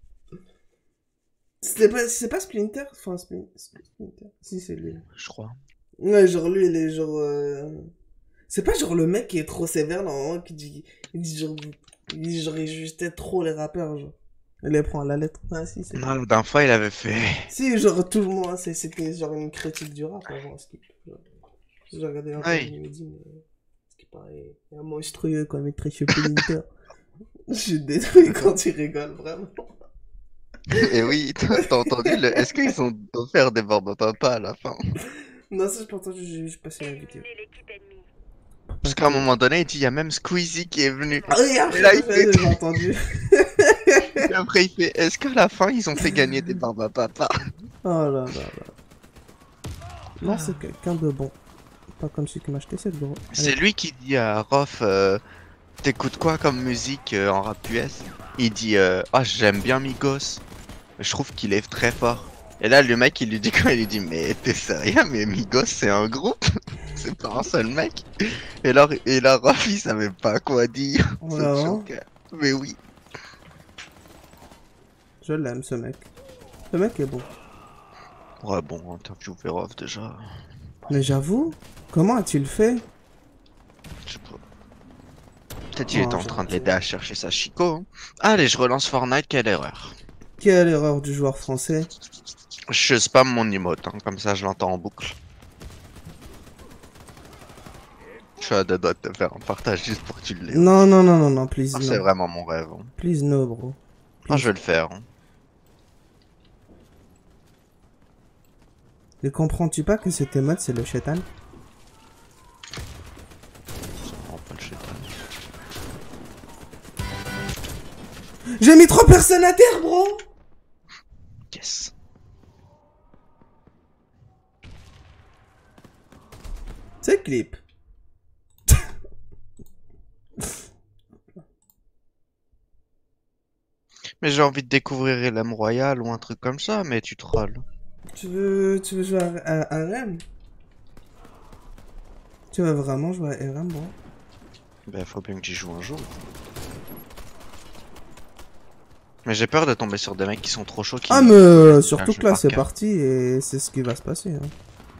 C'est pas Splinter? Enfin, Splinter. Si, c'est lui. Je crois. Ouais, genre lui, il est genre... C'est pas genre le mec qui est trop sévère, non, qui dit... Il dit genre il justait trop les rappeurs, genre. Il les prend à la lettre. Ah si, c'est... Non, la dernière fois, il avait fait... Si, genre tout le monde, c'était genre une critique du rap avant, ce qui... J'ai regardé un peu Oui. le midi, mais... Ce qui paraît monstrueux quand il triche Splinter. Je suis détruit quand il rigole, vraiment. Et oui, t'as entendu le... Est-ce qu'ils ont offert des bords de papa à la fin? Non, ça, je pas entendu, j'ai juste passé la vidéo. Éliminer l'équipe ennemie. Parce qu'à un moment donné, il dit, il y a même Squeezie qui est venu. Ah oui, après, Et là, il fait... j'ai entendu. Et après, il fait, est-ce qu'à la fin, ils ont fait gagner des barbes à papa? Oh là là là. Non, c'est quelqu'un de bon. Pas comme celui qui m'a acheté cette gros. C'est lui qui dit à Rof, t'écoutes quoi comme musique en rap US? Il dit, ah, j'aime bien Migos. Je trouve qu'il est très fort. Et là, le mec, il lui dit quoi? Il lui dit, mais t'es sérieux? Mais Migos, c'est un groupe? C'est pas un seul mec? Et là, Rof, il savait pas quoi dire. Oh C'est là. choquant. Mais oui. Je l'aime, ce mec. Ce mec est bon. Ouais, bon, interview Rof déjà. Mais j'avoue, comment a-t-il fait? Je sais pas. Peut-être qu'il était en train de gentil. l'aider à chercher sa chico. Hein. Allez, je relance Fortnite, quelle erreur. Quelle erreur du joueur français. Je spam mon emote, hein, comme ça je l'entends en boucle. Je suis à deux doigts de te faire un partage juste pour que tu le lises. Non, non, non, non, non, please, Ah, no. c'est vraiment mon rêve. Hein. Please, no, bro. Ah, je vais le faire. Hein. Ne comprends-tu pas que cet emote, c'est le chétan? C'est vraiment pas le chétan. J'ai mis 3 personnes à terre, bro! Yes. C'est clip. Mais j'ai envie de découvrir LM Royal ou un truc comme ça, mais tu trolls. Tu veux jouer à RM? Tu veux vraiment jouer à RM, bro? Ben, faut bien que j'y joue un jour. Mais j'ai peur de tomber sur des mecs qui sont trop chauds. Qui... Ah, mais surtout je que là, par c'est cœur. parti et c'est ce qui va se passer. Hein.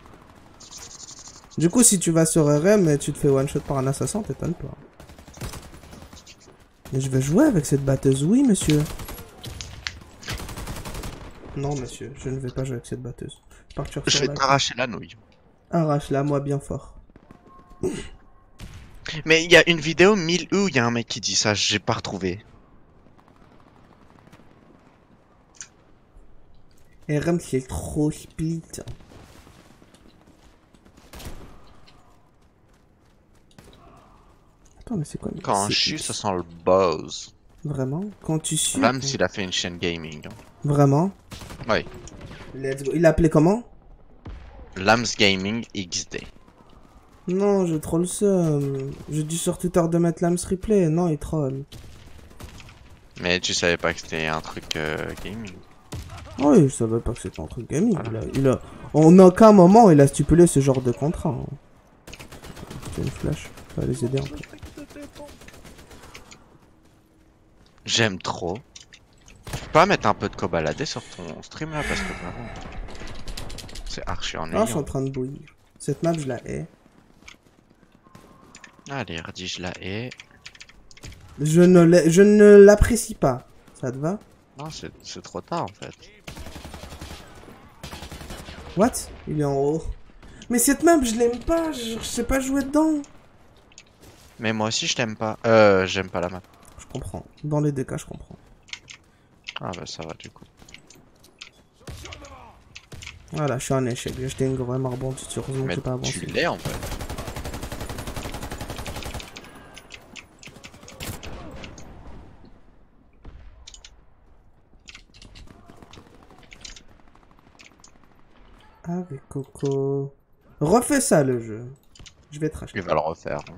Du coup, si tu vas sur RM et tu te fais one-shot par un assassin, t'étonnes pas. Mais je vais jouer avec cette batteuse, oui, monsieur. Non, monsieur, je ne vais pas jouer avec cette batteuse. Partir Je sur vais la... t'arracher la nouille. Arrache-la, moi, bien fort. Mais il y a une vidéo 1000 où il y a un mec qui dit ça, j'ai pas retrouvé. RM, c'est trop split. Attends, mais c'est quoi? Quand on c'est- chie, ça sent le buzz. Vraiment? Quand tu suis? Lams, il a fait une chaîne gaming. Hein. Vraiment? Oui. Let's go. Il l'appelait comment? Lams Gaming XD. Non, je troll seum. J'ai dû sur Twitter de mettre Lams Replay. Non, il troll. Mais tu savais pas que c'était un truc gaming. Oui, je savais pas que c'était un truc gaming. En aucun moment, il a stipulé ce genre de contrat. Hein. C'est une flash. Ça va les aider un peu. J'aime trop. Tu peux pas mettre un peu de cobaladé sur ton stream là parce que vraiment. C'est archi Ah, ennuyant. je suis en train de bouillir. Cette map, je la hais. Allez, redis, je la hais. Je ne l'apprécie pas. Ça te va? Non, c'est trop tard en fait. What? Il est en haut. Mais cette map, je l'aime pas. Je sais pas jouer dedans. Mais moi aussi, je t'aime pas. J'aime pas la map. Je comprends. Dans les deux cas, je comprends. Ah bah ça va du coup. Voilà, je suis un échec. J'ai jeté une vraie rebondie. Heureusement que Mais j'ai pas avancé. tu l'es en fait. Avec Coco. Refais ça le jeu. Je vais te racheter. Il va le refaire. Hein.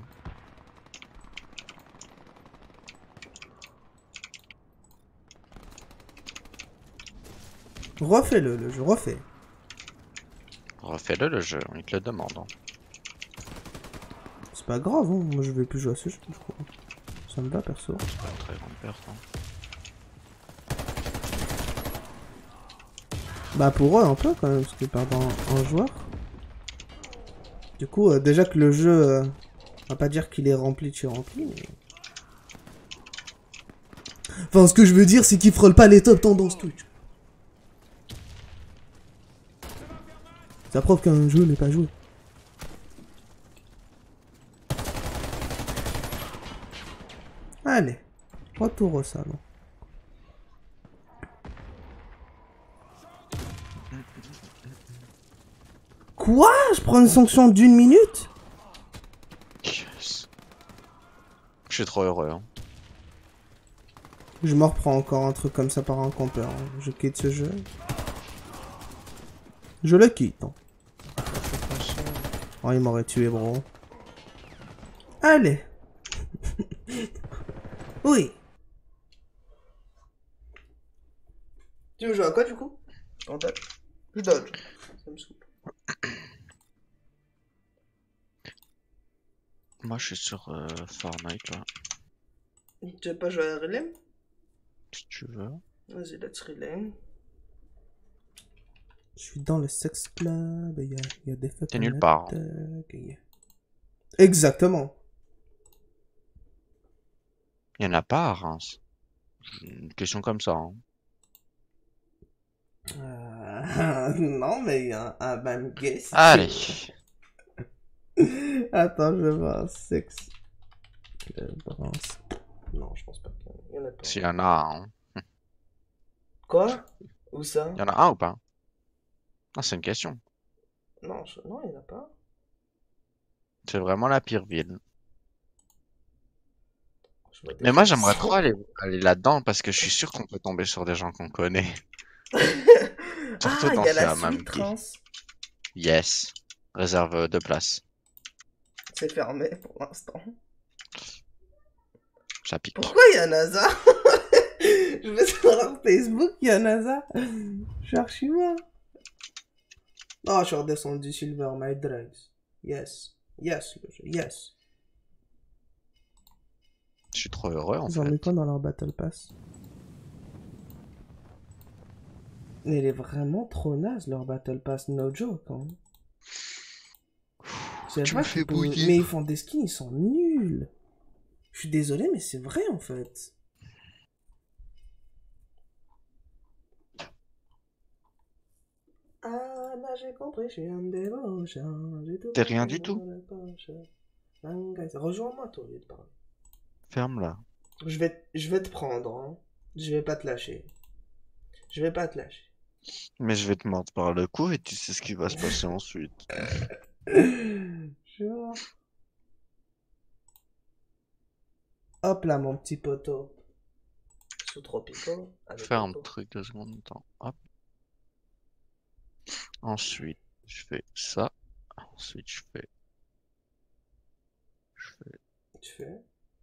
Refais-le le jeu, refais. Refais-le le jeu, il te le demande. Hein. C'est pas grave, hein. Moi je vais plus jouer à ce jeu, je crois. Ça me va perso. C'est pas une très grande perte. Hein. Bah pour eux un peu quand même, parce qu'ils perdent un joueur. Du coup, déjà que le jeu, on va pas dire qu'il est rempli de chez rempli, mais... Enfin, ce que je veux dire, c'est qu'ils frôlent pas les top tendances Twitch. Ça prouve qu'un jeu n'est pas joué. Allez, retour au salon. Quoi? Je prends une sanction d'1 minute? Yes. Je suis trop heureux. Hein. Je me reprends encore un truc comme ça par un campeur. Hein. Je quitte ce jeu. Je le quitte. Hein. Oh, il m'aurait tué, bro. Allez. Oui. Tu veux jouer à quoi du coup? En dodge? Je dodge. Ça me saoule. Moi je suis sur Fortnite là. Tu veux pas jouer à Relem? Si tu veux. Vas-y, let's Relem. Je suis dans le sex club. Il y a des fêtes. T'es nulle part. Exactement. Il y en a pas à Reims. Une question comme ça. Hein. Non, mais il y a un ban gay. Allez. Attends, je vois un sex club Reims. Non, je pense pas qu'il y en a pas. S'il y en a. Hein. Quoi? Où ça? Il y en a un ou pas? Non, c'est une question. Non, non, il y en a pas. C'est vraiment la pire ville. vois des Mais moi gens j'aimerais qui trop aller là-dedans parce que je suis sûr qu'on peut tomber sur des gens qu'on connaît. Surtout Ah, dans il y a ces la hammams suite gays. trans. Yes. Réserve 2 places. C'est fermé pour l'instant. Ça pique. Pourquoi il y a NASA? Je vais sur leur Facebook, il y a NASA. Je suis archi mort. Oh, je suis redescendu Silver, my drugs. Yes. Yes, le jeu. Yes. Je suis trop heureux en Ils en fait. mettent pas dans leur Battle Pass. Mais il est vraiment trop naze leur Battle Pass, no joke. Hein. C'est Tu vrai me fais que- bouillir. Mais ils font des skins, ils sont nuls. Je suis désolé, mais c'est vrai en fait. Ah, là j'ai compris, je suis un débauchant. T'es rien du tout. Rejoins-moi toi au lieu de parler. Ferme-la. Je vais te prendre, hein. Je vais pas te lâcher. Je vais pas te lâcher. Mais je vais te mordre par le cou et tu sais ce qui va se passer ensuite. Genre. Hop là, mon petit poteau. Sous Tropico. Avec Faire un Coco. truc 2 secondes de temps. Hop. Ensuite, je fais ça. Ensuite, je fais. Tu fais?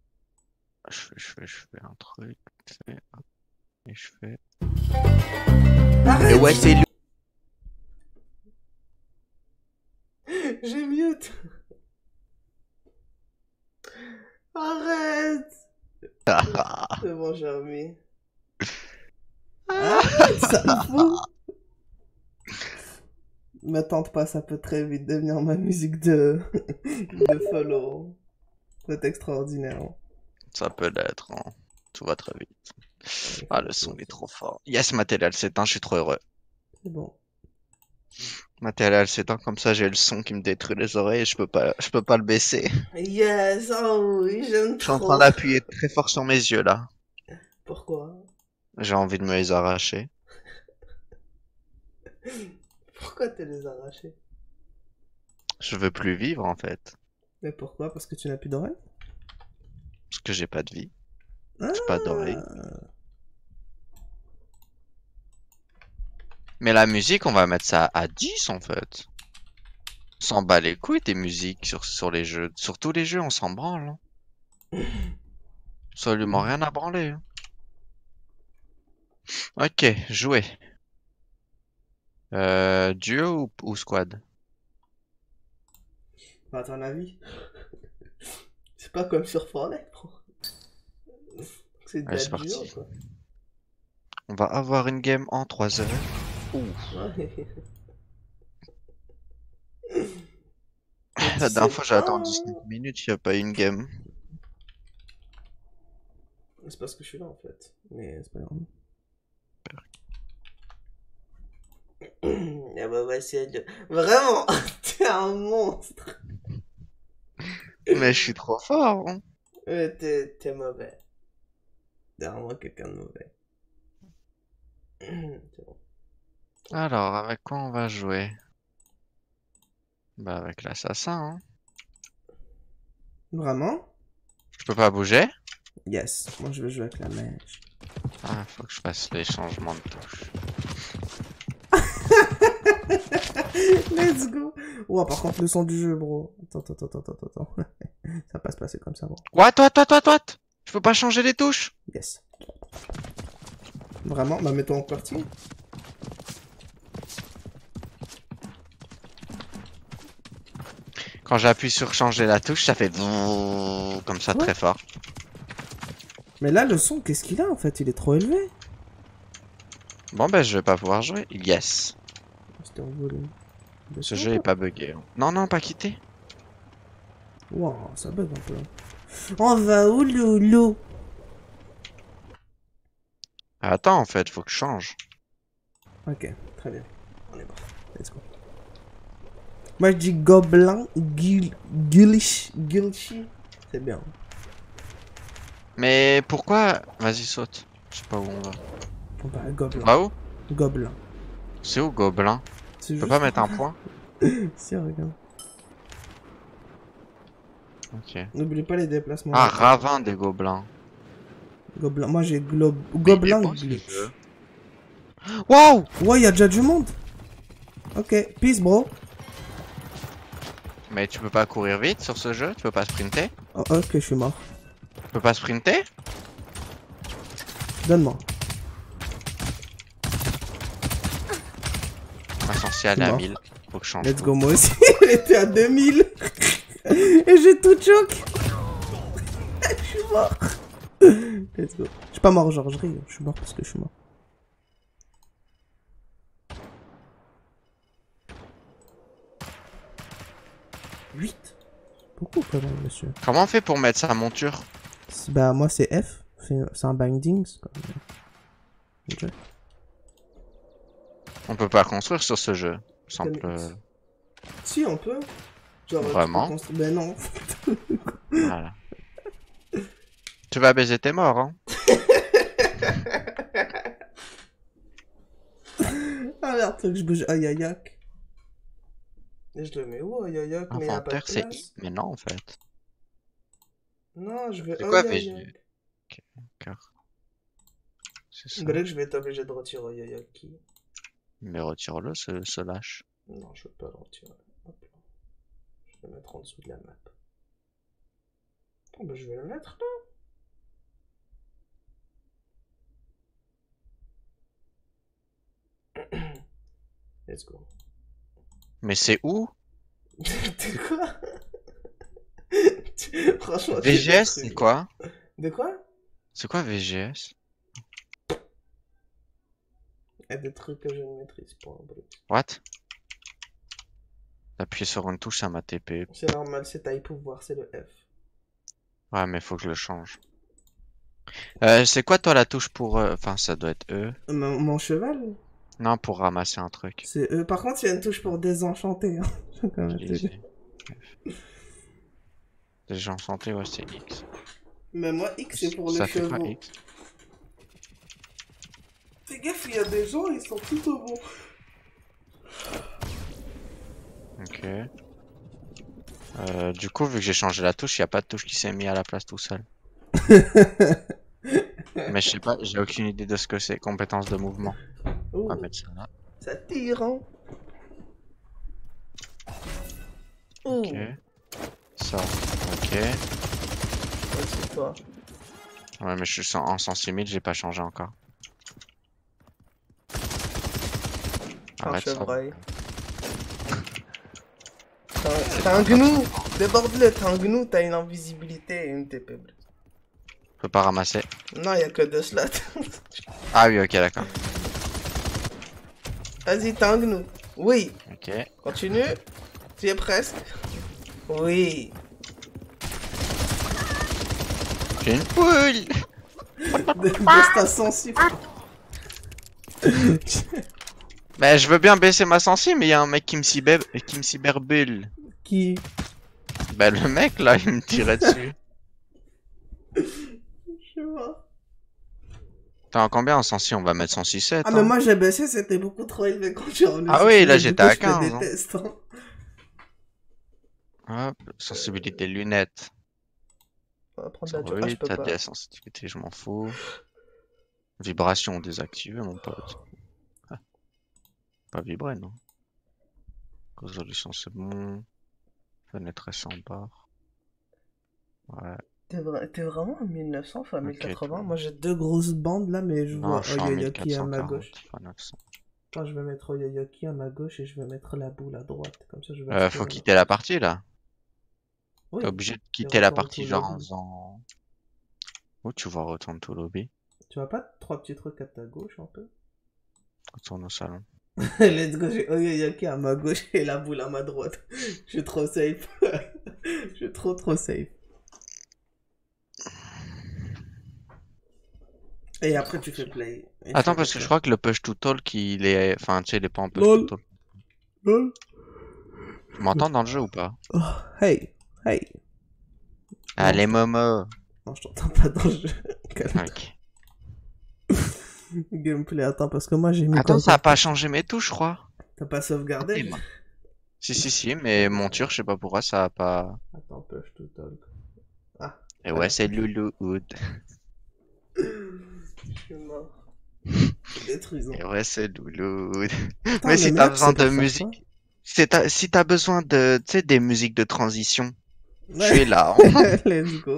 Je fais un truc. Hop. Et je fais. Arrête. Et ouais, c'est lui. J'ai mute. Arrête. C'est bon, j'ai remis. Arrête, ça me fout. Me tente pas, ça peut très vite devenir ma musique de follow. C'est extraordinaire. Ça peut l'être, hein. Tout va très vite. Ah, le son est trop fort. Yes, ma télé elle s'éteint, je suis trop heureux. C'est bon. Ma télé elle s'éteint, comme ça j'ai le son qui me détruit les oreilles et je peux pas le baisser. Yes, oh oui, j'aime Je suis en trop. train d'appuyer très fort sur mes yeux là. Pourquoi? J'ai envie de me les arracher. Pourquoi te les arracher? Je veux plus vivre en fait. Mais pourquoi? Parce que tu n'as plus d'oreilles? Parce que j'ai pas de vie. Ah. J'ai pas d'oreilles. Mais la musique, on va mettre ça à 10 en fait. On s'en bat les couilles des musiques sur les jeux. Sur tous les jeux, on s'en branle. Hein. Absolument rien à branler. Hein. Ok, jouer. Duo ou squad? À ton avis? C'est pas comme sur Fortnite, bro. C'est de Allez, la c'est duo, parti. quoi. On va avoir une game en 3 heures. Ouh. Ouais. La dernière fois, j'ai attendu pas. 5 minutes, il n'y a pas eu une game. C'est parce que je suis là, en fait. Mais c'est pas grave. Ah bah ouais, c'est... Vraiment, t'es un monstre. Mais je suis trop fort. Hein. T'es mauvais. T'es vraiment quelqu'un de mauvais. C'est bon. Alors, avec quoi on va jouer? Bah, avec l'assassin. Hein. Vraiment? Je peux pas bouger? Yes. Moi, je vais jouer avec la mèche. Ah, faut que je fasse les changements de touche. Let's go. Ouah, par contre, le son du jeu, bro. Attends. Ça va pas se passer comme ça, bro. What? Je peux pas changer les touches? Yes. Vraiment? Bah, mets-toi en partie. Quand j'appuie sur changer la touche, ça fait comme ça très fort. Mais là, le son, qu'est-ce qu'il a, en fait? Il est trop élevé. Bon, ben, je vais pas pouvoir jouer. Yes. C'était en volume. Ce jeu est pas bugué. Hein. Non, pas quitté. Wow, ça bug un peu. On va où, loulou? Attends, en fait, faut que je change. Ok, très bien. On est bon. Let's go. Moi, je dis gobelin, gilchi. C'est bien. Mais pourquoi? Vas-y, saute. Je sais pas où on va. On va à On gobelin. va où? Gobelin. C'est où, gobelin? Tu Tu peux pas mettre un point? Si, regarde. Ok. N'oublie pas les déplacements. Ah, ravin des gobelins. Gobelin. Moi, j'ai Mais il est gobelin beau, ce glitch. jeu. Wow! Ouais, y'a déjà du monde. Ok, peace, bro. Mais tu peux pas courir vite sur ce jeu? Tu peux pas sprinter? Oh, ok, je suis mort. Tu peux pas sprinter? Donne-moi. Essentiel Je suis à mort. 1000. Faut que je change. Let's tout. go, moi aussi. J'étais à 2000. Et j'ai tout choc. Je suis mort. Let's go. Je suis pas mort, genre, je ris. Je suis mort parce que je suis mort. Beaucoup quand même, monsieur. Comment on fait pour mettre sa monture? Bah, moi, c'est F. C'est un binding. Ok. On peut pas construire sur ce jeu. Simple. Si, on peut. Genre, Vraiment? Ben non. Voilà. Tu vas baiser tes morts, hein? Ah merde, faut que je bouge. Aïe aïe aïe. Et je le mets où, aïe aïe aïe, mais y'a pas de Inventaire, c'est place. I. Mais non, en fait. Non, je veux C'est quoi, aïe aïe VG? aïe. D'accord. C'est ça. Bref, je vais être obligé de retirer Yoyoki. Mais retire-le, ce lâche. Non, je peux pas le retirer. Hop là. Je vais le mettre en dessous de la map. Oh, bah, je vais le mettre là. Let's go. Mais c'est où? De quoi? Franchement, VGS, c'est quoi? De quoi? C'est quoi VGS? Il y a des trucs que je ne maîtrise pas en brut. What? Appuyer sur une touche, ça m'a TP. C'est normal, c'est taille pouvoir, c'est le F. Ouais, mais faut que je le change. C'est quoi toi la touche pour... Enfin, ça doit être E. Mon cheval? Non, pour ramasser un truc. C'est E. Par contre, il y a une touche pour désenchanter. Hein. Quand même, Je disais. Déjà en santé, ouais, c'est X. Mais moi, X, c'est pour les Ça fait pas chevaux. X. Fais gaffe, il y a des gens, ils sont plutôt bons. Ok. Du coup, vu que j'ai changé la touche, il n'y a pas de touche qui s'est mis à la place tout seul. Mais je sais pas, j'ai aucune idée de ce que c'est. Compétence de mouvement. On va Ouh, mettre ça là. ça tire, hein. Ouh. Ok. Ça. Ok. Ouais, c'est toi. Ouais, mais je suis en 106 000, j'ai pas changé encore. Un Arrête ça. chevreuil. T'as un gnou. Déborde-le, t'as un gnou, t'as une invisibilité et une TP. Je peux pas ramasser. Non, y a que deux slots. Ah oui, ok, d'accord. Vas-y, t'as un gnou. Oui. Ok. Continue. Tu y es presque. Oui. J'ai une poule. Baisse ta sensible. Bah, je veux bien baisser ma sensi, mais il y a un mec qui me cyberbule. Qui? Bah, le mec là, il me tirait dessus. Je sais pas. T'as combien en sensi? On va mettre 106.7. Ah, mais moi j'ai baissé, c'était beaucoup trop élevé quand tu es revenu. Ah oui, là, Du j'étais coup, à je te 15, hein. déteste, hein. Hop, sensibilité lunettes. On va prendre la Oui, je peux t'as pas. des sensitivités, je m'en fous. Vibration désactivée, mon pote. Ah. Pas vibrer, non. Résolution, c'est bon. Fenêtre en barre. Ouais. T'es vraiment à 1900 fois 1080? Ok, Moi j'ai deux grosses bandes là, mais je Non, vois je suis en Oyoyoki à ma 1440, gauche. pas 900. Moi je vais mettre Oyoyoki à ma gauche et je vais mettre la boule à droite. Comme ça je vais. Faut quitter la partie là. Oui. T'es obligé de Et quitter la retourne partie tout genre en lobby. faisant. Où tu vois retourne tout lobby? Tu vois pas trois petits trucs à ta gauche un peu? Retourne au salon. Let's go, j'ai Oyoyoki à ma gauche et la boule à ma droite. Je suis trop safe. Je suis trop safe. Et après tu fais play. Et Attends, tu parce que fais je crois que le push to talk, il est. Enfin, tu sais, il est pas en push Lol. to talk. play. Tu m'entends dans le jeu ou pas? Oh, hey, hey. Allez, je- Momo! Non, je t'entends pas dans le jeu. Calme. Ok. Gameplay, attends, parce que moi j'ai mis. Attends, comme ça a pas changé mes touches, je crois. T'as pas sauvegardé? Ok, Si, mais mon tir, je sais pas pourquoi ça a pas. Attends, push to talk. Ah, Et ouais, c'est Loulou Hood. je suis mort. Détruisant. Et ouais, c'est Loulou Hood. Putain, Mais si le t'as map, besoin c'est de pour faire musique, si t'as besoin de, tu sais, des musiques de transition, quoi? je suis là. Hein. Let's go.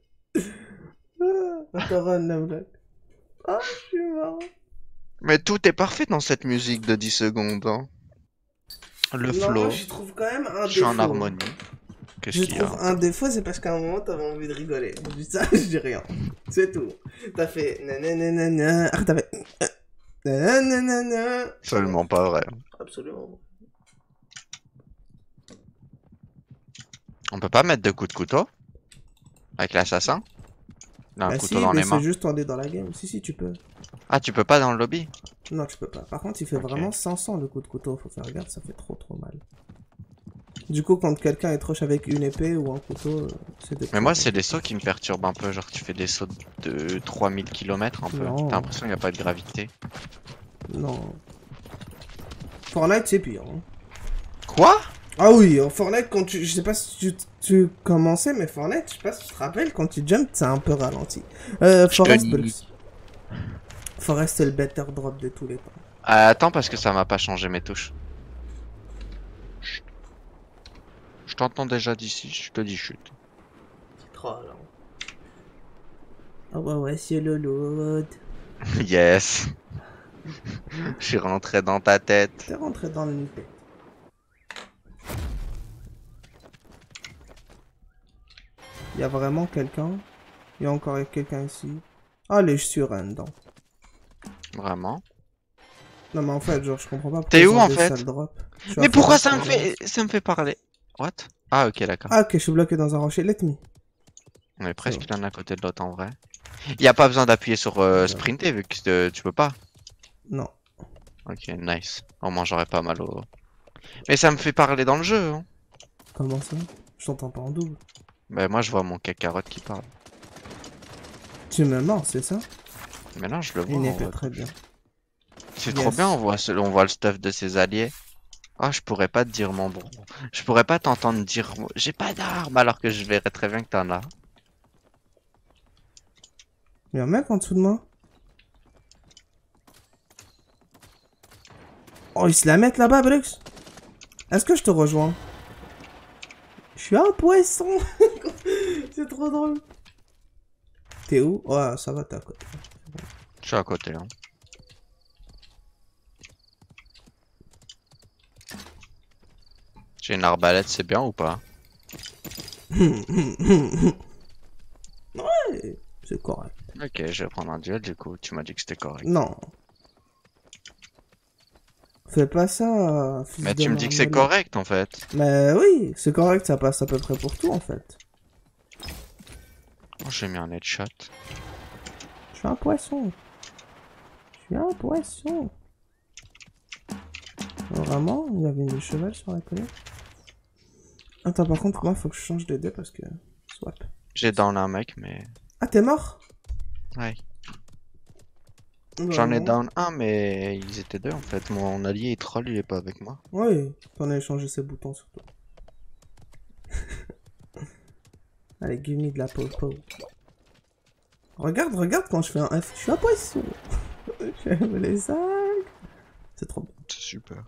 Encore un unblock. Ah, je suis mort. Mais tout est parfait dans cette musique de 10 secondes. Hein. Le Non, flow, moi, j'y trouve quand même un je suis en défaut. harmonie. Qu'est-ce Je qu'il y a? trouve un défaut, c'est parce qu'à un moment, t'avais envie de rigoler. Je dis ça, je dis rien. C'est tout. T'as fait nananana. Ah, t'as fait nananana. Absolument pas vrai. Absolument. On peut pas mettre de coups de couteau? Avec l'assassin? Il a un Bah couteau si, dans mais les mains. c'est juste on est dans la game. Si, tu peux. Ah, tu peux pas dans le lobby? Non, tu peux pas. Par contre, il fait Ok. vraiment 500 le coup de couteau. Faut faire gaffe, ça fait trop mal. Du coup, quand quelqu'un est troche avec une épée ou un couteau, c'est des Mais moi, c'est des sauts qui me perturbent un peu. Genre, tu fais des sauts de 3000 km un peu. Non. T'as l'impression qu'il n'y a pas de gravité. Non. Fortnite, c'est pire. Hein. Quoi? Ah oui, en Fortnite, quand tu... Je sais pas si tu commençais, mais Fortnite, je sais pas si tu te rappelles, quand tu jumps, c'est un peu ralenti. Forest dis. Brux. Forest c'est le better drop de tous les temps. Attends, parce que ça m'a pas changé mes touches. Chut. Je t'entends déjà d'ici, je te dis chut. Troll. Ah ouais, c'est le load. Yes. Je suis rentré dans ta tête. T'es rentré dans le tête. Il y a vraiment quelqu'un? Il y a encore quelqu'un ici? Allez, je suis random. Vraiment. Non mais en fait, genre, je comprends pas pourquoi T'es ils où, ont en des fait sales drops. Je suis Mais à pourquoi Forest, ça me fait parler? What? Ah ok, d'accord. Ah ok, je suis bloqué dans un rocher. Let me. On est presque l'un à côté de l'autre en vrai. Y a pas besoin d'appuyer sur sprinter vu que tu peux pas. Non. Ok, nice. Au moins j'aurais pas mal au... Mais ça me fait parler dans le jeu. Hein. Comment ça? Je t'entends pas en double. Bah moi je vois mon cacarotte qui parle. Tu me mords, c'est ça? Mais non, je le vois. Une en épée, vrai. très bien. C'est Yes. trop bien, on voit le stuff de ses alliés. Ah, je pourrais pas te dire mon bon. Je pourrais pas t'entendre dire j'ai pas d'armes alors que je verrais très bien que t'en as. Il y a un mec en dessous de moi. Oh, ils se la mettent là-bas, Brux. Est-ce que je te rejoins? Je suis un poisson. C'est trop drôle. T'es où? Ouais, ça va, t'es à côté. Je suis à côté. Hein. J'ai une arbalète, c'est bien ou pas? Ouais, c'est correct. Ok, je vais prendre un duel du coup. Tu m'as dit que c'était correct. Non. Fais pas ça, fils Mais de tu me dis que c'est marmelade. correct en fait. Mais oui, c'est correct, ça passe à peu près pour tout en fait. Oh, j'ai mis un headshot. Je suis un poisson. Je suis un poisson. Vraiment, il y avait une cheval sur la colline. Attends, par contre, moi, faut que je change de dé parce que... Swap. J'ai down un mec, mais. Ah, t'es mort? Ouais. J'en ai non. down un, mais ils étaient deux en fait. Mon allié il troll, il est pas avec moi. Oui, t'en as échangé ses boutons surtout. Allez, give me de la popo. Regarde, regarde quand je fais un F. Je suis un poisson. J'aime les algues. C'est trop bien. C'est super.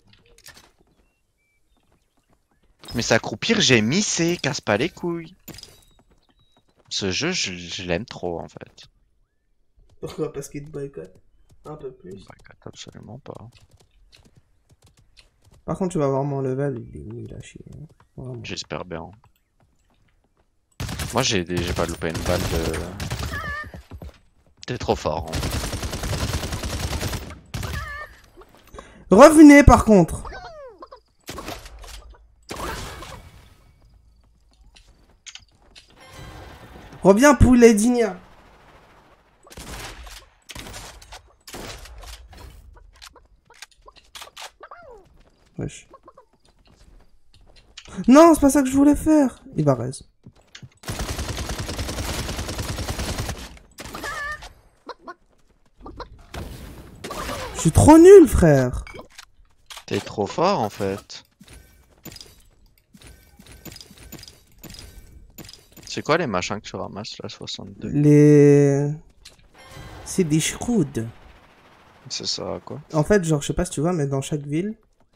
Mais s'accroupir, j'ai missé, casse pas les couilles. Ce jeu, je l'aime trop en fait. Pourquoi? Parce qu'il te boycotte un peu plus. Boycott absolument pas. Par contre, tu vas voir mon level, il est nul à chier. Hein. Vraiment. J'espère bien. Moi, j'ai pas loupé une balle de. T'es trop fort. Hein. Revenez par contre. Reviens poulet d'Igna. Wesh. Non, c'est pas ça que je voulais faire. Il va raise. Je suis trop nul, frère. T'es trop fort en fait. C'est quoi les machins que tu ramasses là, 62? Les... C'est des shrouds. C'est ça quoi? En fait, genre, je sais pas si tu vois, mais dans chaque ville...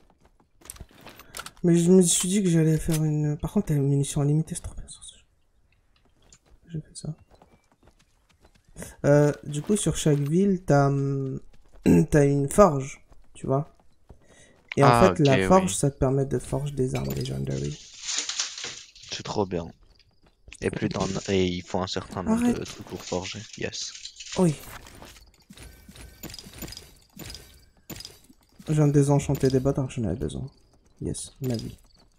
Mais je me suis dit que j'allais faire une... Par contre, t'as une munition limitée, c'est trop bien. J'ai fait ça. Du coup, sur chaque ville, t'as une forge, tu vois. Et en Ah, fait, la ok, forge, oui. ça te permet de forger des armes legendary. C'est trop bien. Et plus dans... Et il faut un certain nombre Arrête. de trucs pour forger. Yes. Oui. Je viens de désenchanter des bottes alors que j'en avais besoin. Yes, ma vie.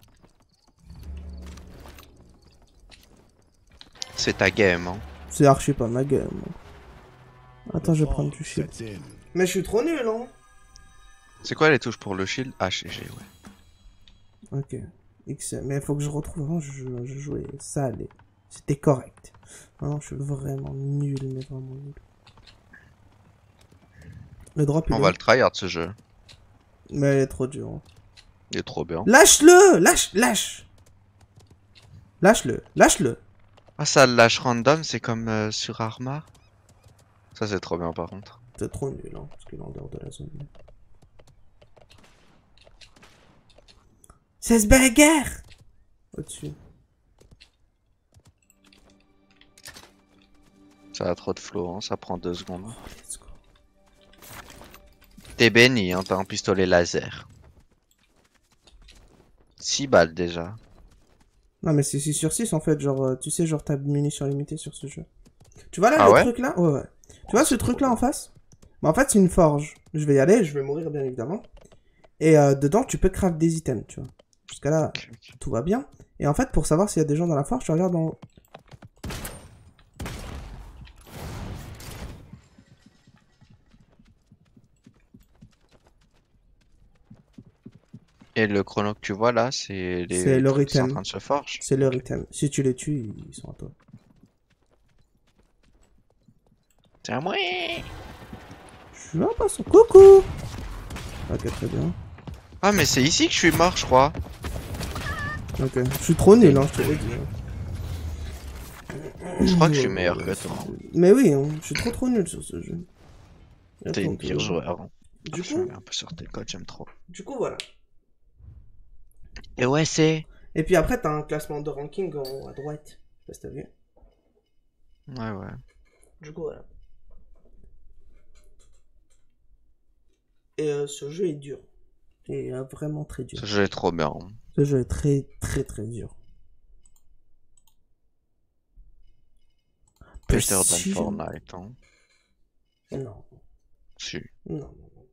C'est ta game, hein. C'est archi pas ma game. Attends, je vais prendre du shield. Mais je suis trop nul, hein. C'est quoi les touches pour le shield? HG, ouais. Ok. X, mais il faut que je retrouve. Avant, je jouais ça, c'était correct. Non, je suis vraiment nul, mais vraiment nul. Le drop, il On est va où? le tryhard ce jeu. Mais elle est trop dure. Hein. Il est trop bien. Lâche-le! Lâche! Lâche-le! Lâche-le! Ah, ça le lâche random, c'est comme sur Arma. Ça, c'est trop bien par contre. C'est trop nul, hein, parce qu'il est en dehors de la zone. Ça se bagarre! Au-dessus. Ça a trop de flow, hein, ça prend 2 secondes. Oh, let's go. T'es béni, hein, t'as un pistolet laser. 6 balles déjà. Non, mais c'est 6 sur 6 en fait, genre, tu sais, genre, t'as munitions limitées sur ce jeu. Tu vois là, Ah le ouais truc là? Ouais, ouais. Tu vois ce truc là en face? Bah, en fait, c'est une forge. Je vais y aller, je vais mourir bien évidemment. Et dedans, tu peux craft des items, tu vois. Jusqu'à là, tout va bien. Et en fait, pour savoir s'il y a des gens dans la forge, tu regardes en haut. Et le chrono que tu vois là, c'est C'est les leur trucs qui sont en item. train de se forger. C'est leur item. Si tu les tues, ils sont à toi. C'est à moi. Je suis là, pas son coucou! Ok, très bien. Ah mais c'est ici que je suis mort, je crois. Ok, je suis trop nul, hein, je te l'ai dit. Je crois que je suis meilleur que toi. Mais oui, hein, je suis trop nul sur ce jeu. T'es une Attends, pire joueur. Hein. Du Je coup, me mets un peu sur tes codes, j'aime trop. voilà. Et ouais, c'est... Et puis après, t'as un classement de ranking en haut à droite. Je sais pas si t'as vu. Ouais, ouais. Du coup, voilà. Et ce jeu est dur. Et vraiment très dur. Ce jeu est trop bien. Hein. Ce jeu est très très dur. Better than Precision. Fortnite. Hein. Non. Si. Non.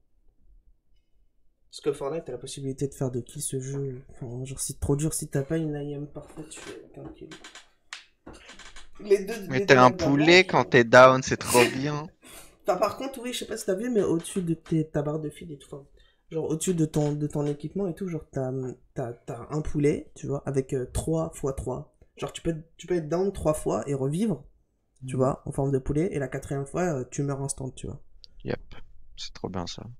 Parce que Fortnite, t'as la possibilité de faire de kill ce jeu. Enfin, genre, c'est trop dur si t'as pas une IM parfaite, tu fais aucun kill. Mais t'es un poulet quand t'es down, c'est trop bien. Enfin, par contre, oui, je sais pas si t'as vu, mais au-dessus de ta barre de fil et tout, enfin, genre au-dessus de ton équipement et tout, genre t'as un poulet, tu vois, avec 3 x 3. Genre tu peux être down 3 fois et revivre, tu vois, en forme de poulet, et la 4e fois, tu meurs instant, tu vois. Yep, c'est trop bien ça.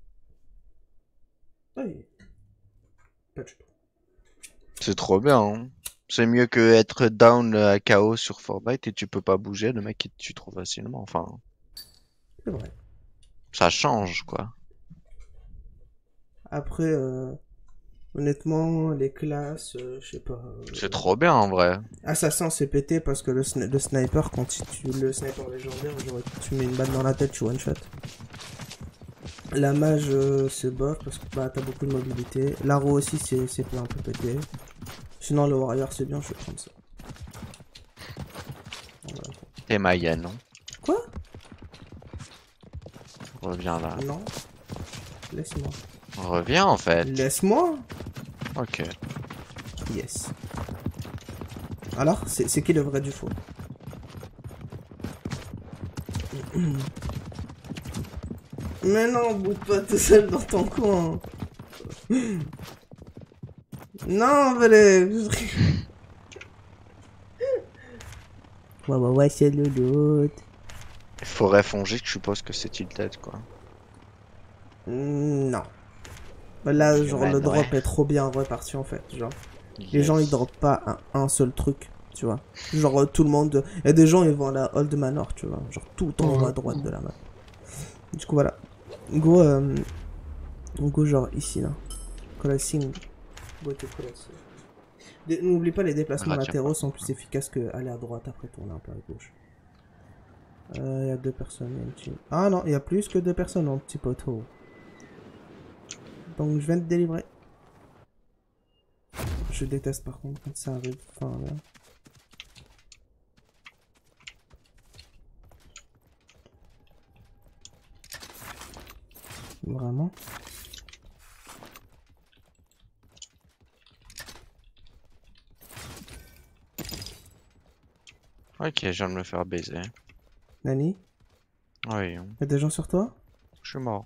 Oui. Pas du tout. C'est trop bien. Hein. C'est mieux que être down à KO sur Fortnite et tu peux pas bouger, le mec il te tue trop facilement. Enfin, C'est vrai. ça change quoi. Après, honnêtement, les classes, je sais pas. C'est trop bien en vrai. Assassin, c'est pété parce que le sniper, quand le sniper légendaire, genre, tu mets une balle dans la tête, tu one shot. La mage, c'est bof parce que bah, t'as beaucoup de mobilité. L'arrow aussi, c'est un peu pété. Sinon, le warrior, c'est bien, je vais prendre ça. Voilà. T'es Maya, non? Quoi? Reviens là. Non. Laisse-moi. Reviens en fait. Laisse-moi. Ok. Yes. Alors, c'est qui le vrai du faux? Mais non, boude pas tout seul dans ton coin. Non, allez. Ouais, c'est le loot. Forêt fongique, je suppose que c'est tilted quoi. Non. Bah là, genre, le Humaine, drop ouais. est trop bien réparti en fait. Genre, les Yes. gens ils droppent pas un seul truc, tu vois. Genre, tout le monde. Il y a des gens ils vont à la Old Manor, tu vois. Genre, tout en haut à droite de la map. Du coup, voilà. Go, genre ici là. Crossing. Go to crossing. N'oublie pas, les déplacements Retiens latéraux pas. sont plus efficaces que aller à droite après tourner un peu à gauche. Il y a 2 personnes. Il y a une team. Ah non, il y a plus que 2 personnes en petit poteau. Donc je viens de délivrer. Je déteste par contre quand ça arrive. Enfin, là. Vraiment. Ok, je viens de me faire baiser. Nani? Oui, Y'a des gens sur toi? je suis mort.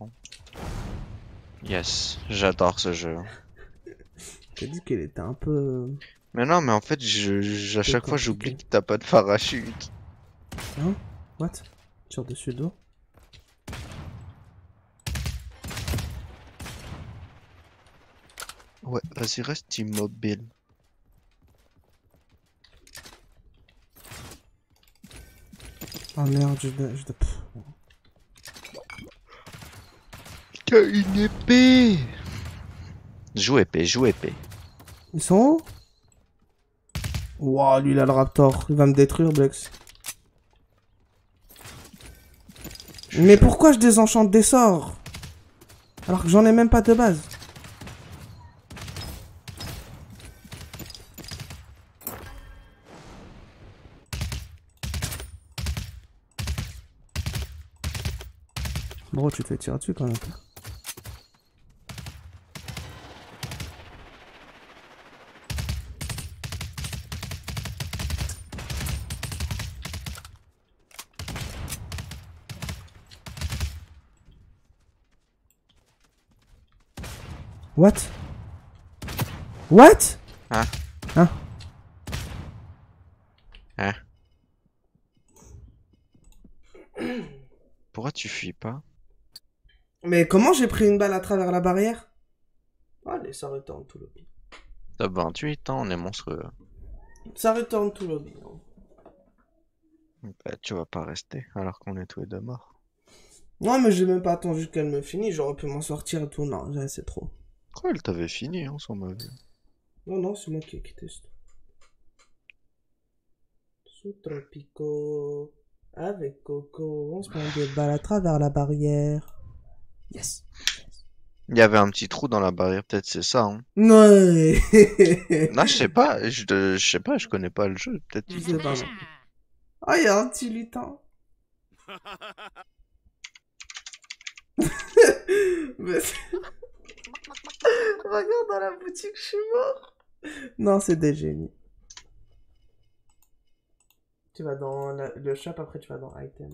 Yes, j'adore ce jeu. T'as dit qu'elle était un peu... Mais non, mais en fait, à chaque fois, j'oublie que t'as pas de parachute. Hein? What? Tire dessus d'eau? Ouais, vas-y, reste immobile. Oh merde, Pff. Une épée. Joue épée, joue épée. Ils sont où? Wouah, lui il a le raptor. Il va me détruire, Blex. Mais pourquoi je désenchante des sorts? Alors que j'en ai même pas de base. Bro, tu te fais tirer dessus quand même. What? What? Hein? Hein? Hein? Pourquoi tu fuis pas? Mais comment j'ai pris une balle à travers la barrière? Allez, ça retourne tout lobby. T'as 28 ans, on est monstrueux. Ça retourne tout lobby. Bah, tu vas pas rester alors qu'on est tous les deux morts. Non, mais j'ai même pas attendu qu'elle me finisse. J'aurais pu m'en sortir et tout. Non, c'est trop. Quoi, elle t'avait fini, hein, sans ma vie. Non, non, c'est moi qui ai quitté ce truc. Sous Tropico. Avec Coco. On se prend des balles à travers la barrière. Yes. Il y avait un petit trou dans la barrière, peut-être c'est ça, hein. Non. Non, je sais pas, je sais pas, je connais pas le jeu, peut-être. Je sais pas, non. Oh, il y a un petit lutin. Mais regarde dans la boutique, je suis mort. Non, c'est des génies. Tu vas dans le shop, après tu vas dans item.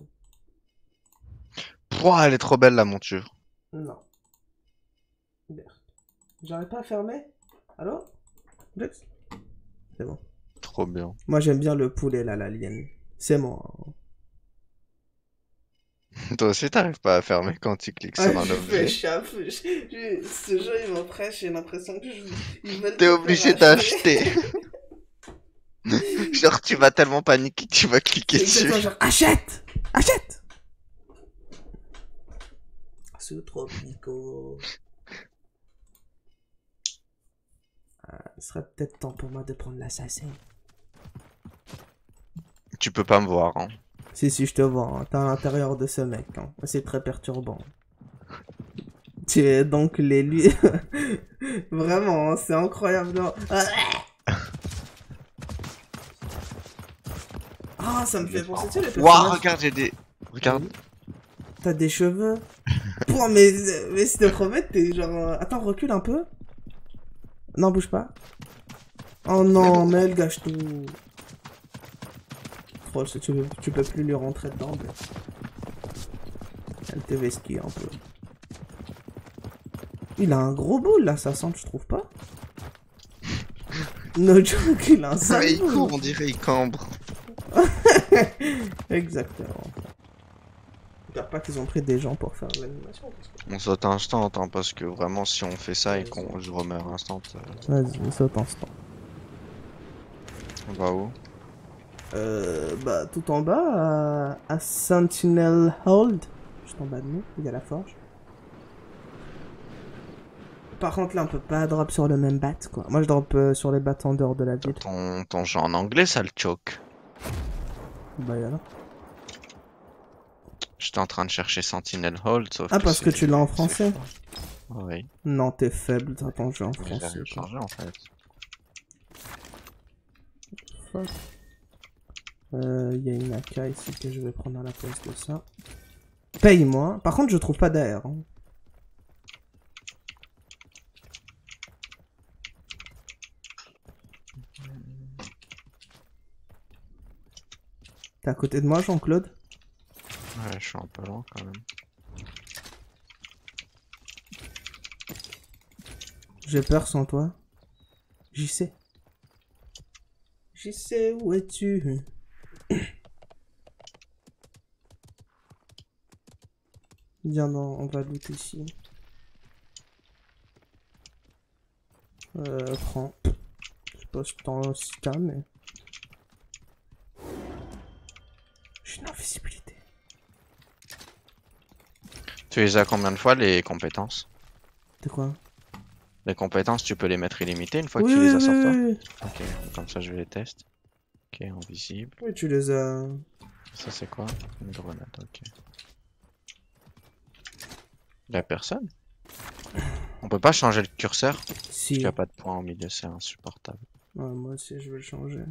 Pouah, elle est trop belle la monture. Non. Merde. J'arrive pas à fermer? Allô? Blex? C'est bon. Trop bien. Moi j'aime bien le poulet là, l'alien. C'est moi. Toi aussi t'arrives pas à fermer quand tu cliques sur un objet. Ce jeu il m'oppresse, j'ai l'impression que ils veulent T'es te obligé faire acheter. d'acheter. Genre tu vas tellement paniquer que tu vas cliquer C'est dessus. exactement genre achète! Achète! Sous Tropico. Il serait peut-être temps pour moi de prendre l'assassin. Tu peux pas me voir, hein. Si, je te vois, hein. T'es à l'intérieur de ce mec, hein. C'est très perturbant. Tu es donc l'élu. Vraiment, hein, c'est incroyable. Ah, ça me fait penser, tu sais, les personnages... Waouh, regarde, j'ai des... Regarde. T'as des cheveux. Pouah, mais si te promets, t'es genre... Attends, recule un peu. Non, bouge pas. Oh non, mais elle gâche tout. Oh, tu peux plus lui rentrer dedans. Mais... Elle te vesquille un peu. Il a un gros boule là, ça sent, tu trouves pas? No joke, il a un sale Mais il boule. court, on dirait, il cambre. Exactement. J'espère pas qu'ils ont pris des gens pour faire l'animation. On saute instant, hein, parce que vraiment, si on fait ça et qu'on je remets instant, Vas-y, saute instant. on va où? Bah, tout en bas, à Sentinel Hold. Juste en bas de nous, il y a la forge. Par contre, là, on peut pas drop sur le même bat, quoi. Moi, je drop sur les bats en dehors de la ville. Ton jeu en anglais, ça le choque. Bah, et alors? J'étais en train de chercher Sentinel Hold, sauf Ah, parce que tu l'as en français? Oui. Non, t'es faible, t'as ton jeu en Je l'ai français. quoi. chargé en fait. Fuck. Y a une AK ici que je vais prendre à la place de ça. Paye-moi. Par contre, je trouve pas d'air. Hein. T'es à côté de moi, Jean-Claude? Ouais, je suis un peu loin quand même. J'ai peur sans toi. J'y sais. J'y sais, où es-tu? Viens, non, on va loot ici. Prends. Je sais pas si t'en si t'as, mais... J'ai une invisibilité. Tu les as combien de fois les compétences? De quoi? Les compétences, tu peux les mettre illimitées une fois Oui, que tu les oui, as sur toi? oui, oui. Ok, comme ça je les teste. Ok, invisible. Oui, tu les as. Ça c'est quoi? Une grenade, ok. Y'a personne? On peut pas changer le curseur? Si. Il y a pas de point au milieu, c'est insupportable. Ouais, moi aussi, je vais le changer.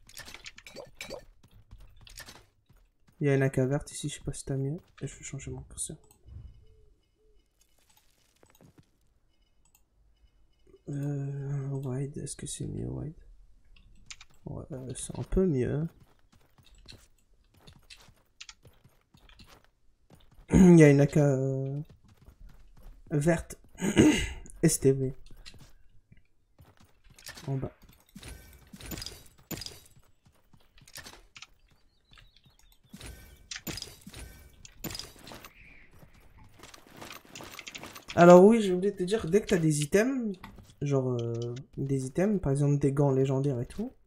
Il y a une AK verte ici, je sais pas si t'as mieux. Et je vais changer mon curseur. Wide, est-ce que c'est mieux wide? Ouais, c'est un peu mieux. Il y a une AK verte STV en bas. Alors oui, j'ai oublié de te dire, dès que t'as des items, genre des items, par exemple des gants légendaires et tout,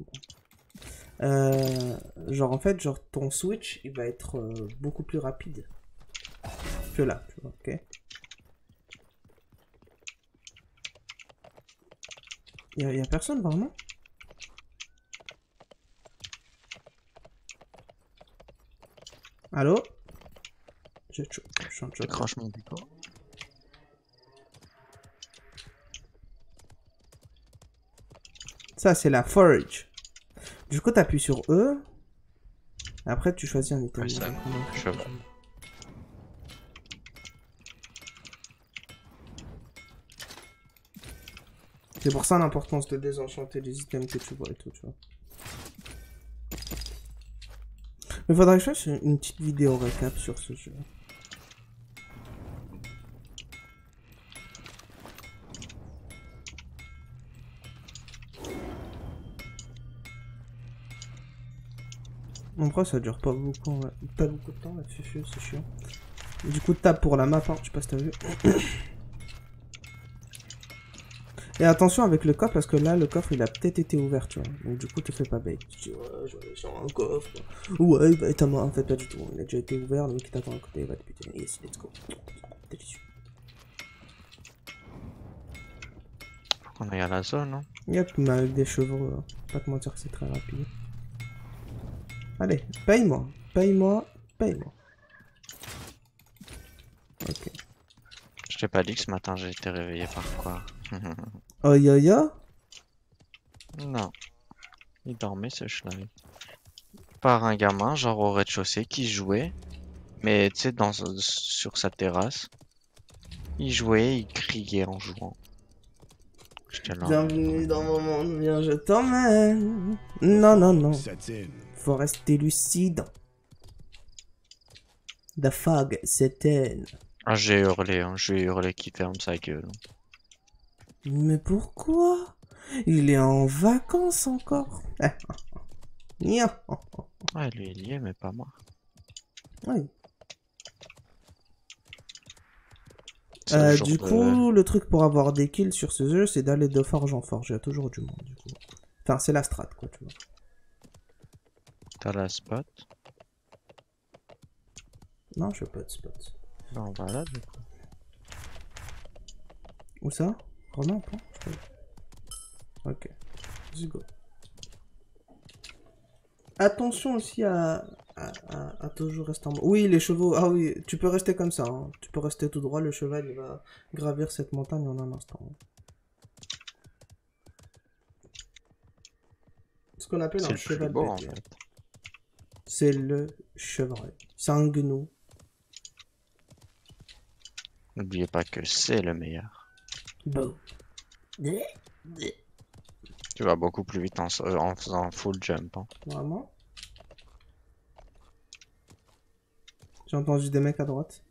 genre en fait, genre ton switch, il va être beaucoup plus rapide que là, tu vois, ok? Y a personne vraiment? Allô? Je chante. Décroche mon bico. Ça, c'est la forge. Du coup, t'appuies sur E. Après, tu choisis un item. Personne. Cheval. C'est pour ça l'importance de désenchanter les items que tu vois et tout, tu vois. Mais faudrait que je fasse une petite vidéo récap sur ce jeu. En vrai, ça dure pas beaucoup, ouais. Pas beaucoup de temps, là, c'est chiant. Du coup, tape pour la map, hein. Je sais pas si t'as vu. Et attention avec le coffre, parce que là, le coffre, il a peut-être été ouvert, tu vois. Donc du coup, te fais pas bait. Tu dis, ouais, je vais aller sur un coffre. Ouais, bah, t'as moi, en fait, pas du tout. Il a déjà été ouvert, le mec qui t'attend à côté, il va te buter. Yes, let's go. Délicieux. Faut qu'on aille à la zone, non? Yep, mais avec des chevaux, pas te mentir que c'est très rapide. Allez, paye-moi. Paye-moi. Paye-moi. Ok. Je t'ai pas dit que ce matin j'ai été réveillé par quoi? Oh yo yo. Non. Il dormait ce schlag. Par un gamin, genre au rez-de-chaussée, qui jouait. Mais tu sais, sur sa terrasse. Il jouait, il criait en jouant. J'étais là. Bienvenue dans mon monde, viens, je t'emmène. Non, non, non. Faut rester lucide. The fog s'éteint. Ah, j'ai hurlé, hein. J'ai hurlé qu'il ferme sa gueule. Mais pourquoi? Il est en vacances encore. Nia. Ouais, lui il y est, mais pas moi. Oui. C'est le jour Du de- coup, le truc pour avoir des kills sur ce jeu, c'est d'aller de forge en forge. Il y a toujours du monde, du coup. Enfin, c'est la strat, quoi, tu vois. T'as la spot? Non, je veux pas de spot. Ben voilà, du coup. Où ça? Vraiment pas? Ok. Let's go. Attention aussi à toujours rester en... Oui, les chevaux... Ah oui, tu peux rester comme ça. Hein. Tu peux rester tout droit. Le cheval, il va gravir cette montagne en un instant. Ce qu'on appelle C'est un le plus cheval beau en bête. fait. C'est le chevreuil. C'est un gnou. N'oubliez pas que c'est le meilleur. Beau. Tu vas beaucoup plus vite en faisant full jump. Hein. Vraiment? J'ai entendu des mecs à droite.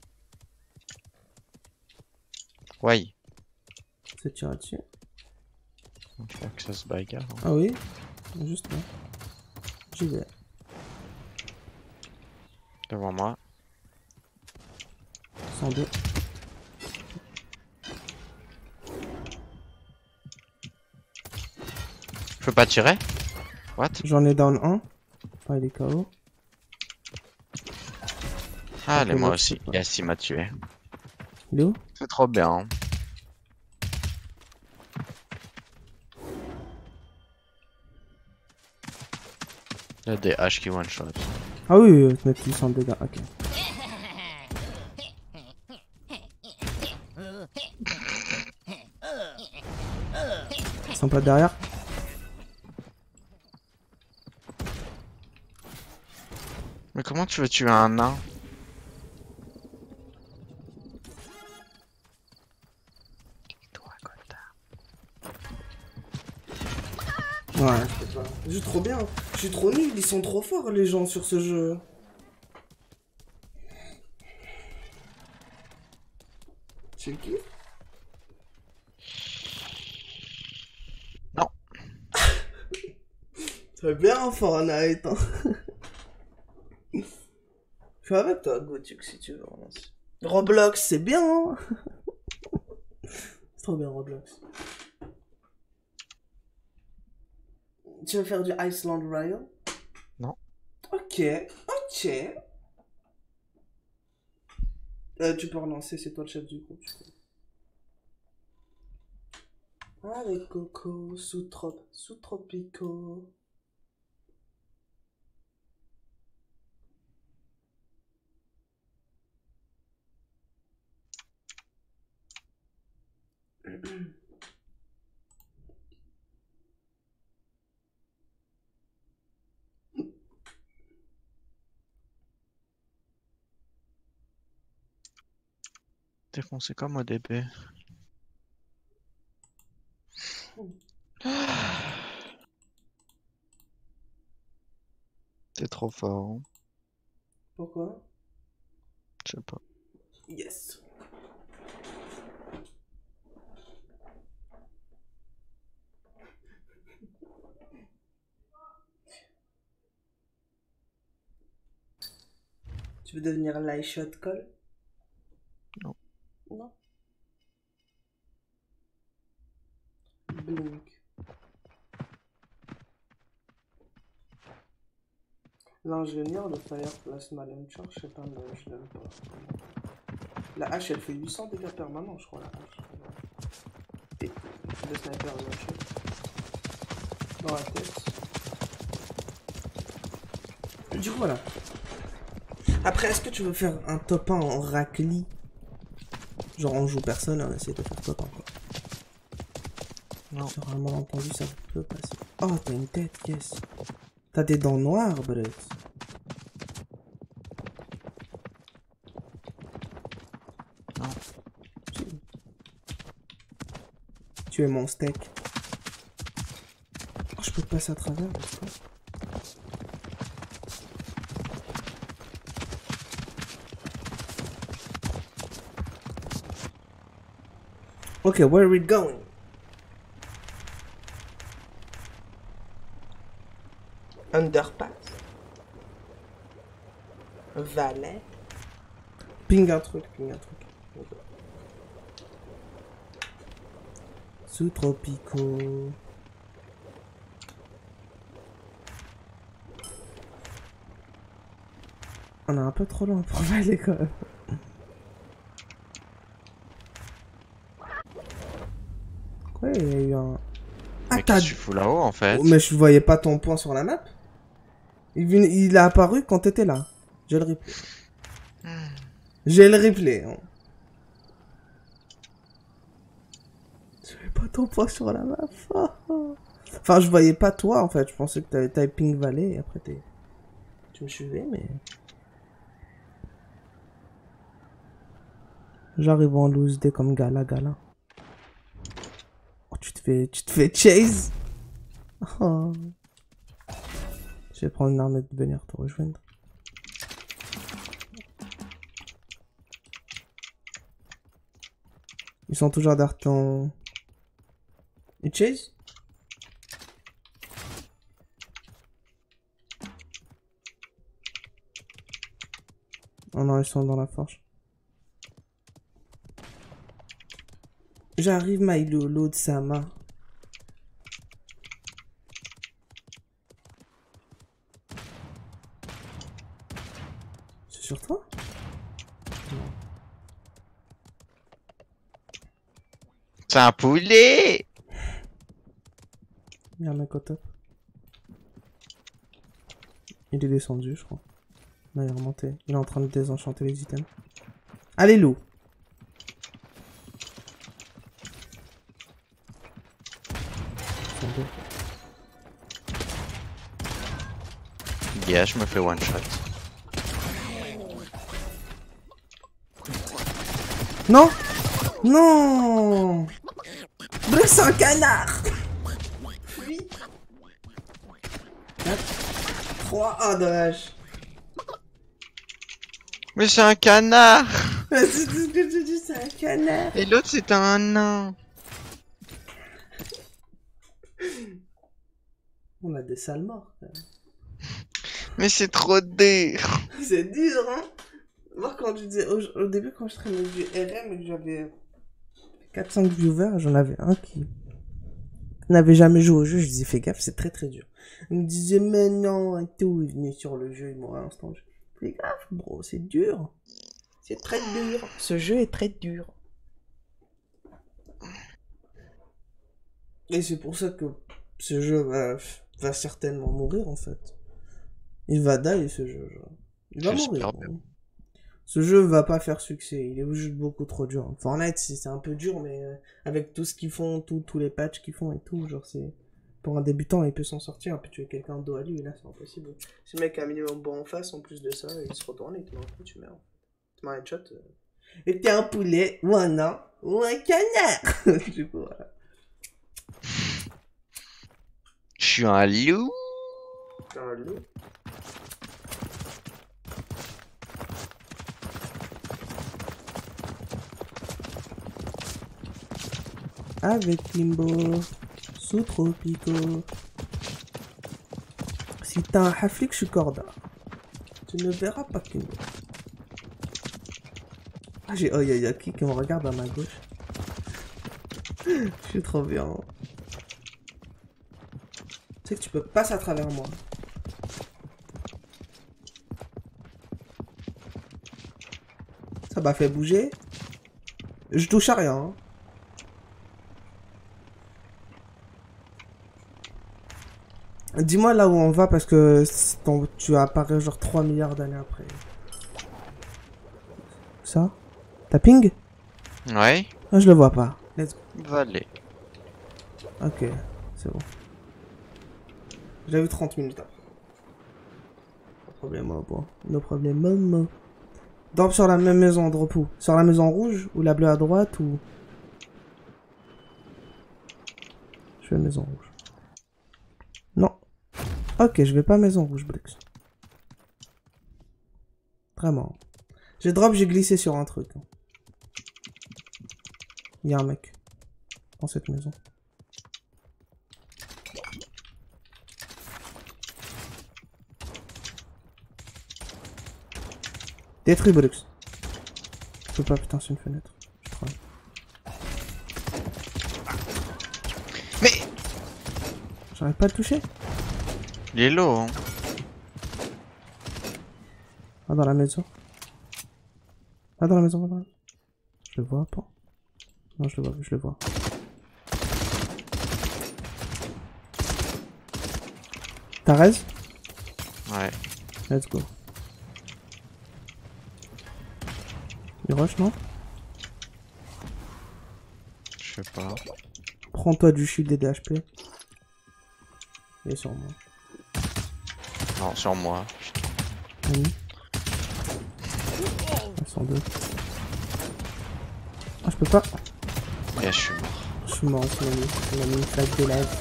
Ouais. C'est tiré dessus. Il faut que ça se bagarre. Hein. Ah oui? Juste là. J'y vais. Devant moi. 102. Je peux pas tirer? What? J'en ai down 1. Ah, il est KO. Ah, allez, Ok, moi moi, aussi. je sais pas. Yes, il m'a tué. Il est où? C'est trop bien. Il y a des haches qui one shot. Ah oui, mettre 800 de dégâts, ok. Ils sont pas derrière. Mais comment tu veux tuer un nain? Ouais, je peux pas. Je joue trop bien. Je suis trop nul, ils sont trop forts les gens sur ce jeu. C'est qui? Non. C'est bien Fortnite. Hein. Je suis avec toi, Gotuk, si tu veux. Roblox, c'est bien. Hein. C'est trop bien, Roblox. Tu veux faire du Iceland Royal? Non. Ok, ok. Tu peux relancer, c'est toi le chef du groupe. Avec Coco, sous-tropico. T'es foncé comme au début. T'es trop fort. Hein. Pourquoi? Je sais pas. Yes. Tu veux devenir light shot call? Non. Non. Blink. L'ingénieur, le Fire Plasma Launcher, je sais pas, mais je l'aime pas. La hache, elle fait 800 dégâts permanents, je crois, la hache. Et le sniper launcher. Dans la tête. Du coup, voilà. Après, est-ce que tu veux faire un top 1 en racli? Genre, on joue personne, on essaie de faire top 1, quoi. Non. Sur un malentendu, ça peut passer. Oh, t'as une tête, yes. T'as des dents noires, Brett. Non. Si. Tu es mon steak. Oh, je peux te passer à travers, n'est-ce pas? Ok, where are we going? Underpass. Valet. Ping un truc, ping un truc. Okay. Sous tropico. On est un peu trop loin pour Valet quand même. Quoi, il y a eu un... Mais qu'est-ce que tu fous là-haut en fait? Mais je voyais pas ton point sur la map. Il a apparu quand t'étais là. J'ai le replay. J'ai le replay. Hein. Je voyais pas ton point sur la map. Enfin, je voyais pas toi en fait. Je pensais que t'avais typing Valley et après tu me suivais, mais. J'arrive en loose day comme gala. Oh, tu te fais chase. Oh. Je vais prendre une arme de venir te rejoindre. Ils sont toujours derrière ton... Ils chase? Oh non, ils sont dans la forge. J'arrive, my lolo de Sama. C'est sur toi? Non. C'est un poulet. Il y a un mec au top. Il est descendu, je crois. Non, il est remonté. Il est en train de désenchanter les items. Allez, loup. Yeah, je me fais one shot. Non. Non. Bref, c'est un canard. Oui. 4, 3, ah dommage. Mais c'est un canard. C'est tout ce que je dis, c'est un canard. Et l'autre c'est un nain. On a des sales morts. Quand même. Mais c'est trop dur. C'est dur, hein. Moi, quand je disais, au début, quand je traînais du RM et que j'avais 4-5 viewers, j'en avais un qui n'avait jamais joué au jeu. Je disais, fais gaffe, c'est très très dur. Il me disait, mais non, et tout. Il venait sur le jeu, il m'aurait instant. Fais gaffe, bro, c'est dur. C'est très dur. Ce jeu est très dur. Et c'est pour ça que ce jeu va certainement mourir, en fait. Il va die, ce jeu. Genre. Il va mourir. Bien. Ce jeu va pas faire succès, il est juste beaucoup trop dur. Fortnite, c'est un peu dur, mais avec tout ce qu'ils font, tous les patchs qu'ils font et tout, genre c'est... Pour un débutant, il peut s'en sortir, puis tuer quelqu'un de dos à lui, là c'est impossible. Si le mec a un minimum bon en face, en plus de ça, il se retourne et tu meurs. Tu m'as headshot. Et t'es un poulet, ou un nain, ou un canard. Du coup, voilà. Je suis un loup. Un loup. Avec Limbo, sous Tropico. Si t'as un Haflik, je suis Corda. Tu ne verras pas Kimbo. Ah, j'ai Oyayaki qui me regarde à ma gauche. Je suis trop bien. Tu sais que tu peux passer à travers moi. Ça m'a fait bouger. Je touche à rien. Hein. Dis-moi là où on va parce que tu apparais genre 3 milliards d'années après. Ça? T'as ping? Ouais. Ah, je le vois pas. Let's go. Valet. Ok, c'est bon. J'ai vu 30 minutes après. Pas de problème, bon. No problème, maman. Drop sur la même maison, drop où? Sur la maison rouge ou la bleue à droite ou... Je vais maison rouge. Non. Ok, je vais pas maison rouge, Brix. Vraiment. J'ai drop, j'ai glissé sur un truc. Il y a un mec. Dans cette maison. Détruit, Brix. Je peux pas, putain, c'est une fenêtre. Je travaille. Mais J'arrive pas à le toucher. il est low, hein. Ah, dans la maison. Ah, dans la maison, dans la... Je le vois pas. Non, je le vois. T'as raise? Ouais. Let's go. Il rush, non? Je sais pas. Prends-toi du shield et des HP. Il est sur moi. Non, sur moi. Ami. 102. Ah, je peux pas. Et je suis mort. Je suis mort, il m'a mis une flaque de lave.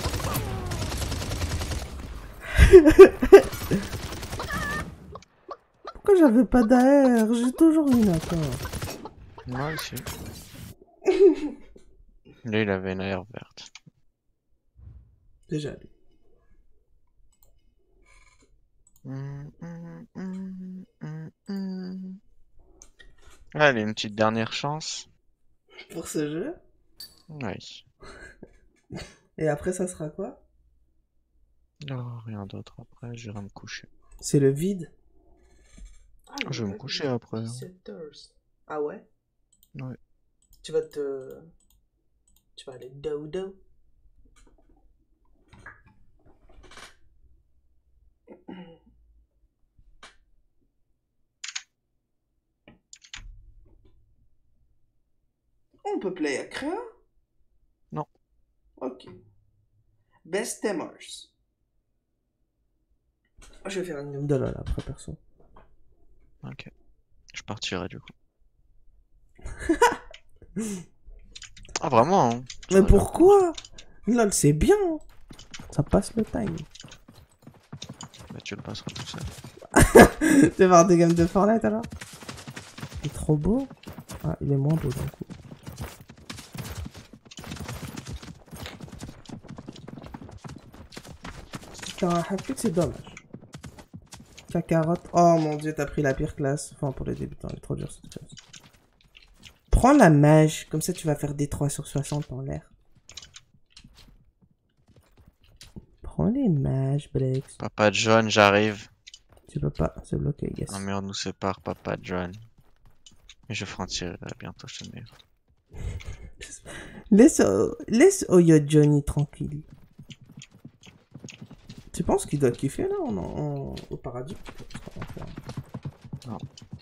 Pourquoi j'avais pas d'AR? J'ai toujours une attends. Moi aussi. Lui, il avait une air verte. Déjà lui. Allez, une petite dernière chance. Pour ce jeu. Oui. Et après ça sera quoi? Non, rien d'autre après, j'irai me coucher. C'est le vide. Ah, Je vais me coucher après. 17 heures. Ah ouais? Ouais. Tu vas te... Tu vas aller dodo. On peut play à créa? Non. Ok. Best Temers. Je vais faire une game de LOL après, perso. Ok. Je partirai du coup. Ah vraiment hein. Mais pourquoi? LOL, c'est bien. Ça passe le time. Bah tu le passeras tout seul. Tu vas voir des games de Fortnite alors? Il est trop beau. Ah, il est moins beau d'un coup. Putain, un Half-Life, c'est dommage. Ta carotte. Oh mon dieu, t'as pris la pire classe. Enfin, pour les débutants, elle est trop dure cette classe. Prends la mage, comme ça tu vas faire des 3 sur 60 en l'air. Prends les mages, Brex. Papa John, j'arrive. Tu peux pas, c'est bloqué, yes. Un mur nous sépare, Papa John. Mais je ferai un tir bientôt, je te mets. Laisse Oyo Johnny tranquille. Tu penses qu'il doit kiffer là au paradis? Non.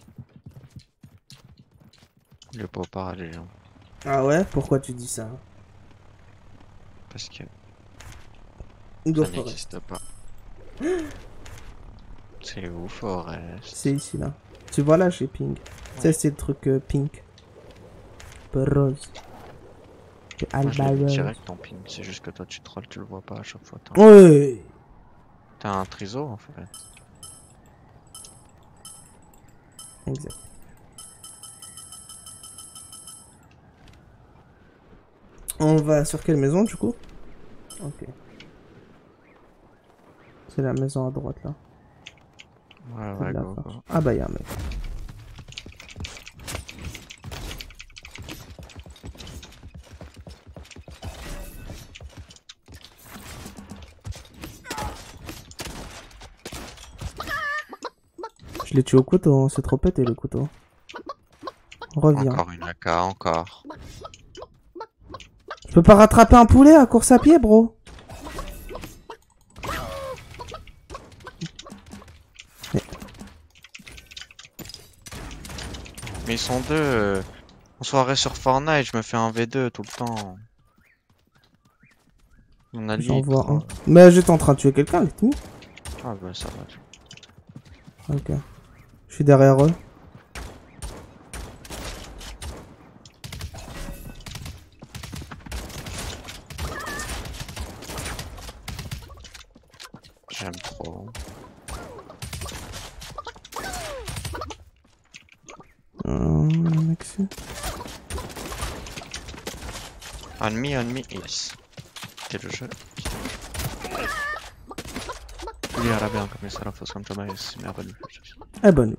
Il est pas au paradis, hein. Ah ouais? Pourquoi tu dis ça? Parce que Il doit ça n'existe pas. C'est où, Forest? C'est ici là. Tu vois là, j'ai ping. Ça, c'est le truc pink. Rose. Moi, je l'ai Alba mis Rose. direct en ping. C'est juste que toi, tu trolls, tu le vois pas à chaque fois. Ouais. T'as un triso en fait. Exact. On va sur quelle maison du coup? Ok. C'est la maison à droite là. Ouais, ouais, go, go. Ah bah y'a un mec. Je l'ai tué au couteau, on s'est trop pété le couteau. Reviens. Encore une AK, encore. Je peux pas rattraper un poulet à course à pied, bro. Mais ils sont deux. En soirée sur Fortnite, je me fais un V2 tout le temps. Mon allié. J'en vois un. Mais j'étais en train de tuer quelqu'un, les teams. Ah bah ça va. Ok. Je suis derrière eux. J'aime trop. Maxi. Ennemi, yes. C'était le jeu. Lui à la bien comme ça, la fausse comme jamais, c'est merveilleux. Eh ben,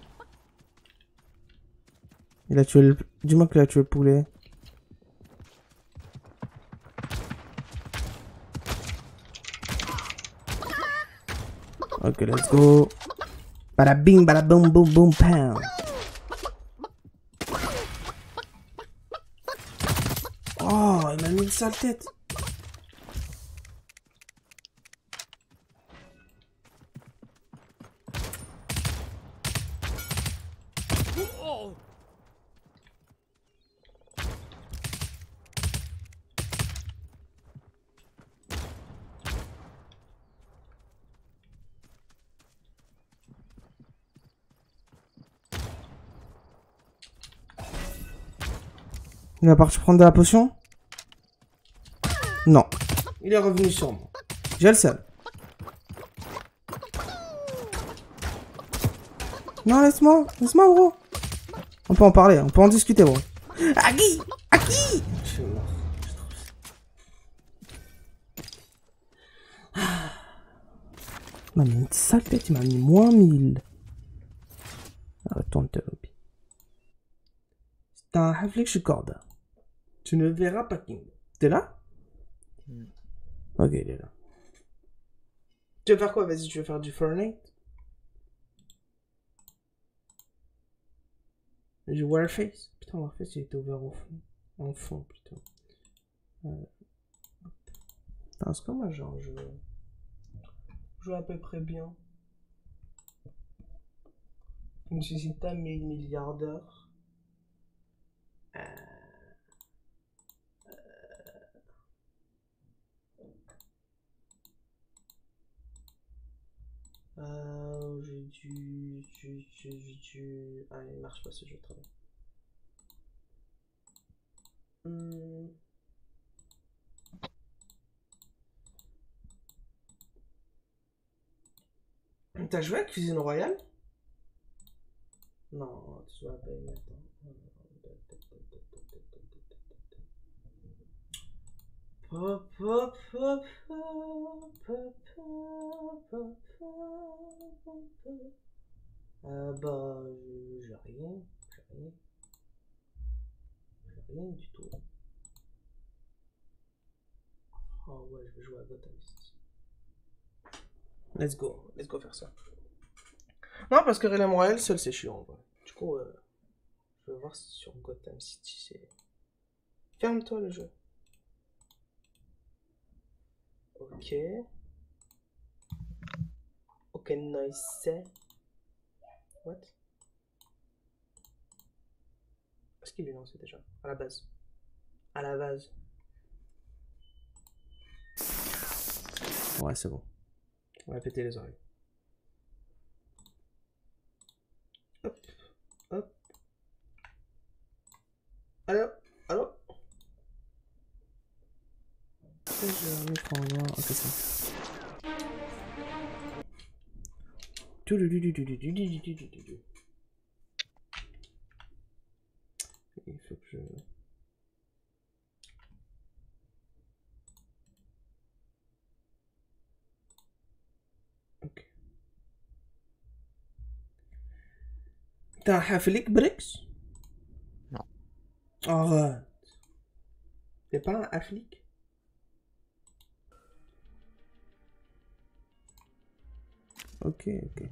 il a tué le... Dis-moi qu'il a tué le poulet. Ok, let's go. Bada bing, bada boom, boom, boom, pound. Oh, il m'a mis une sale tête. Il est parti prendre de la potion? Non. Il est revenu sur moi. J'ai le seul. Non, laisse-moi. Laisse-moi, gros. On peut en parler, on peut en discuter, gros. Aki! Aki! Je suis mort. Il m'a mis une sale tête, il m'a mis moins 1000. Retourne te lobby. C'est un Half-Life, je suis corde. Tu ne verras pas King. T'es là? Ok, il est là. Tu veux faire quoi? Vas-y, tu veux faire du Fortnite? Du Warface? Putain, Warface, il était ouvert au fond. En fond, putain. Parce que moi, genre, je joue à peu près bien. Je ne suis pas 1000 milliards d'heures. Ah, il marche pas ce jeu, très bien. T'as joué à Cuisine Royale? Non, tu vas pas y mettre. Pop, pop, pop, pop, pop, pop, pop, pop. Bah, j'ai rien, j'ai rien du tout. Oh ouais, je vais jouer à Gotham City. Let's go faire ça. Non, parce que Realm Royale, seul c'est chiant en vrai. Du coup, je vais voir si sur Gotham City c'est. Ferme-toi le jeu. Ok. Ok, nice. What? Est-ce qu'il est lancé déjà? À la base. À la base. Ouais, c'est bon. On va péter les oreilles. Hop, hop. Allô? Allô? J'ai un écran noir. Ok, c'est bon. Il faut que je... Ok. T'as un Haflik Brix? Non. Arrête. T'es pas un Haflik? Ok.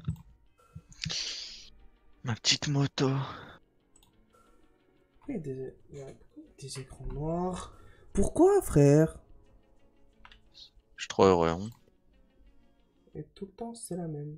Ma petite moto. Pourquoi il y a des écrans noirs? Pourquoi, frère? Je suis trop heureux, hein. Et tout le temps, c'est la même.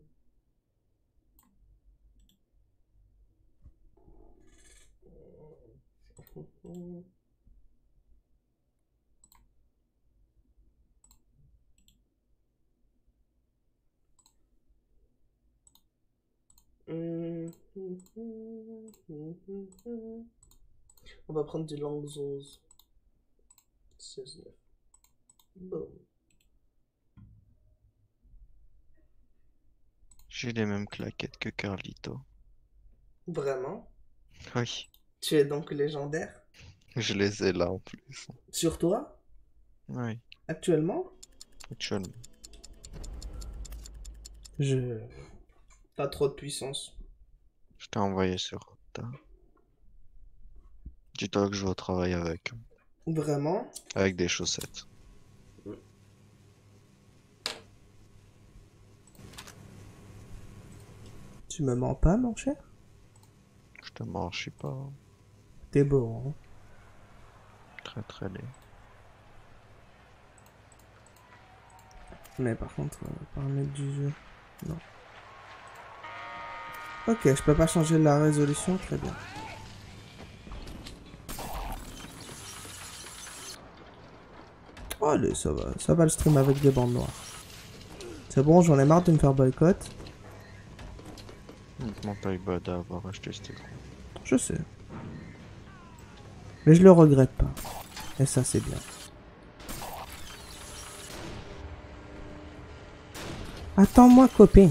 On va prendre du Langzos. 16-9. Boom. J'ai les mêmes claquettes que Carlito. Vraiment? Oui, Tu es donc légendaire? je les ai là en plus. Sur toi? Oui, Actuellement? actuellement. T'as trop de puissance. Je t'ai envoyé sur Opta. Dis-toi que je vais au travail avec. Vraiment? Avec des chaussettes. Tu me mens pas, mon cher? Je te marche pas. T'es beau, hein? Très très laid. Mais par contre, paramètres du jeu, non. Ok, je peux pas changer la résolution, très bien. Oh, allez, ça va le stream avec des bandes noires. C'est bon, j'en ai marre de me faire boycott. Uniquement pas eu bas d'avoir acheté cet écran. Je sais. Mais je le regrette pas. Et ça, c'est bien. Attends-moi, copain.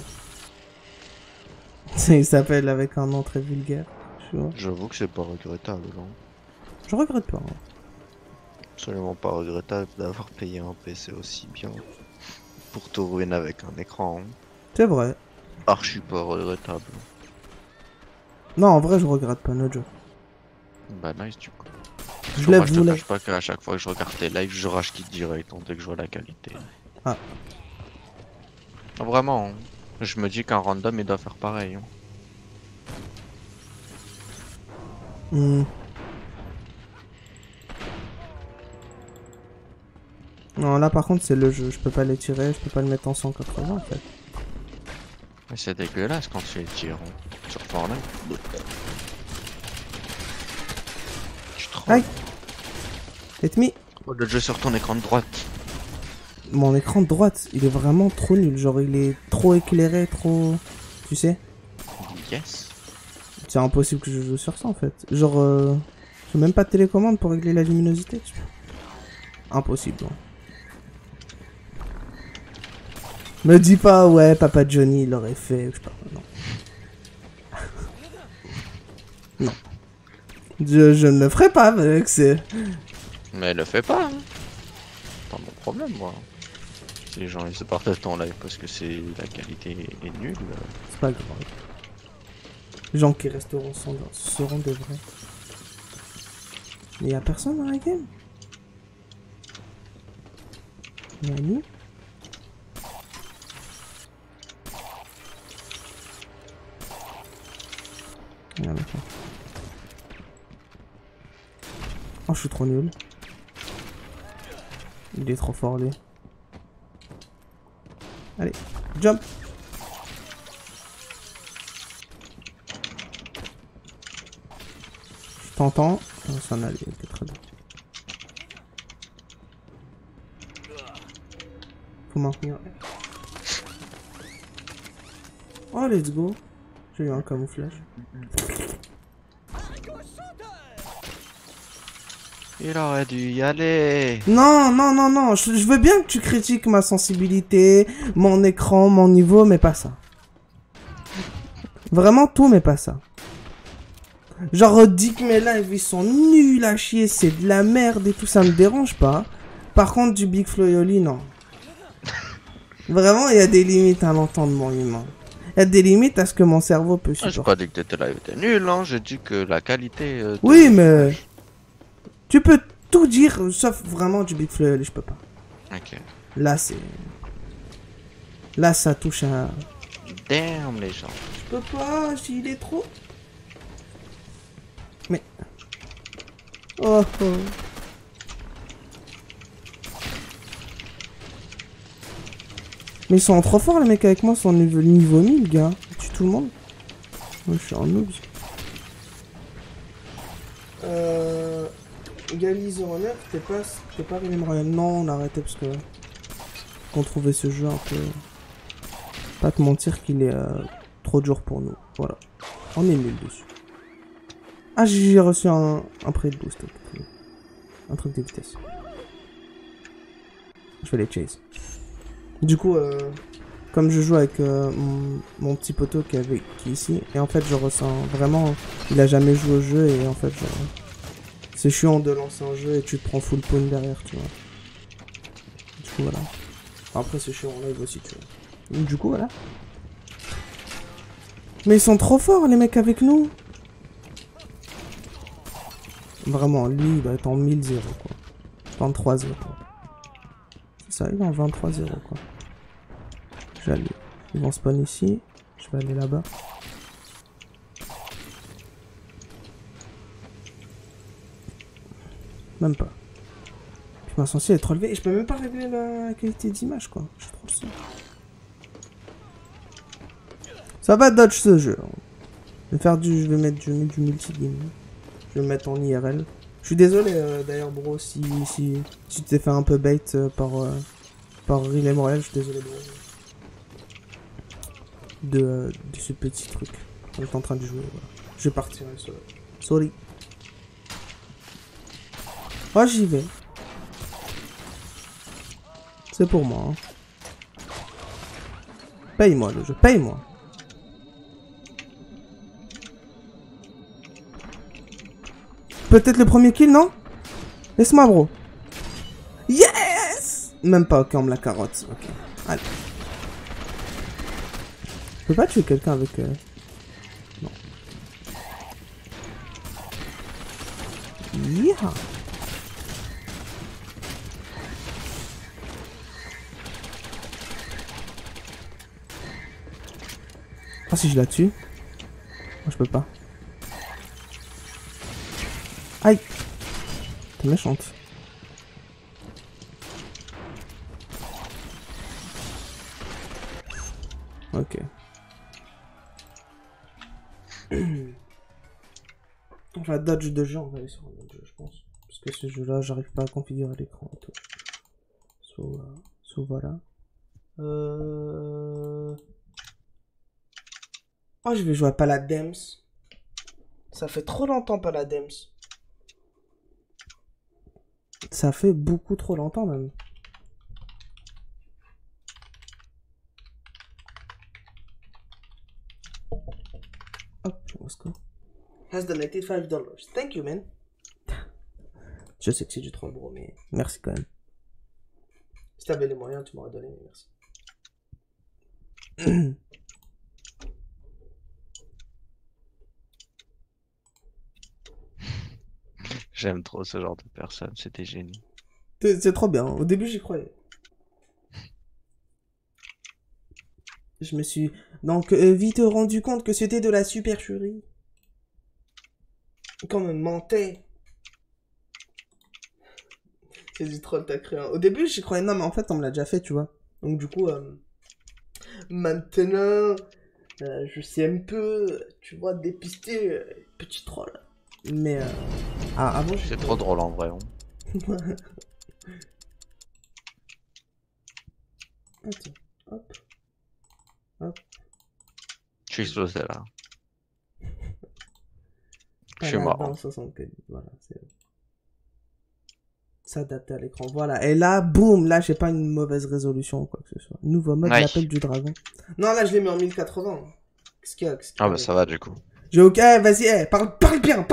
Il s'appelle avec un nom très vulgaire. J'avoue que c'est pas regrettable, non? Je regrette pas. Hein. Absolument pas regrettable d'avoir payé un PC aussi bien pour te ruiner avec un écran. Hein. C'est vrai. Archi pas regrettable. Non, en vrai, je regrette pas, no joke. Bah nice du coup. Je Moi, lève je te vous cache pas qu'à chaque fois que je regarde tes lives, je rage quitte direct dès que je vois la qualité. Ah. Vraiment, hein. Je me dis qu'un random il doit faire pareil. Hein. Non, là par contre, c'est le jeu. Je peux pas les tirer, je peux pas le mettre en 180 en fait. Mais c'est dégueulasse quand tu les tires sur Fortnite. Tu trolles. Aïe. Hit me. Au lieu de jouer sur ton écran de droite. Mon écran de droite, il est vraiment trop nul. Genre, il est trop éclairé, trop. Tu sais? Yes. C'est impossible que je joue sur ça en fait. Genre, j'ai même pas de télécommande pour régler la luminosité. Impossible. Hein. Me dis pas, ouais, Papa Johnny il l'aurait fait. Je sais pas. Non. Non. Je ne le ferai pas, mec. C'est. Mais le fais pas. Hein. C'est pas mon problème, moi. Si les gens ils se partagent ton live parce que c'est la qualité est nulle. C'est pas grave. Les gens qui resteront seront de vrais. Mais y'a personne dans la game. Nani? Ah, d'accord. Oh, je suis trop nul. Il est trop fort, lui. Allez, jump! Je t'entends. On s'en aller, c'est très bien. Faut maintenir. Oh, let's go! J'ai eu un camouflage. Il aurait dû y aller. Non, non, non, non. Je veux bien que tu critiques ma sensibilité, mon écran, mon niveau, mais pas ça. Vraiment tout, mais pas ça. Genre, dis que mes lives, ils sont nuls à chier, c'est de la merde et tout, ça me dérange pas. Par contre, du Big Flo et Oli, non. Vraiment, il y a des limites à l'entendement humain. Il y a des limites à ce que mon cerveau peut supporter. J'ai pas dit que tes lives étaient nuls, hein. J'ai dit que la qualité... Oui, mais... Tu peux tout dire, sauf vraiment du Big Flo et Oli, je peux pas. Ok. Là, c'est... Là, ça touche à... Damn, les gens. Je peux pas, il est trop... Mais... Oh, oh. Mais ils sont trop forts les mecs avec moi, ils sont niveau 1000 gars. Ils tuent tout le monde. Moi je suis un noob. Gali 09, t'es pas William Royal. Non, on a arrêté parce que... qu'on trouvait ce jeu un peu... Pas te mentir qu'il est trop dur pour nous. Voilà. On est nul dessus. Ah, j'ai reçu un prêt de boost. Un truc de vitesse. Je vais les chase. Du coup, comme je joue avec mon petit poteau qui est ici, et en fait je ressens vraiment, il a jamais joué au jeu et en fait c'est chiant de lancer un jeu et tu te prends full pawn derrière, tu vois. Du coup voilà. Après c'est chiant en live aussi, tu vois. Du coup voilà. Mais ils sont trop forts les mecs avec nous. Vraiment, lui il va être en 1000-0 quoi. 23-0. Ça, il est en 23-0 quoi. Je vais aller. Ils vont spawn ici. Je vais aller là-bas. Même pas. Puis ma sensibilité est trop élevée et je peux même pas régler la qualité d'image quoi. Je suis trop le seul. Ça va dodge ce jeu. Je vais mettre du multi-game. Je vais me mettre en IRL. Je suis désolé d'ailleurs bro si tu t'es fait un peu bait par Riley Morel, je suis désolé bro. De ce petit truc. On est en train de jouer. Voilà. Je vais partir. Sorry. Oh j'y vais. C'est pour moi. Hein. Paye-moi le jeu. Paye-moi. Peut-être le premier kill, non? Laisse-moi, bro. Yes! Même pas, ok, on me la carotte. Ok. Allez. Je peux pas tuer quelqu'un avec... Non. Yeah. Ah, si je la tue? Moi, je peux pas. Aïe! T'es méchante. Ok. On va dodge de jeu, on va aller sur un autre jeu, je pense. Parce que ce jeu-là, j'arrive pas à configurer l'écran et tout. So voilà. Oh, je vais jouer à Paladems. Ça fait trop longtemps, Paladems. Ça fait beaucoup trop longtemps, même. Hop, let's go. Has donated $5. Thank you, man. Je sais que c'est du troll, bro, mais merci quand même. Si t'avais les moyens, tu m'aurais donné, mais merci. J'aime trop ce genre de personne, c'était génial. C'est trop bien. Au début, j'y croyais. Je me suis donc vite rendu compte que c'était de la supercherie. Quand même mentait. C'est du troll, t'as cru. Hein. Au début, j'y croyais. Non, mais en fait, on me l'a déjà fait, tu vois. Donc, du coup, maintenant, je sais un peu, tu vois, dépister petit troll. Mais, avant, C'est trop drôle en vrai. Hein. Attends, hop. Hop. Je suis explosé là. Je suis Voilà, mort. dans 64, voilà, c'est... S'adapter à l'écran, voilà. Et là, boum, là, j'ai pas une mauvaise résolution ou quoi que ce soit. Nouveau mode, Ouais. l'appel du dragon. Non, là, je l'ai mis en 1080. Qu'est-ce qu'il y a, Ah bah ça va du coup. J'ai ok, vas-y, parle bien.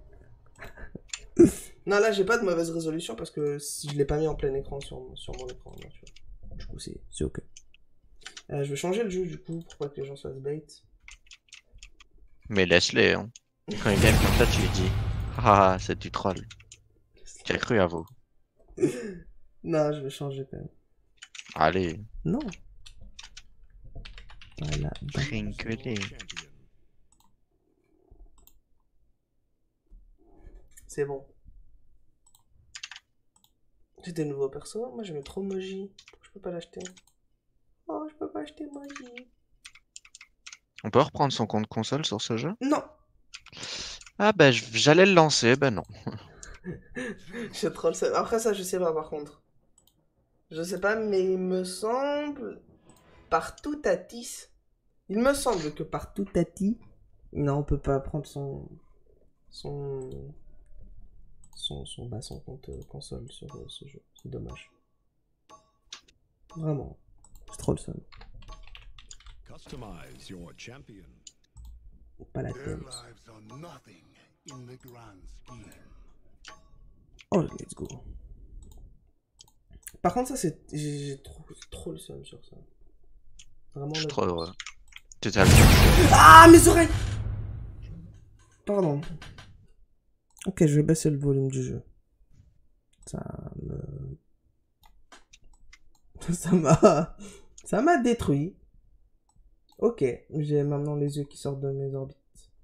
Non, là, j'ai pas de mauvaise résolution parce que si je l'ai pas mis en plein écran sur mon écran, là, tu vois. Du coup, c'est ok. Je vais changer le jeu, du coup, pour pas que les gens se fassent bait. Mais laisse-les. Hein. Quand ils viennent comme ça, tu lui dis ah, c'est du troll. J'ai cru à vous. Non, je vais changer quand même. Allez, Non. Voilà. trinquez. C'est bon. C'est des nouveaux persos. Moi, j'aimais trop Moji. Pourquoi je peux pas l'acheter? Oh, je peux pas acheter Moji. On peut reprendre son compte console sur ce jeu? Non. Ah bah j'allais le lancer, bah non. Je troll ça. Après, ça, je sais pas, par contre. Je sais pas, mais il me semble... Partout à Tis. Il me semble que Partout Tati. Non, on peut pas prendre son compte console sur ce jeu. C'est dommage. Vraiment. C'est trop le seul. Customize your champion. Pas la Their tête. lives are nothing in the grand scheme. Oh, let's go. Par contre, ça, c'est... J'ai trop le seum sur ça. Vraiment. Je suis le- trop heureux. Tu t'as Ah, mes oreilles! Pardon. Ok, je vais baisser le volume du jeu. Ça m'a détruit. Ok, j'ai maintenant les yeux qui sortent de mes orbites.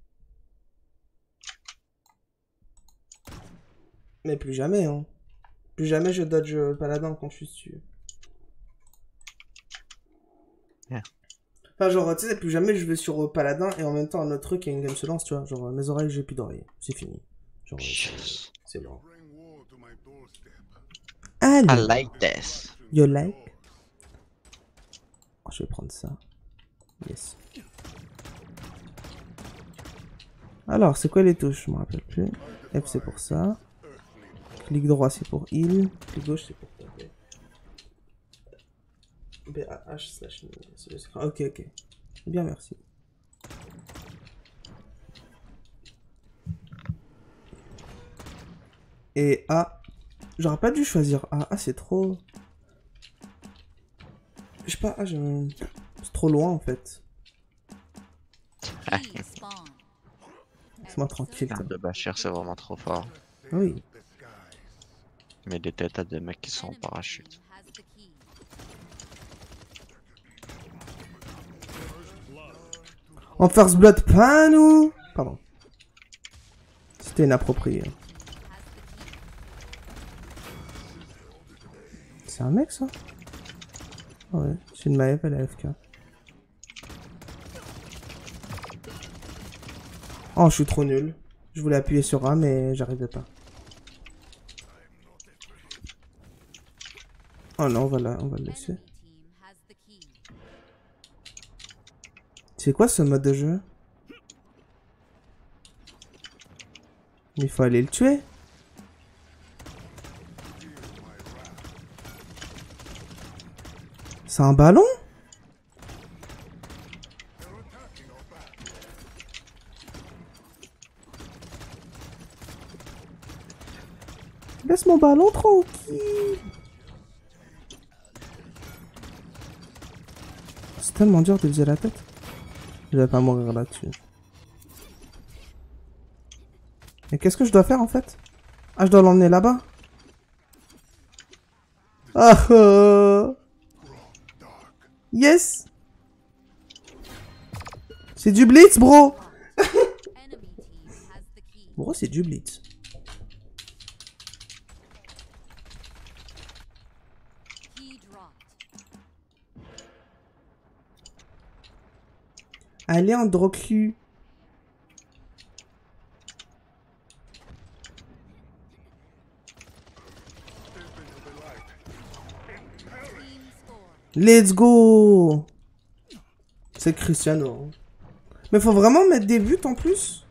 Mais plus jamais, hein. Plus jamais je dodge paladin quand je suis dessus. Yeah. Enfin, genre, tu sais, plus jamais je vais sur paladin et en même temps un autre truc et une game se lance, tu vois. Genre, mes oreilles, j'ai plus d'oreilles. C'est fini. Genre, Yes. c'est bon. Bring war to my doorstep. I Allez, like this. you like? Oh, je vais prendre ça. Yes. Alors, c'est quoi les touches? Je me rappelle plus. F, c'est pour ça. Clic droit, c'est pour heal. Clic gauche, c'est pour taper. BAH/. Ok, ok. Bien, merci. Et A. J'aurais pas dû choisir A. A, c'est trop... Je sais pas, A, c'est trop loin, en fait. Laisse-moi tranquille, toi. De Bachir, c'est vraiment trop fort. Oui. Mais des têtes à des mecs qui sont en parachute. En first blood, pas nous. Pardon. C'était inapproprié. C'est un mec, ça? Ah ouais, c'est une Maëv, elle est AFK. Oh, je suis trop nul. Je voulais appuyer sur A, mais j'arrivais pas. Oh non, on va le laisser. C'est quoi ce mode de jeu? Il faut aller le tuer. C'est un ballon? Laisse mon ballon tranquille. C'est tellement dur de viser la tête. Je vais pas mourir là-dessus. Mais qu'est-ce que je dois faire en fait? Ah, je dois l'emmener là-bas. Ah yes. C'est du blitz, bro. Bro, c'est du blitz. Allez, Androclu. Let's go. C'est Cristiano. Mais faut vraiment mettre des buts en plus.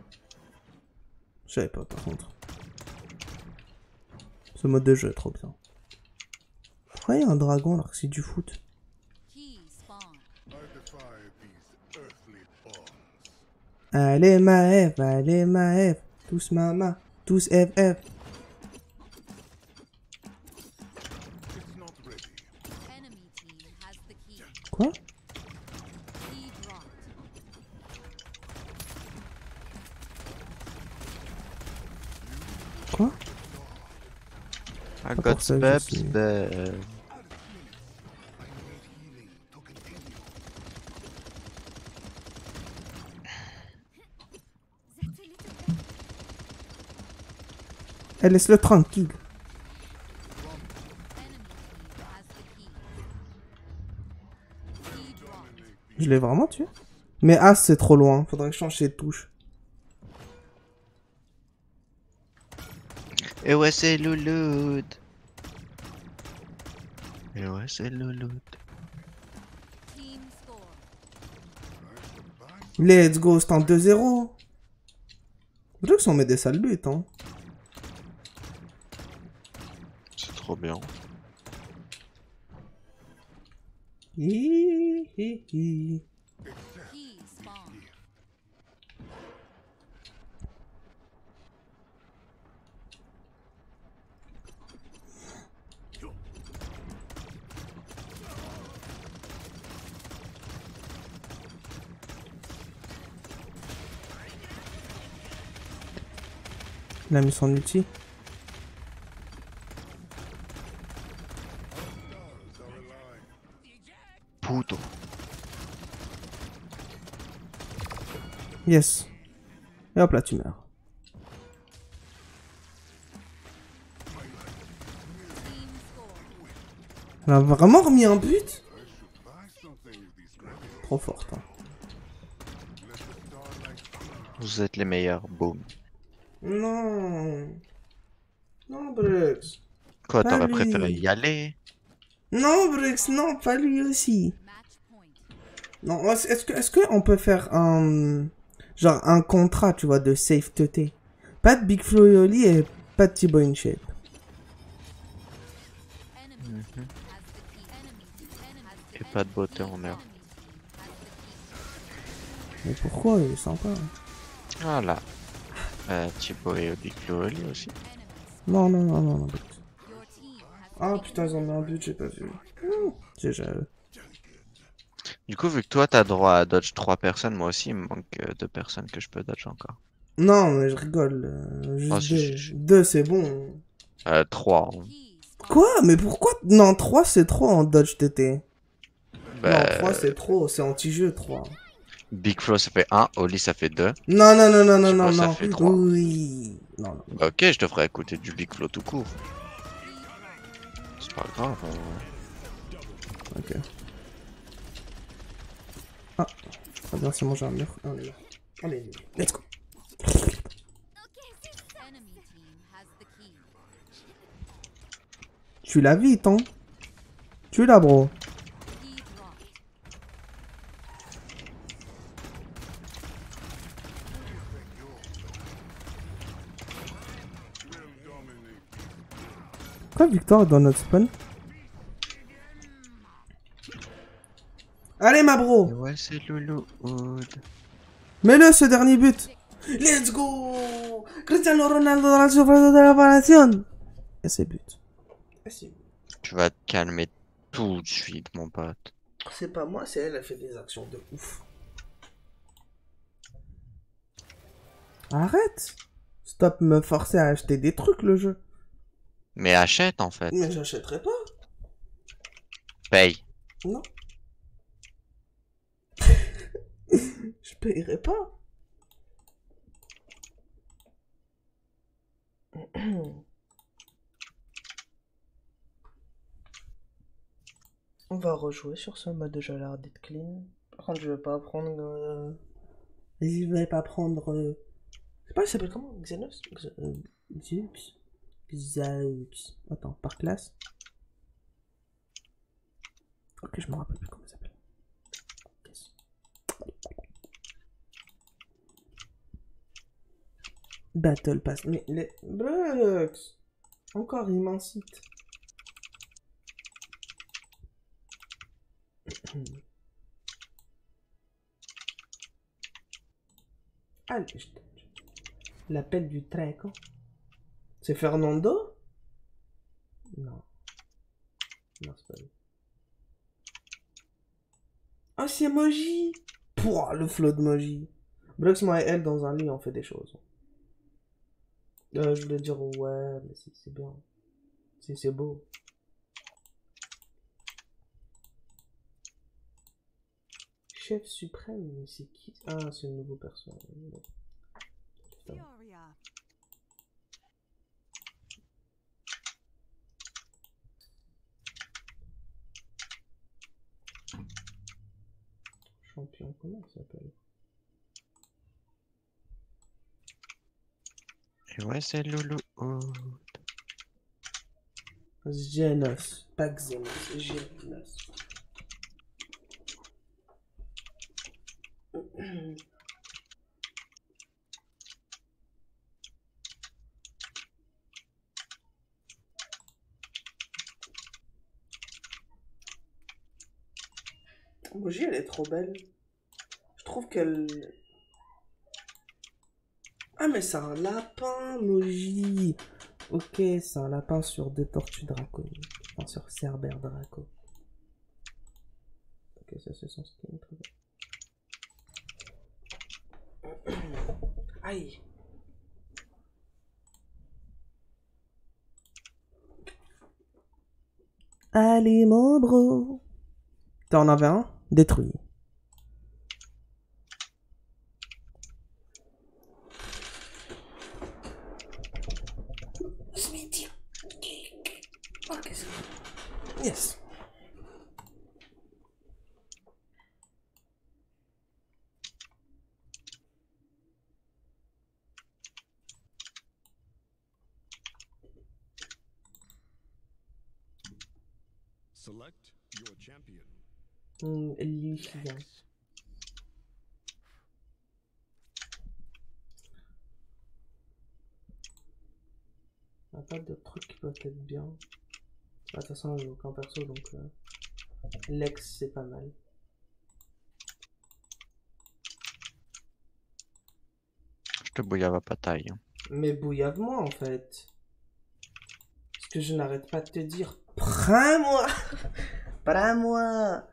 Je savais pas par contre. Ce mode de jeu est trop bien. Pourquoi il y a un dragon alors que c'est du foot? Allez ma F, allez ma F. Tous mama, tous FF. Quoi? Quoi? I got Speps there. Eh, laisse-le tranquille. Je l'ai vraiment tué? Mais As c'est trop loin, faudrait que je change ses touches. Et ouais c'est Louloud. Et ouais c'est Louloud. Let's go, c'est en 2-0. Je veux que ça en met des sales buts, hein. C'est trop bien. Hihihi. Il a mis son ulti. Puto. Yes. Et hop là, tu meurs. Elle a vraiment remis un but? Trop forte. Hein. Vous êtes les meilleurs, boum. Non. Non, Brux. Quoi, Pas t'aurais lui. préféré y aller? Non, Brux, non, pas lui aussi. Non, est-ce que on peut faire un... Genre un contrat, tu vois, de safe-TT. Pas de Big Flo et Oli et pas de T-Boy in Shape. Et pas de beauté en mer. Mais pourquoi? Il est sympa. Voilà. Thibaut et Big Flo Oli aussi. Non, non, non, non, non, but. Ah putain, ils ont mis un but, j'ai pas vu. GG. Du coup, vu que toi t'as droit à dodge 3 personnes, moi aussi il me manque 2 personnes que je peux dodge encore. Non, mais je rigole. Juste Oh, deux. si. Deux, c'est bon. 3. Quoi? Mais pourquoi? Non, 3 c'est trop en dodge TT. Bah, Non, 3 c'est trop, c'est anti-jeu 3. Big Flo ça fait 1, Oli ça fait 2. Non, non, non, non, non, Thibaut, non, ça non. fait 3. Oui. Non, non. Bah, ok, je devrais écouter du Big Flo tout court. C'est pas grave. Ok. Ah, très bien, c'est bon, j'ai un mur. Allez, let's go. Tu l'as vite, hein. Tu l'as, bro. Pourquoi Victor est dans notre spawn? Allez, ma bro. Et ouais, c'est Loulou. Mets-le, ce dernier but. Let's go. Cristiano Ronaldo dans la surface de la formation. Et c'est but. Et c'est but. Tu vas te calmer tout de suite, mon pote. C'est pas moi, c'est elle, elle fait des actions de ouf. Arrête. Stop me forcer à acheter des trucs, le jeu. Mais achète, en fait. Mais j'achèterai pas. Paye. Non. Je payerai pas. On va rejouer sur ce mode de Jalardit clean. Par contre, je vais pas prendre. Je vais pas prendre. Je sais pas, il s'appelle comment? Xenos? Xeux? Xaux. Attends, par classe. Ok, je me rappelle plus comment il s'appelle. Yes. Battle Pass. Mais les. Brux! Encore, il m'incite. Allez, je te... L'appel du Treco. C'est Fernando? Non. Non, c'est pas lui. Ah, c'est Moji! Pouah, le flow de Moji. Brux, moi et elle, dans un lit, on fait des choses. Je voulais dire, ouais, mais c'est bien. C'est beau. Chef suprême, mais c'est qui? Ah, c'est une nouveau personnage. Putain. Champion, comment il s'appelle? Et ouais, c'est Loulou. Genos, pas Xenos, Genos. Moji, elle est trop belle. Je trouve qu'elle... Ah, mais c'est un lapin, Moji. Ok, c'est un lapin sur deux tortues draconiques. Enfin, sur Cerbère Draco. Ok, ça c'est son skin. Aïe. Allez, mon bro. T'en avais un? Détruit. Yes. Select your champion. Lichia. Il n'y a pas de trucs qui peuvent être bien. De toute façon, j'ai aucun perso, donc Lex, c'est pas mal. Je te bouillave pas taille. Mais bouillave-moi, en fait. Parce que je n'arrête pas de te dire, prends-moi. Prends-moi.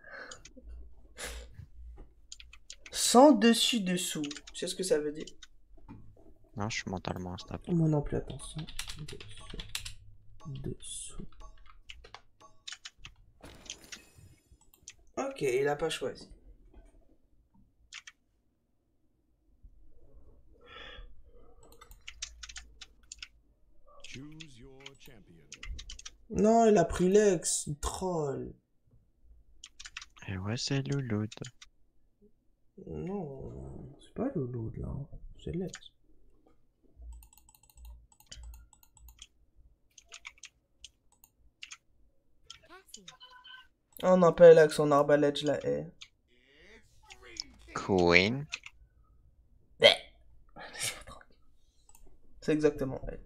Sans dessus-dessous. Tu sais ce que ça veut dire? Non, je suis mentalement instable. Moi non plus, attention. Dessous. Ok, il a pas choisi. Choose your champion. Non, il a pris Lex, il troll. Et ouais, c'est Loulou. Non, c'est pas Loulou là, c'est Lex. On appelle avec son arbalète, je la hais. Queen. C'est exactement elle.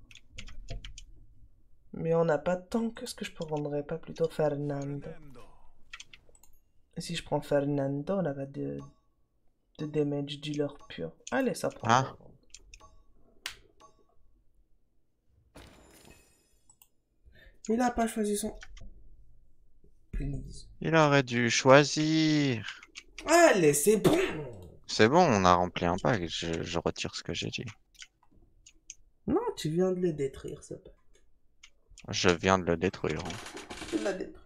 Mais on n'a pas de temps, qu'est-ce que je prendrais pas plutôt Fernando? Et si je prends Fernando, on a de damage dealer pur. Allez, ça prend. Ah. Il a pas choisi son... Please. Il aurait dû choisir. Allez, c'est bon. C'est bon, on a rempli un pack. Je retire ce que j'ai dit. Non, tu viens de le détruire, ça. Je viens de le détruire. Hein. Tu l'as détruit.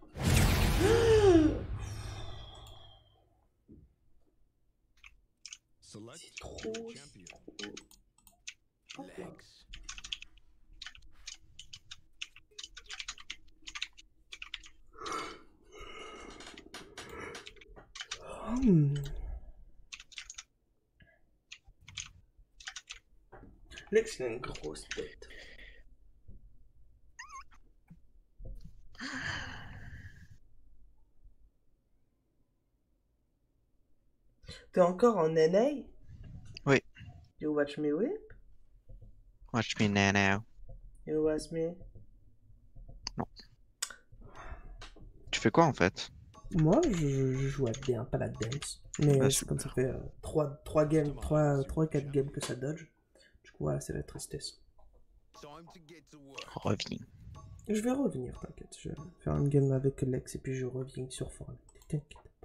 Select C'est trop, your c'est champion. trop. Hop là. Lex, il a une grosse tête. T'es encore en NA? Oui. You watch me whip? Watch me now. You watch me? Tu fais quoi en fait? Moi, je joue à bien, pas la dance. Mais Ah, c'est comme ça fait 3 games, 3-4 games que ça dodge. Du coup, voilà, c'est la tristesse. Reviens. Je vais revenir, t'inquiète. Je vais faire une game avec Lex et puis je reviens sur Fortnite. T'inquiète pas.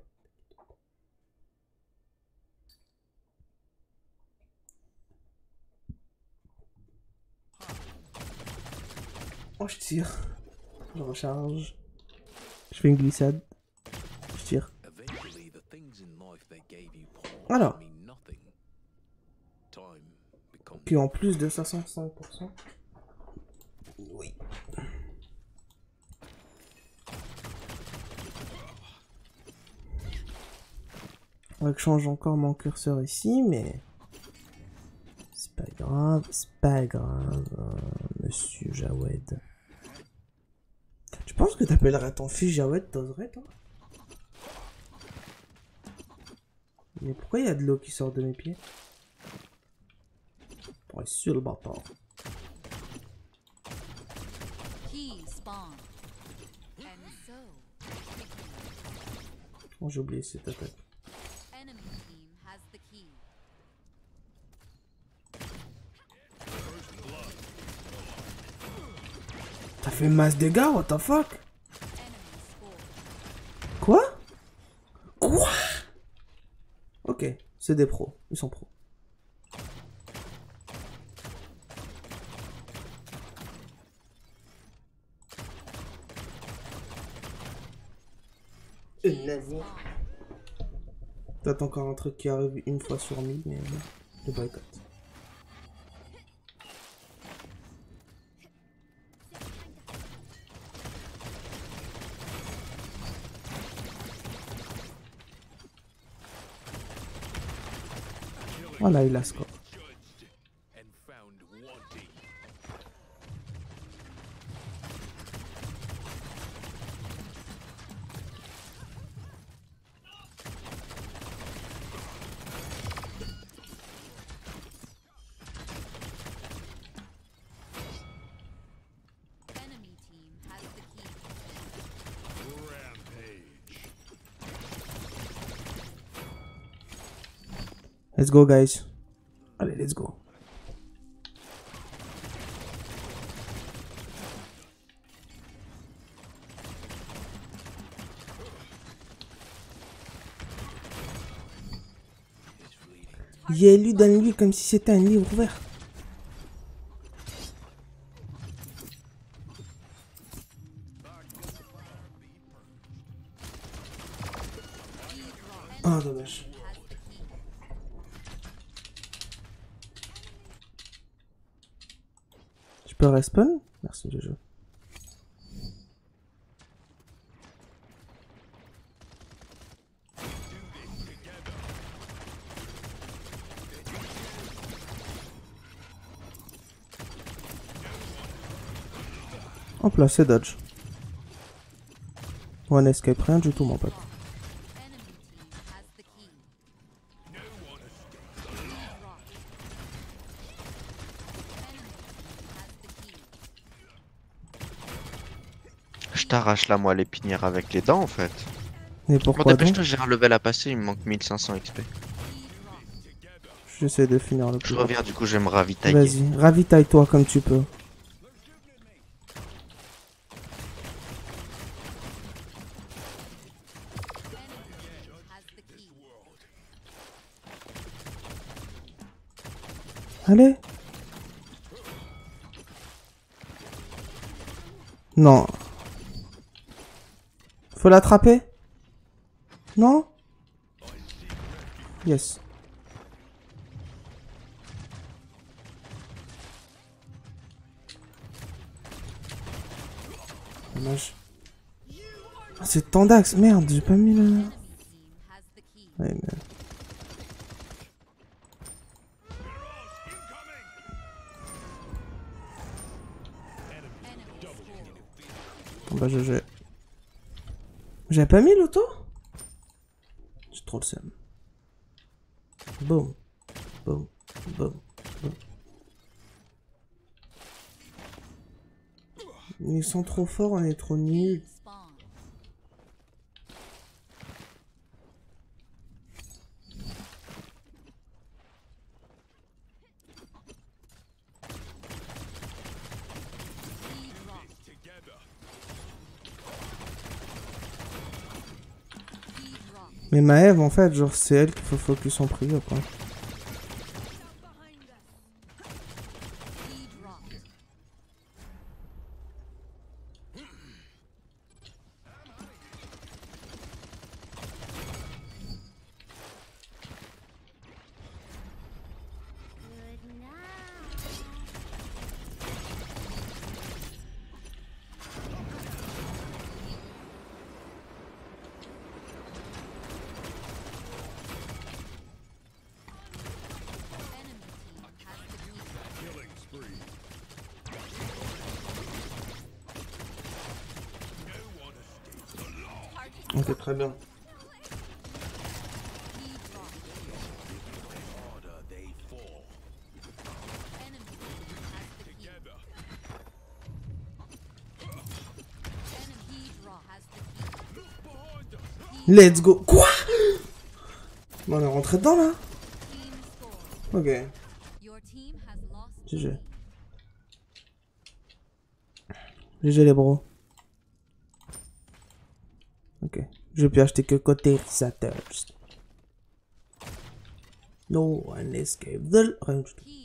Oh, je tire. Je recharge. Je fais une glissade. Je tire. Alors. Puis en plus de 65%. Oui. On va que je change encore mon curseur ici, mais... C'est pas grave, monsieur Jawed. Tu penses que t'appellerais ton fils Jawed, t'oserais, toi? Mais pourquoi il y a de l'eau qui sort de mes pieds? Ouais, sur le bâtard. Oh, j'ai oublié cette attaque. T'as fait masse dégâts, what the fuck? Quoi? Quoi? Ok, c'est des pros, ils sont pros. Peut-être encore un truc qui arrive une fois sur 1000, mais le boycott. Voilà, il a score. Let's go, guys. Allez, let's go. Il est lu dans lui comme si c'était un livre ouvert. Ah, dommage. Je peux respawn? Merci le jeu. Hop là, c'est dodge. One escape, rien du tout, mon pote. Je t'arrache la moelle épinière avec les dents en fait. Et Bon, pourquoi donc? dépêche-toi, j'ai un level à passer, il me manque 1500 XP. J'essaie de finir le Je plus. reviens, du coup, je vais me ravitailler. Vas-y, ravitaille-toi comme tu peux. Allez. Non. Faut l'attraper? Non? Yes. Dommage. Ah, c'est Tandax, merde, j'ai pas mis le... Ouais, mais... Bon bah GG. J'avais pas mis l'auto? J'ai trop le seum. Boum. Boum. Boum. Boum. Ils sont trop forts, on est trop nuls. Mais Maëv, en fait, genre, c'est elle qu'il faut focus en privé, quoi. Ok, très bien. Let's go. Quoi? Bon, on est rentré dedans, là? Ok. GG. GG les bros. Ok. Je peux acheter que côté utilisateur. No one escape the... Rien du tout.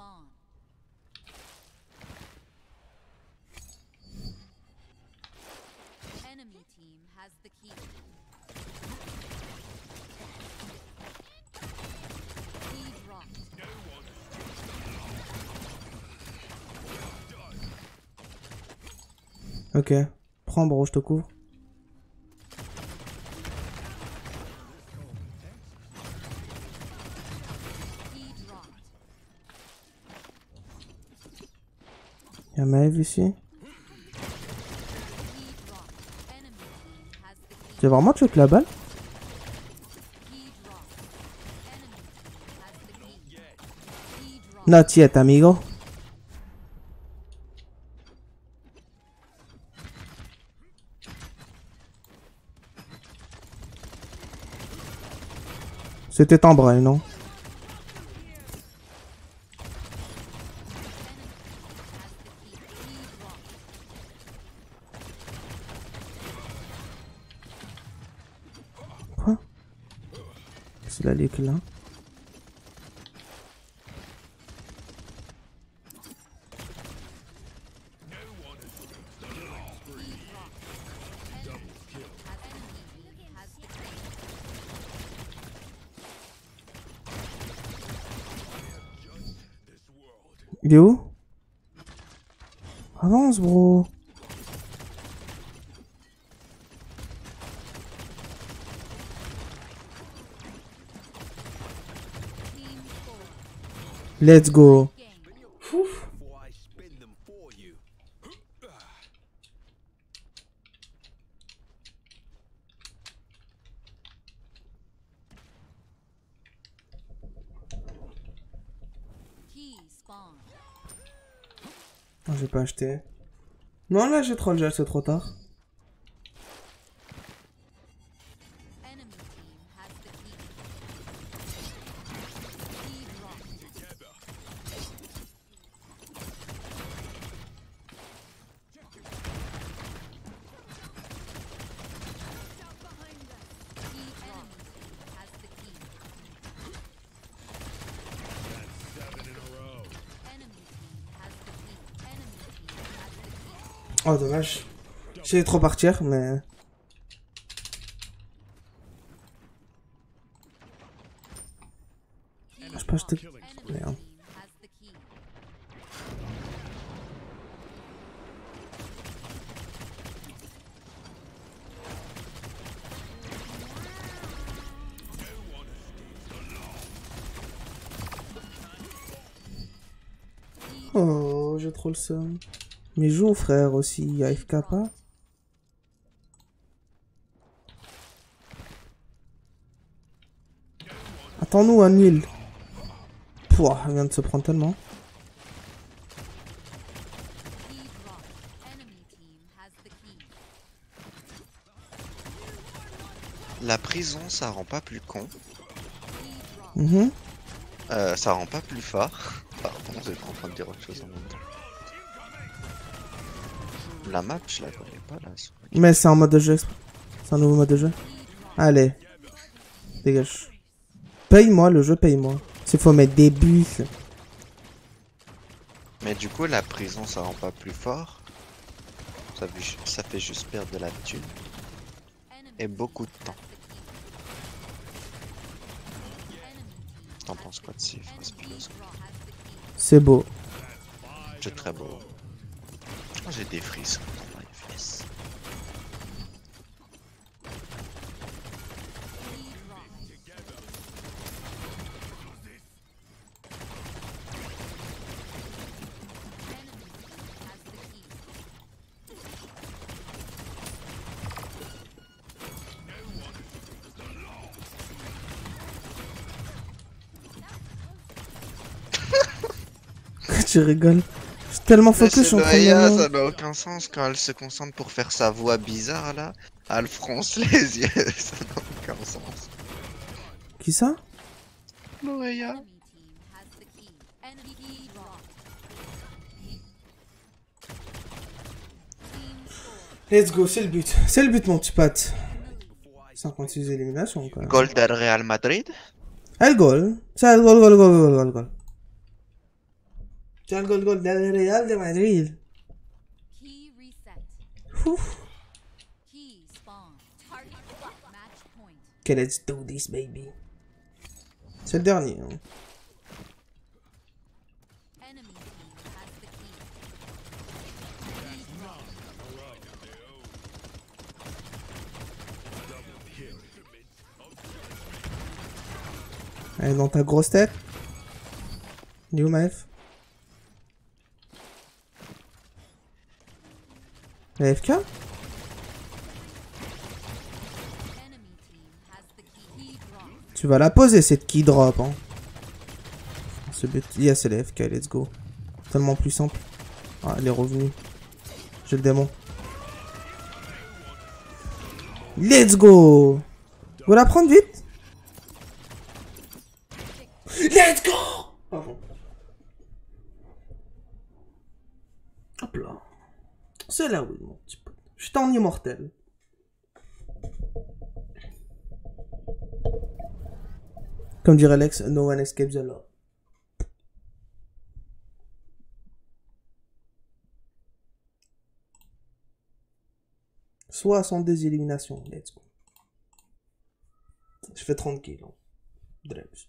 Ok. Prends bro, je te couvre. Y'a Maëv ici. Tu veux vraiment tuer la balle? Not yet, amigo. C'était en braille, non? Quoi? C'est la ligue là. Il est où? Avance, bro. Let's go. Ouf. Oh, j'ai pas acheté. Non, là, j'ai trop le gel, c'est trop tard. Oh, dommage. J'ai trop partir, mais... Je peux acheter... Merde. Oh, j'ai trop le seum. Mais joue, frère, aussi, AFK pas. Attends-nous, un nul. Pouah, elle vient de se prendre tellement. La prison, ça rend pas plus con. Mhm. Ça rend pas plus fort. Pardon, j'étais en train de dire autre chose en même temps. La map, je la connais pas là. Mais c'est un mode de jeu. C'est un nouveau mode de jeu. Allez. Dégage. Paye-moi, le jeu, paye-moi. S'il faut mettre des bus. Mais du coup, la prison, ça rend pas plus fort. Ça fait juste perdre de la thune. Et beaucoup de temps. T'en penses quoi de ces phrases philosophes? C'est beau. C'est très beau. Oh, j'ai des frissons dans les fesses. Tu rigoles. Je suis tellement focus, je suis en train de... Ça n'a aucun sens quand elle se concentre pour faire sa voix bizarre là. Elle fronce les yeux, ça n'a aucun sens. Qui ça? Noéa. Let's go, c'est le but. C'est le but, mon petit pote. 56 éliminations, quand même. Goal del Real Madrid. El goal. C'est le goal. C'est le goal del Real de Madrid. Ouf. Okay, let's do this, baby. C'est le dernier. Hein. Allez, dans ta grosse tête. Il est où, ma F? La FK? Tu vas la poser cette key drop, hein. Ce but, yes, c'est la FK, let's go. Tellement plus simple. Ah, elle est revenue. J'ai le démon. Let's go! Vous la prendre vite? Let's go! Pardon. Hop là. C'est là, oui, mon petit pote. Je suis en immortel. Comme dirait Lex, no one escapes the law. Soit sans des éliminations. Let's go. Je fais 30 kills. Drebs.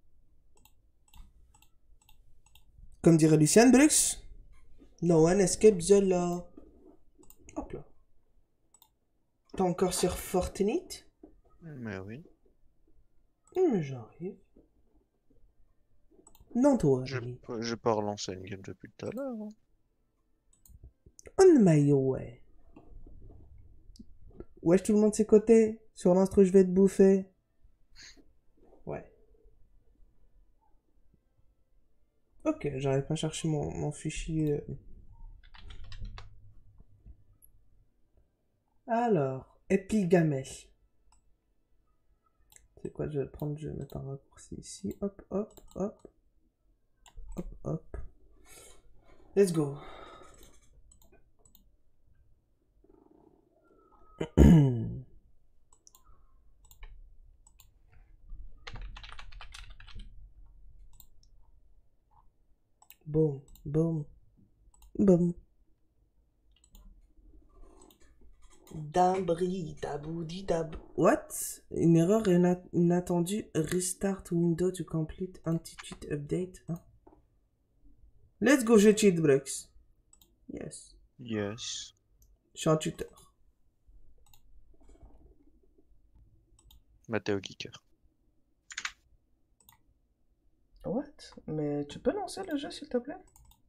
Comme dirait Lucien Brux, no one escapes the law. Hop là. T'es encore sur Fortnite? Mais oui. Mais j'arrive. Non, toi. Je peux relancer une game depuis tout à l'heure. Hein. On my way. Wesh, tout le monde de ses côtés. Sur l'instru, je vais te bouffer. Ouais. Ok, j'arrive pas à chercher mon fichier. Alors, Epigamel. C'est quoi, je vais le prendre, je vais mettre un raccourci ici. Hop, hop, hop. Hop, hop. Let's go. Boum, boum, boum. Dabri, daboudi, dab. What? Une erreur inattendue. Restart window to complete anti-cheat update. Hein? Let's go, je cheat, Brux. Yes. Yes. Je suis un tuteur. Mathéo Geeker. What? Mais tu peux lancer le jeu, s'il te plaît?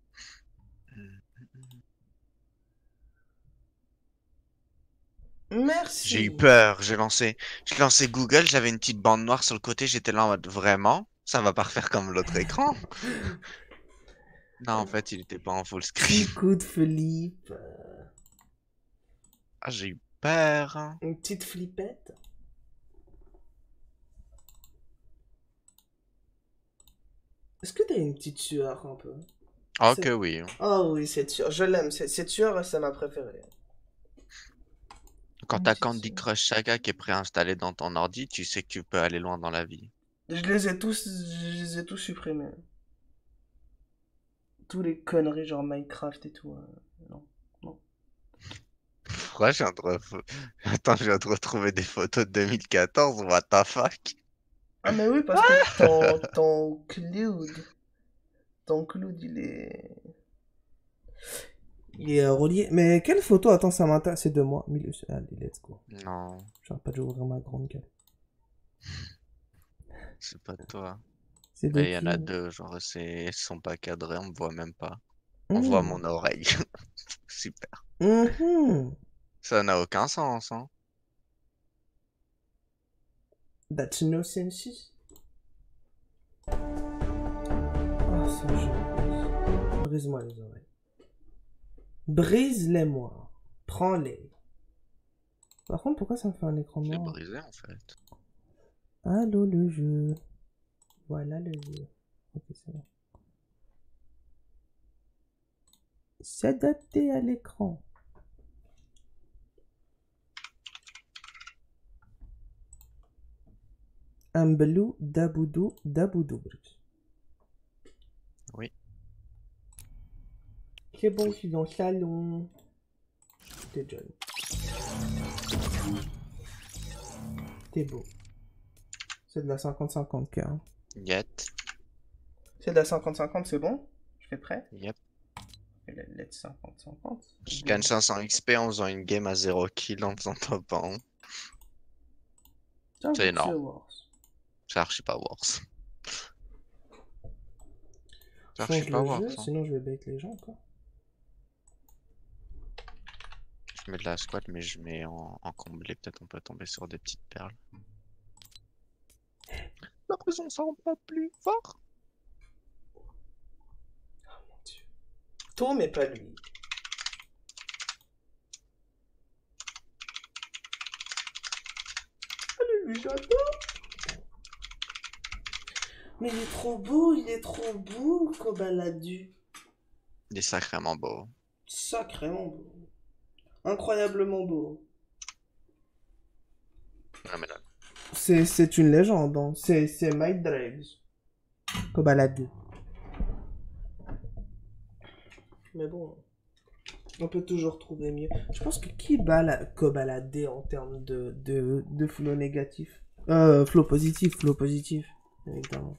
Merci. J'ai eu peur, j'ai lancé Google, j'avais une petite bande noire sur le côté, j'étais là en mode vraiment? Ça va pas refaire comme l'autre écran? Non, en fait, il était pas en full screen. Petit coup de Philippe. Ah, j'ai eu peur. Une petite flippette. Est-ce que t'as une petite sueur un peu? Oh C'est- que oui. Oh oui, cette sueur. Je l'aime. Cette sueur, c'est ma préférée. Quand Une t'as petite Candy sueur. Crush Saga qui est préinstallé dans ton ordi, tu sais que tu peux aller loin dans la vie. Je les ai tous supprimés. Tous les conneries genre Minecraft et tout. Non. Pourquoi je viens de Attends, je viens de retrouver des photos de 2014, what the fuck? Ah mais oui, parce que ton Cloud, Il est relié. Mais quelle photo? Attends, ça m'intéresse. C'est de moi. Allez, let's go. Non, J'arrête pas de ouvrir ma grande gueule. c'est pas de toi. C'est de Et il y en a qui? deux, genre ils sont pas cadrés, on me voit même pas. On voit mon oreille. Super. Mhm. Ça n'a aucun sens, hein. That's no sense. Oh, ce jeu. Brise-moi les oreilles. Brise-les-moi. Prends-les. Par contre, pourquoi ça me fait un écran Je l'ai noir? brisé en fait. Allô, le jeu. Voilà le jeu. Ok, c'est bon. S'adapter à l'écran. Un blue daboudou daboudou. Oui. C'est bon, je suis dans le salon. T'es jeune. T'es beau. C'est de la 50-50K. Hein. Yet. C'est de la 50-50, c'est bon? Je fais prêt? Yep. Et la lettre 50-50. Je gagne 500 XP en faisant une game à 0 kill en faisant top 1. Tiens, C'est je énorme. sais voir. C'est archi pas worse. C'est Change archi pas le jeu, worse. Hein. sinon je vais bait les gens, quoi. Je mets de la squat, mais je mets en comblé. Peut-être on peut tomber sur des petites perles. La prison, ça rend pas plus fort. Mon Dieu. Toi, mais pas lui. Allez, lui, j'adore. Mais il est trop beau, Kobaladu. Il est sacrément beau. Sacrément beau. Incroyablement beau. Phénoménal. C'est une légende, hein. C'est Mike Draves. Kobaladu. Mais bon, on peut toujours trouver mieux. Je pense que qui bat la Kobalade en termes de flow négatif? Flow positif, évidemment.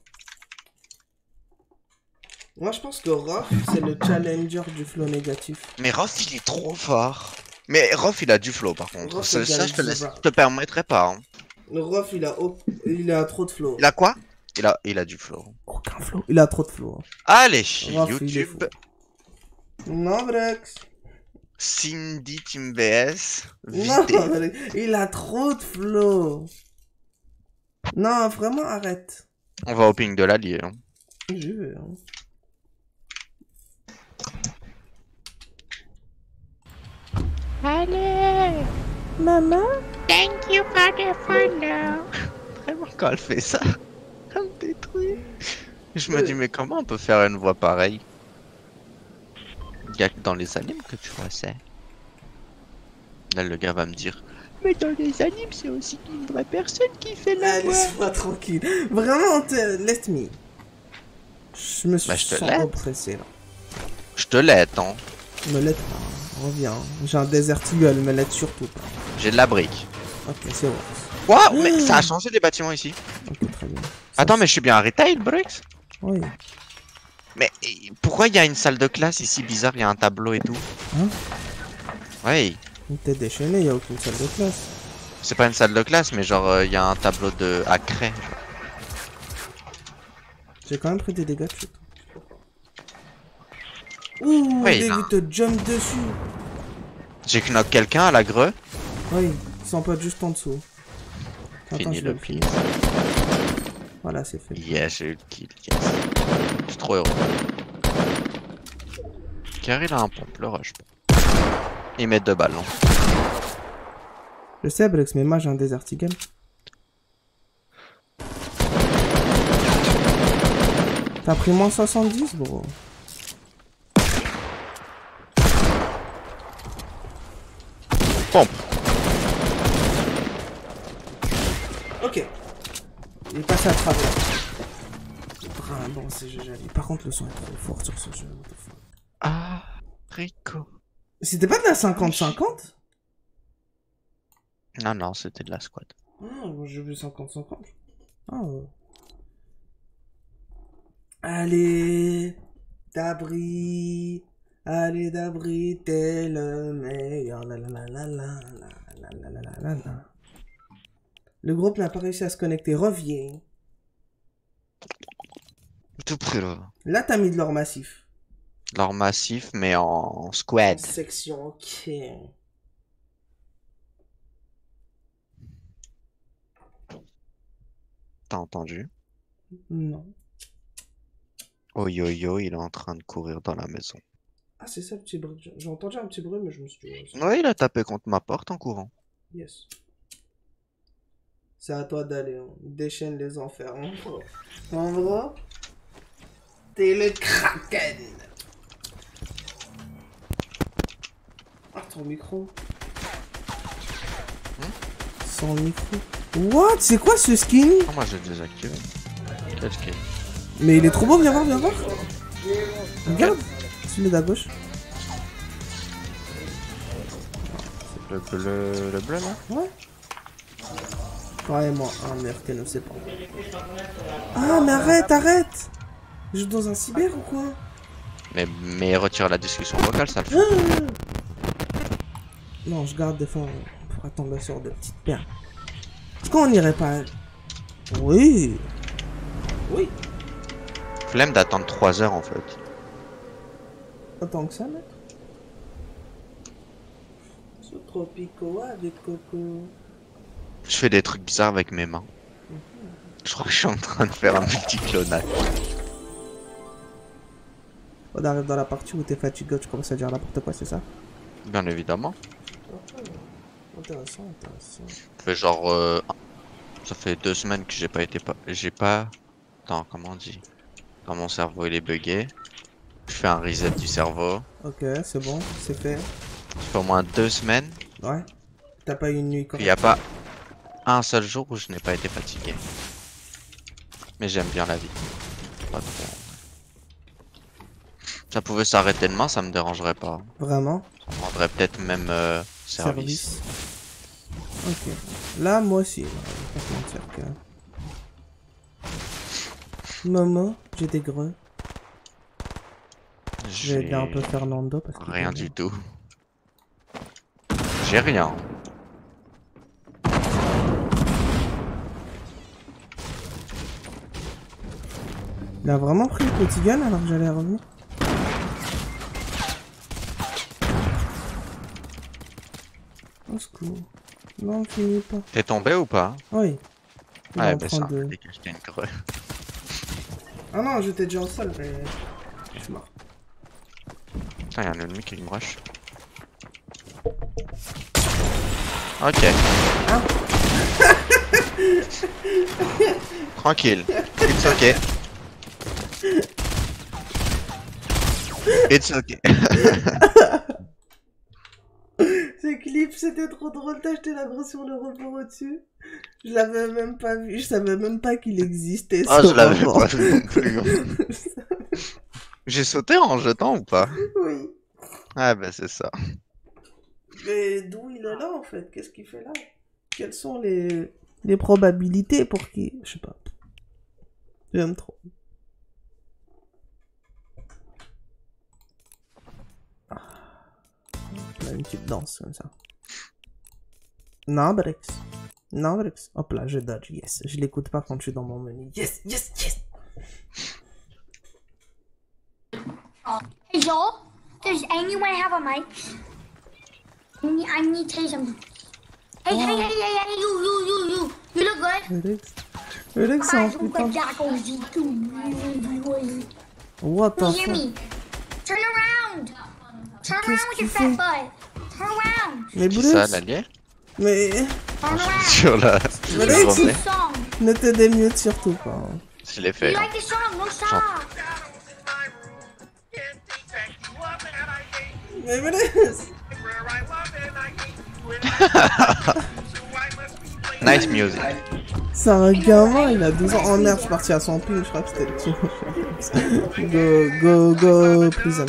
Moi, je pense que Roth, c'est le challenger du flow négatif. Mais Roth, il est trop fort. Mais Roth, il a du flow par contre. Roth, Ça, il ça, a je du- te permettrai pas. Hein. Roth, il a trop de flow. Il a quoi? Il a du flow. Aucun flow. Il a trop de flow. Hein. Allez, Roth, il est YouTube. fou. Non, Brex. Cindy Team VS. Non, Vidé. il a trop de flow. Non, vraiment, arrête. On va au ping de l'allié. Hein. Je veux, hein. Maman? Thank you for the follow. Vraiment, quand elle fait ça, elle me détruit. Je me dis, mais comment on peut faire une voix pareille? Y'a que dans les animes que tu vois ça. Là, le gars va me dire, mais dans les animes, c'est aussi une vraie personne qui fait la voix. Laisse-moi tranquille. Vraiment, let me. Je me suis Bah, je te sens l'aide. oppressé là. Je te l'aide, hein. Me l'aide pas, reviens. J'ai un Desert Eagle, me l'aide surtout pas. J'ai de la brique. Ok, c'est bon. Waouh, mais ça a changé les bâtiments ici. Ok, très bien. Attends, mais je suis bien à retail, Brux? Oui. Mais pourquoi il y a une salle de classe ici bizarre, il y a un tableau et tout? Hein? Ouais, T'es déchaîné, y a aucune salle de classe. c'est pas une salle de classe, mais genre il y a un tableau de à craie. J'ai quand même pris des dégâts de chute. Ouh, Ouais, dès il a- qu'il te jump dessus. J'ai knock quelqu'un à la greu. Oui, ils sont pas juste en dessous. Fini je le vais pire. finir. Voilà, c'est fait. Yes, j'ai eu le kill. Yes. Je suis trop heureux. Car il a un pompe, le rush. Il met 2 ballons. Je sais, Brex, mais moi j'ai un Desert Eagle. T'as pris moins 70, bro. Pompe. Ok. Il est passé à travers. Ah, bon, c'est joli. Par contre, le son est trop fort sur ce jeu. What the fuck. Ah, Rico. C'était pas de la 50-50? Non, non, c'était de la squad. Ah, moi j'ai vu 50-50. Ah, allez, Dabri. Allez, Dabri, t'es le meilleur. La la la la la la la la la la la. Le groupe n'a pas réussi à se connecter. Reviens. Tout près là. Là, t'as mis de l'or massif. L'or massif, mais en squad. Section, ok. T'as entendu? Non. Oh yo yo, il est en train de courir dans la maison. Ah, c'est ça le petit bruit. J'ai entendu un petit bruit, mais je me suis dit, ouais, c'est- Ouais, il a tapé contre ma porte en courant. yes. C'est à toi d'aller, hein. Déchaîne les enfers, hein. En gros, t'es le Kraken. Ah, ton micro. Sans micro. What? C'est quoi ce skin? Ah, moi j'ai désactivé. Quel skin? Mais il est trop beau, viens voir, viens voir. Regarde, celui d'à gauche. Le bleu là? Ouais. Carrément, ah merde, qu'elle ne sait pas. Ah, mais arrête! Je joue dans un cyber ou quoi? Mais retire la discussion vocale, ça le fait. Non, je garde des fois pour attendre le sort de petite perle. Est-ce qu'on n'irait pas? Oui. Oui. Flemme d'attendre 3 heures en fait. Pas tant que ça, mec. Ce tropico avec coco. Je fais des trucs bizarres avec mes mains. Je crois que je suis en train de faire un petit clonage. On arrive dans la partie où t'es fatigué, tu commences à dire n'importe quoi, c'est ça? Bien évidemment. Intéressant, intéressant. Ça fait genre ça fait 2 semaines que j'ai pas. Attends, comment on dit? Quand mon cerveau il est bugué. Je fais un reset du cerveau. Ok, c'est bon, c'est fait. Ça fait au moins 2 semaines. Ouais. T'as pas eu une nuit Il correcte. n'y a pas un seul jour où je n'ai pas été fatigué. Mais j'aime bien la vie. Pas trop. Ça pouvait s'arrêter demain, ça me dérangerait pas. Vraiment? Ça me rendrait peut-être même service. Ok. Là, moi aussi. Je vais pas te mentir que... Momo, j'ai des greux. Je vais aider un peu Fernando parce que... Rien du tout. J'ai rien. Il a vraiment pris le petit gun alors que j'allais revenir. Au secours. Non, finis pas. T'es tombé ou pas? Oui. Il est Ouais, en bah train ça, de... dès que j'étais une creux. Ah non, j'étais déjà au sol, mais... Je suis mort. Putain, y'a un ennemi qui me rush. Ok. Hein? Tranquille. It's ok. It's ok. Ce clip, c'était trop drôle. T'as acheté la grosse sur le rebord au-dessus. Je l'avais même pas vu. Je savais même pas qu'il existait. Ah, ce je l'avais rebord. pas vu non plus. J'ai sauté en jetant ou pas? Oui. Ah, bah, c'est ça. Mais d'où il est là en fait? Qu'est-ce qu'il fait là? Quelles sont les probabilités pour qu'il... Je sais pas. J'aime trop. Là, une petite danse comme ça. Non, Brex. Non, Brex. Hop là, je dodge. Yes. Je l'écoute pas quand je suis dans mon menu. Yes, yes, yes. Hey Joel, does anyone have a mic? I need to tell you something. Hey, hey, you look good. Brex. Brex, c'est un putain. What Can the you hear fuck? me? Turn around. Turn Qu'est-ce around with qu'il your fait? fat butt. Turn around. Mais Qui ça, Brex. l'allié? Mais... Turn around. Sur la... Mais le Brex, reflet. Song. ne te démute surtout pas. Hein. Je l'ai fait. You Hein. like this song? No stop. Mais Brex. Nice music. C'est un gamin, il a 12 ans. Oh merde, je suis parti à son ping, je crois que c'était le tien. Go, prison.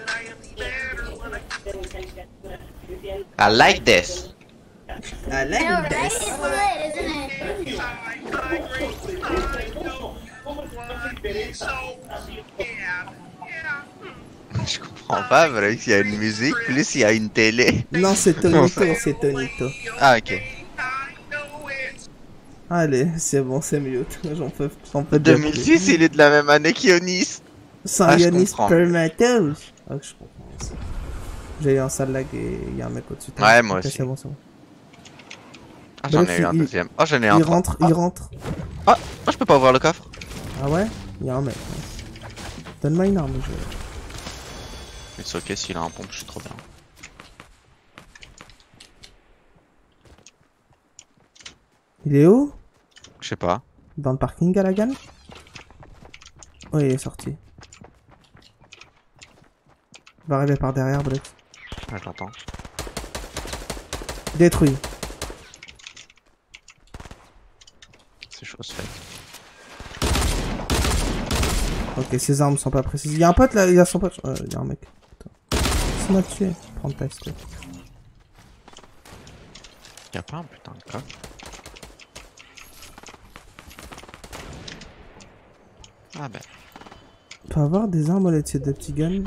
I like this. I like I know, right? this. It's lit, isn't it? Je comprends pas, vrai qu'il y a une musique, plus il y a une télé. Non, c'est Tonito, c'est Tonito. Ah, ok. Allez, c'est bon, c'est mieux. J'en peux déjà plus. 2006, il est de la même année qu'Ionis. Sans je Ionis comprends. Spermatos. Ah, je comprends ça. J'ai eu un sale lag et il y a un mec au-dessus. Ouais, moi Ok, aussi. C'est bon, c'est bon. Ah, j'en Bref, ai eu un il- deuxième. Oh, j'en ai un. Il rentre, il rentre. Ah, je peux pas ouvrir le coffre. Ah ouais? Il y a un mec. Ouais. Donne-moi une arme, je... Mais c'est ok, s'il a un pompe, je suis trop bien. Il est où? Je sais pas. Dans le parking à la gamme? Oui, il est sorti. Il va arriver par derrière, Brex. Ouais, j'entends. Détruit. C'est chose faite. Ok, ses armes sont pas précises. Il y a un pote là, il y a son pote. Il y a un mec. C'est m'a tué. Prends le test. Y'a pas un putain de coffre. Ah ben. On peut avoir des armes au lieu de ces deux petits guns.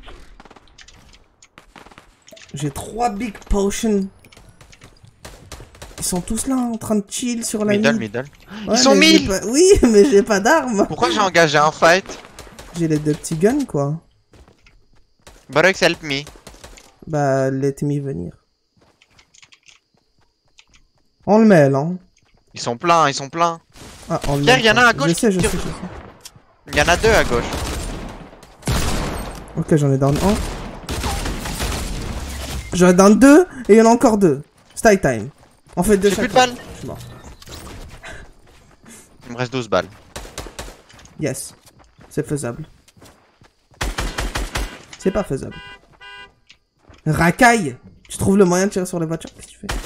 J'ai 3 big potions. Ils sont tous là en train de chill sur la Middle, mid. middle. Ouais, Ils sont mais j'ai 1000. pas- Oui, mais j'ai pas d'armes. Pourquoi j'ai engagé un fight? J'ai les deux petits guns quoi. Brox, help me. Bah, let me venir. On le met là. Hein. Ils sont pleins, ils sont pleins. Ah, on le Pierre, met. y en a pas. à gauche Je sais, je qui sais, je tire. sais. Il y en a deux à gauche. Ok, j'en ai down 1. J'en ai down 2 et il y en a encore 2. Style time. On fait 2 J'ai chaque plus de balles. Je suis mort. Il me reste 12 balles. Yes. C'est faisable. C'est pas faisable. Racaille. Tu trouves le moyen de tirer sur les voitures? Qu'est-ce que tu fais?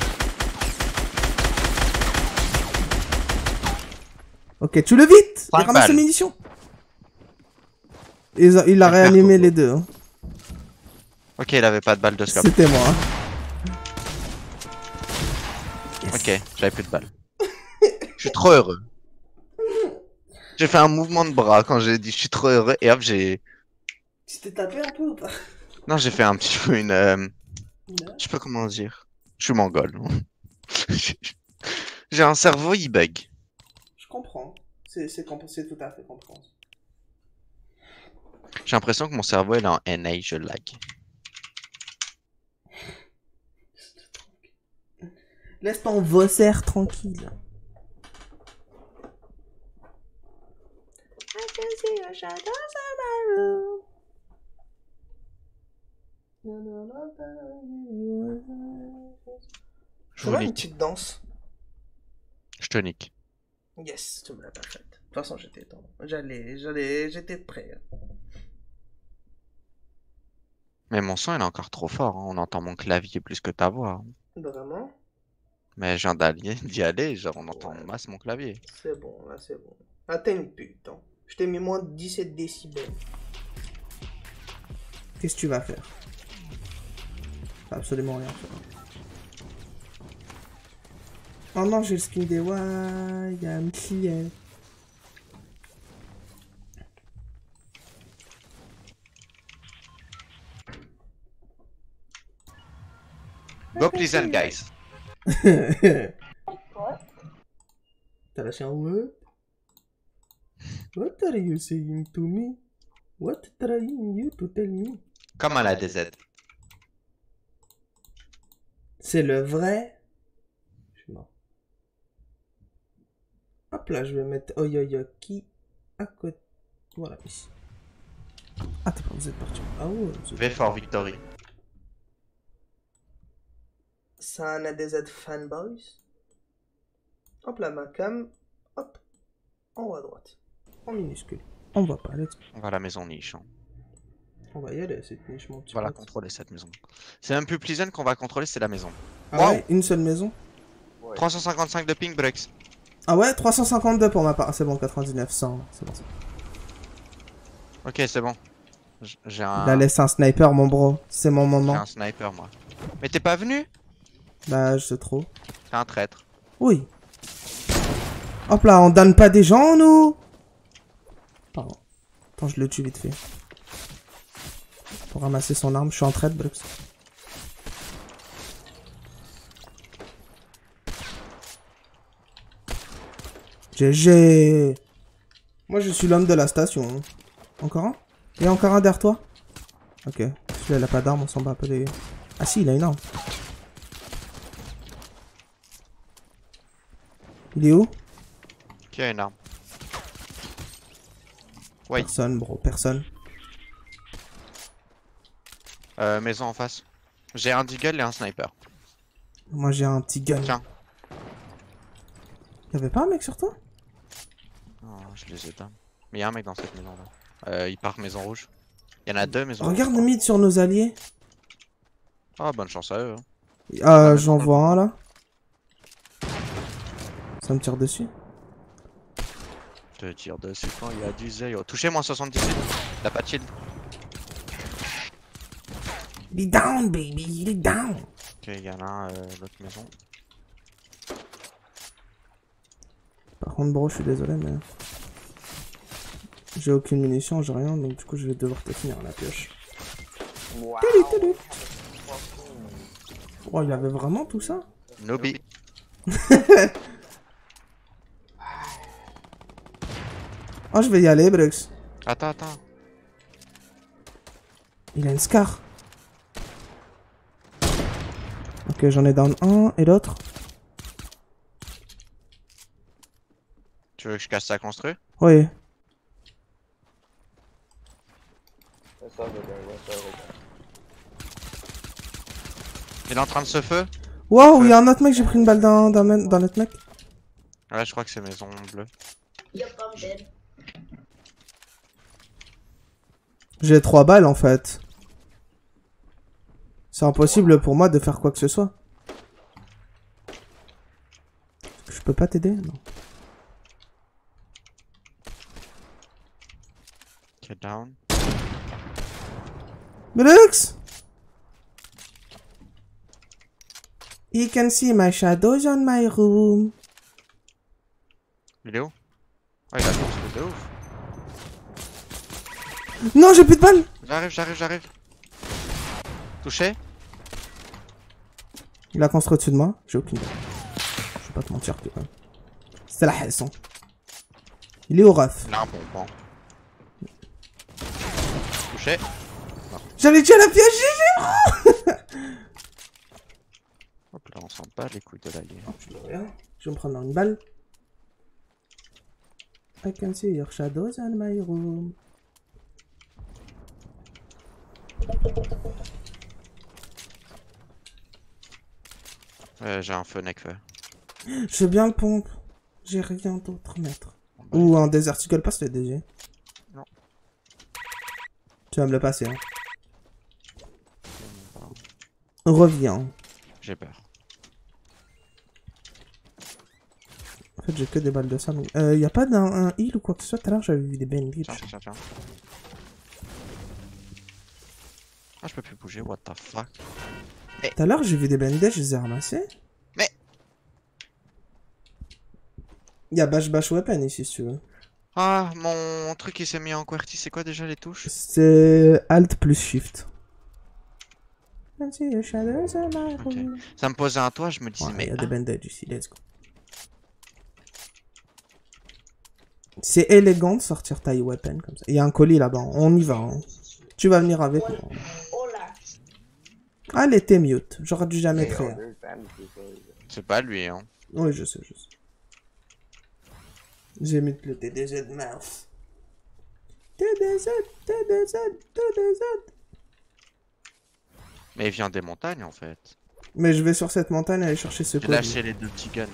Ok, tue-le vite! Il 5 ramasse ses balles. munitions. Il a J'espère réanimé Coco. les deux. Hein. Ok, il avait pas de balles de scope. C'était moi. Yes. Ok, j'avais plus de balles. Je suis trop heureux. J'ai fait un mouvement de bras quand j'ai dit je suis trop heureux et hop j'ai... Tu t'es tapé un peu ou pas? Non, j'ai fait un petit peu une... Je sais pas comment dire. Je suis mongol. J'ai un cerveau, il bug. Je comprends. C'est tout à fait compréhensible. J'ai l'impression que mon cerveau est en NA, je lag. Laisse ton vosseur tranquille. I can see your shadows in my room. Je Tu vous vois une nique. petite danse? Je te nique. Yes, tu me l'as pas faite. De toute façon, j'étais j'étais prêt. Mais mon son, il est encore trop fort. Hein. On entend mon clavier plus que ta voix. Hein. Vraiment? Mais je viens d'y aller, genre on entend Ouais. masse mon clavier. C'est bon, là, c'est bon. Ah, t'es une pute, hein. Je t'ai mis moins de 17 décibels. Qu'est-ce que tu vas faire? Absolument rien faire. Oh non, j'ai le skin des Wai, y'a un petit... Go please guys. T'as lâché un what? What are you saying to me? What trying you to tell me? Comme à la DZ. C'est le vrai? Je suis mort. Hop là, je vais mettre Oyoyoki à côté. Voilà, ici. Ah, t'es pas, vous êtes parti. Ah ouais, vous êtes... V for Victory. C'est un ADZ fanboys. Hop là, ma cam. Hop. En haut à droite. en minuscule. On va pas, let's go. On va à la maison niche. Hein. On va y aller, cette niche, mon petit On va la pote. contrôler cette maison. C'est même plus Pleasant qu'on va contrôler, c'est la maison. Ah Wow. ouais, une seule maison. 355 de ping, Brex. Ah ouais, 352 pour ma part. C'est bon, 99, 100. C'est bon. Ok, c'est bon. J'ai un... Là, laisse un sniper, mon bro. C'est mon J'ai moment. un sniper, moi. Mais t'es pas venu? Bah, je sais trop. T'es un traître. Oui. Hop là, on donne pas des gens, nous. Pardon. Attends, je le tue vite fait. Pour ramasser son arme, je suis en traite, Brux. GG. Moi, je suis l'homme de la station. Encore un? Il y a encore un derrière toi? Ok. Celui-là, il a pas d'arme, on s'en bat un peu des... Ah si, il a une arme. Il est où? Qui a une arme? Oui. Personne, bro, personne. Maison en face. J'ai un deagle et un sniper. Moi, j'ai un petit gun. Tiens. Y'avait pas un mec sur toi? Oh, je les ai éteints. Mais il y a un mec dans cette maison là. Il part maison rouge. Il y en a deux maisons Regarde rouges. mid sur nos alliés. Ah, bonne chance à eux. Hein. J'en vois un là. Ça me tire dessus. Te tire dessus quand il y a du zéro. Touchez moins 78. T'as pas de shield. Il est down, baby, il est down. Ok, il y en a un, l'autre maison. Par contre, bro, je suis désolé, mais. J'ai aucune munition, j'ai rien, donc du coup, je vais devoir te finir la pioche. Tadou. Oh, il avait vraiment tout ça? Nobi. Oh, je vais y aller, Brux. Attends. Il a une scar. Ok, j'en ai down un, et l'autre? Tu veux que je casse sa construit? Oui. Il est en train de se feu? Waouh, il y a un autre mec, j'ai pris une balle d'un autre mec. Ouais, je crois que c'est maison bleue. J'ai 3 balles en fait. C'est impossible pour moi de faire quoi que ce soit. Je peux pas t'aider? Non. Get down. Brux! You can see my shadows on my room. Il est où? Oh, il a construit de ouf. Non, j'ai plus de balles! J'arrive. Touché? Il a construit au-dessus de moi, j'ai aucune balle. Je vais pas te mentir que... C'est la haisse, hein. Il est au ref. Il a un bonbon. Touché? J'avais déjà la piège, GG! Hop là, on s'en bat les couilles de l'allié. Je vais me prendre une balle. I can see your shadows in my room. J'ai un feu neck feu. Je veux bien le pompe. J'ai rien d'autre, maître. Ou un Desert Eagle Pass, le DG. Non. Tu vas me le passer, hein. Reviens. J'ai peur. En fait, j'ai que des balles de ça. Y a pas d'un heal ou quoi que ce soit. Tout à l'heure, j'avais vu des bandages. Tiens. Ah, je peux plus bouger, what the fuck. Tout à l'heure, j'ai vu des bandages, je les ai ramassés. Mais... Y'a Bash Weapon ici, si tu veux. Ah, mon truc il s'est mis en QWERTY, c'est quoi déjà les touches? C'est Alt plus Shift. Ok. Ça me posait un toit, je me disais, Ouais, mais... y a des bandages ici, let's go. C'est élégant de sortir taille weapon comme ça. Il y a un colis là-bas, on y va. Hein. Tu vas venir avec moi. Allez, t'es mute. J'aurais dû jamais créer. C'est pas lui, hein. Oui, je sais. J'ai mis le TDZ de mouse. TDZ. Mais il vient des montagnes en fait. Mais je vais sur cette montagne aller chercher ce J'ai colis. lâché les 2 petits guns.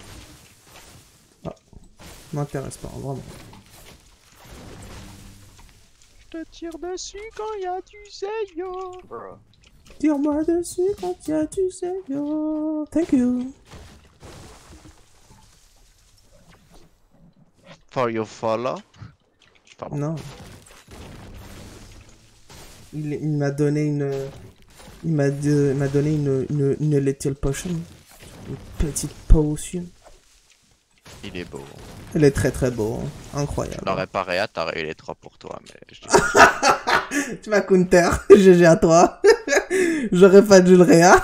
M'intéresse pas, vraiment. Je te tire dessus quand il y a du Zeyo. Tire-moi dessus quand il y a du Zeyo. Thank you. For your follow. Pardon. Non. Il m'a donné une... Il m'a donné une little potion. Une petite potion. Il est beau. Elle est très très beau. Hein. Incroyable. Je l'aurais pas réa, t'aurais eu les 3 pour toi, mais... Je Tu m'as counter. GG à toi. J'aurais pas dû le réa.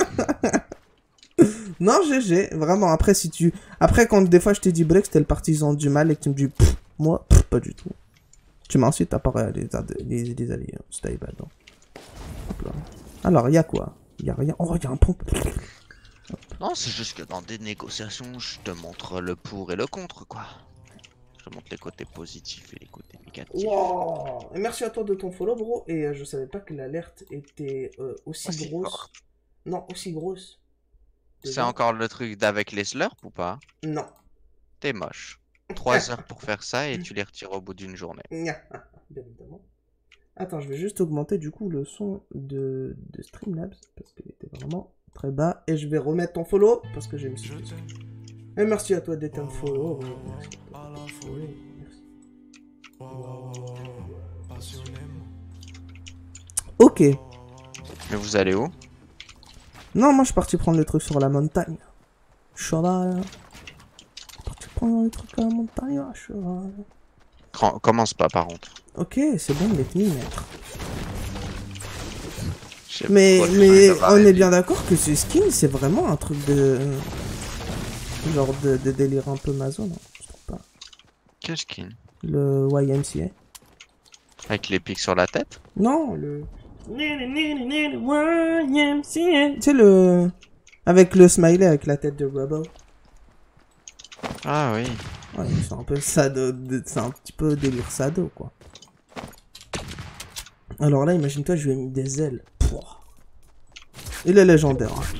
Non, GG. Vraiment, après si tu... Après quand des fois je t'ai dit break, c'était le partisan du mal et que tu me dis... Moi, pas du tout. Tu m'insultes à part les alliés. Stay bad. Hein. Hop là. Alors, y'a quoi? Y'a rien. Oh, y'a un pompe. Non, c'est juste que dans des négociations, je te montre le pour et le contre, quoi. Je te montre les côtés positifs et les côtés négatifs. Wow. Et merci à toi de ton follow, bro. Et je savais pas que l'alerte était aussi grosse. Fort. Non, aussi grosse. C'est encore le truc d'avec les slurps ou pas? Non. T'es moche. 3 heures pour faire ça et tu les retires au bout d'une journée. Bien évidemment. Attends, je vais juste augmenter du coup le son de Streamlabs parce qu'il était vraiment très bas. Et je vais remettre ton follow parce que j'ai mis ça. Et merci à toi d'être un follow. Merci. Ok. Mais vous allez où? Non, moi je suis parti prendre les trucs sur la montagne. Cheval. Je suis parti prendre les trucs à la montagne, cheval. Commence pas par contre. Ok, c'est bon, let me mettre. Mais on est bien d'accord que ce skin, c'est vraiment un truc de... Genre de délire un peu maso, non? Je trouve pas. Quel skin? Le YMCA. Avec les pics sur la tête? Non, le... YMCA. Tu sais, le... Avec le smiley avec la tête de Rubble. Ah oui. Ouais, c'est un peu sado, c'est un petit peu délire sado, quoi. Alors là, imagine-toi, je lui ai mis des ailes. Pouah. Il est légendaire. Hein.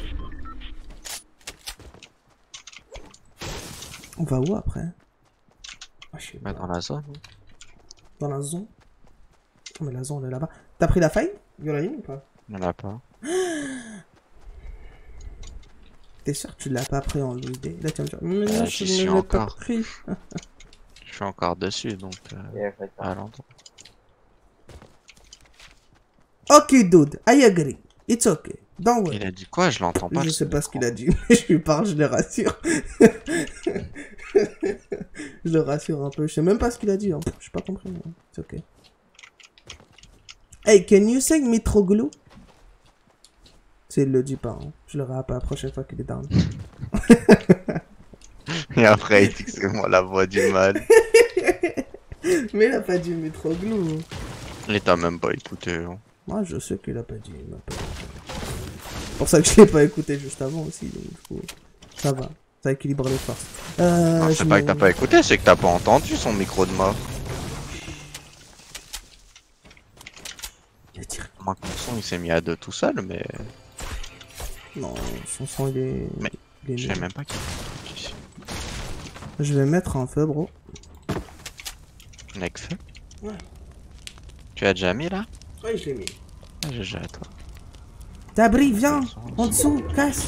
On va où après? Ah, je sais pas. Dans la zone. Dans la zone? Oh, mais la zone, elle est là-bas. T'as pris la faille? Il y en a une ou pas? Il n'y en a pas. T'es sûr que tu l'as pas pris en l'idée? Là, tu vas me dire, mais non, j'y je suis ne l'ai pas encore. pris. Je suis encore dessus, donc... à longtemps. Ok, dude, I agree. It's okay. Don't worry. Il a dit quoi? Je l'entends pas. Je sais pas ce qu'il a dit, mais je lui parle, je le rassure. Je le rassure un peu. Je sais même pas ce qu'il a dit. Hein. Je n'ai pas compris. C'est ok. Hey, can you say Mitroglou? C'est il le dit pas. Hein. Je le rappelle la prochaine fois qu'il est down. Et après, il dit que c'est moi la voix du mal. Mais il a pas dit Mitroglou. Il t'a même pas écouté. Hein. Moi, je sais qu'il a pas dit. Il m'a pas écouté. C'est pour ça que je l'ai pas écouté juste avant aussi. Donc, du coup, ça va. Ça équilibre les forces. Non, c'est pas que t'as pas écouté, c'est que t'as pas entendu son micro de mort. Moi, mon son il s'est mis à 2 tout seul, mais. Non, son son il est. Mais Il est Je nul. sais même pas qui. Je vais mettre un feu, bro. Avec feu. Ouais. Tu as déjà mis là? Ouais, je l'ai mis. Ah, GG à toi. T'abri, viens. En dessous, casse.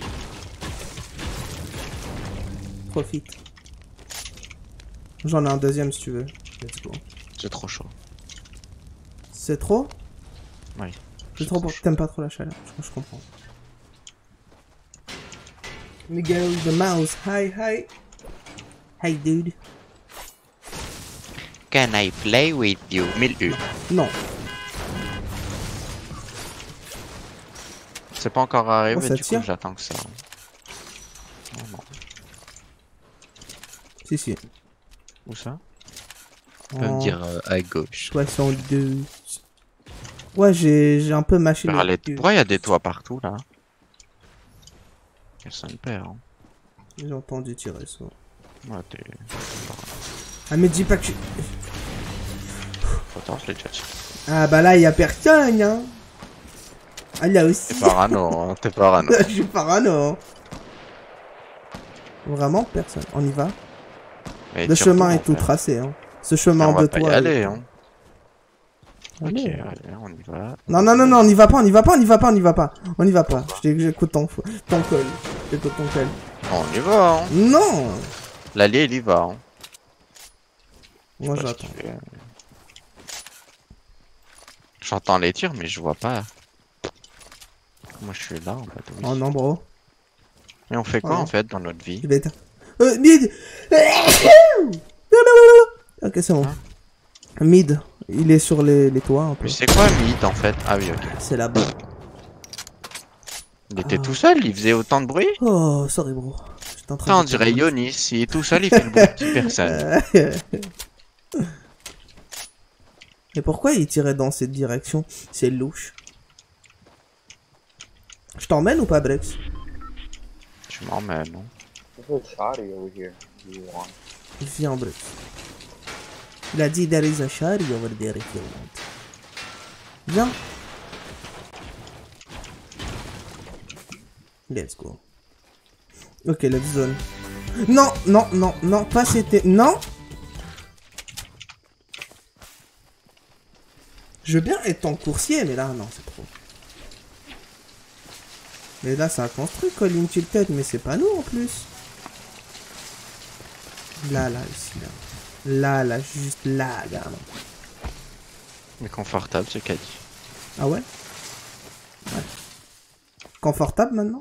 Profite. J'en ai un deuxième si tu veux. Let's go. C'est trop chaud. C'est trop? Oui. C'est trop pour... T'aimes pas trop la chaleur, je comprends. Miguel the mouse, hi hi. Hey dude. Can I play with you? 1000 U. Non. C'est pas encore arrivé, Oh, ça du tire. coup j'attends que ça. Oh, non. Si si. Où ça? On peut me dire à gauche. 62. Ouais, j'ai un peu mâché le cul. Pourquoi il y a des toits partout là? Ça me perd. Hein. J'ai entendu tirer ça. Ouais, t'es. Ah, mais dis pas que je... Attends, je l'ai déjà dit. Ah bah là, y a personne, hein. Ah là aussi. T'es parano, hein, t'es parano. Je suis parano. Vraiment personne. On y va. Mais le tire chemin tout, est tout en fait. tracé, hein. Ce chemin on va de pas toi. y aller, hein. Allez. Ok, allez, on y va. Non, non, non, non, on y va pas, on y va pas, on y va pas, on y va pas. On y va pas. J'écoute ton col. J'écoute ton col. On y va, hein. Non. L'allié, il y va, hein. Moi, Je sais pas j'attends. ce qu'il fait. J'entends les tirs, mais je vois pas. Moi, je suis là, en fait. Oui. Oh non, bro. Et on fait quoi, Oh. en fait, dans notre vie? Je vais être... mid. Ok, c'est bon. Hein? Mid. Il est sur les toits, un peu. Mais c'est quoi mid, en fait? Ah oui, ok. C'est là-bas. Il était Ah. tout seul, il faisait autant de bruit? Oh, sorry, bro. J'étais en train Putain, on de- dirait Yonis, il est tout seul, il fait le bruit de personne. Et pourquoi il tirait dans cette direction? C'est louche. Je t'emmène ou pas, Brex? Tu m'emmènes, non? Viens, Brex. Il a dit there is a shari over there if you want. Viens. Let's go. Ok, let's zone. Non, non, non, non, pas c'était... Non. Je veux bien être ton coursier, mais là, non, c'est trop. Mais là, ça a construit Colin Tilted, mais c'est pas nous en plus. Là, là, ici, là. Là, là, juste là, là. Mais confortable, ce qu'a dit. Ah ouais? Ouais. Confortable maintenant?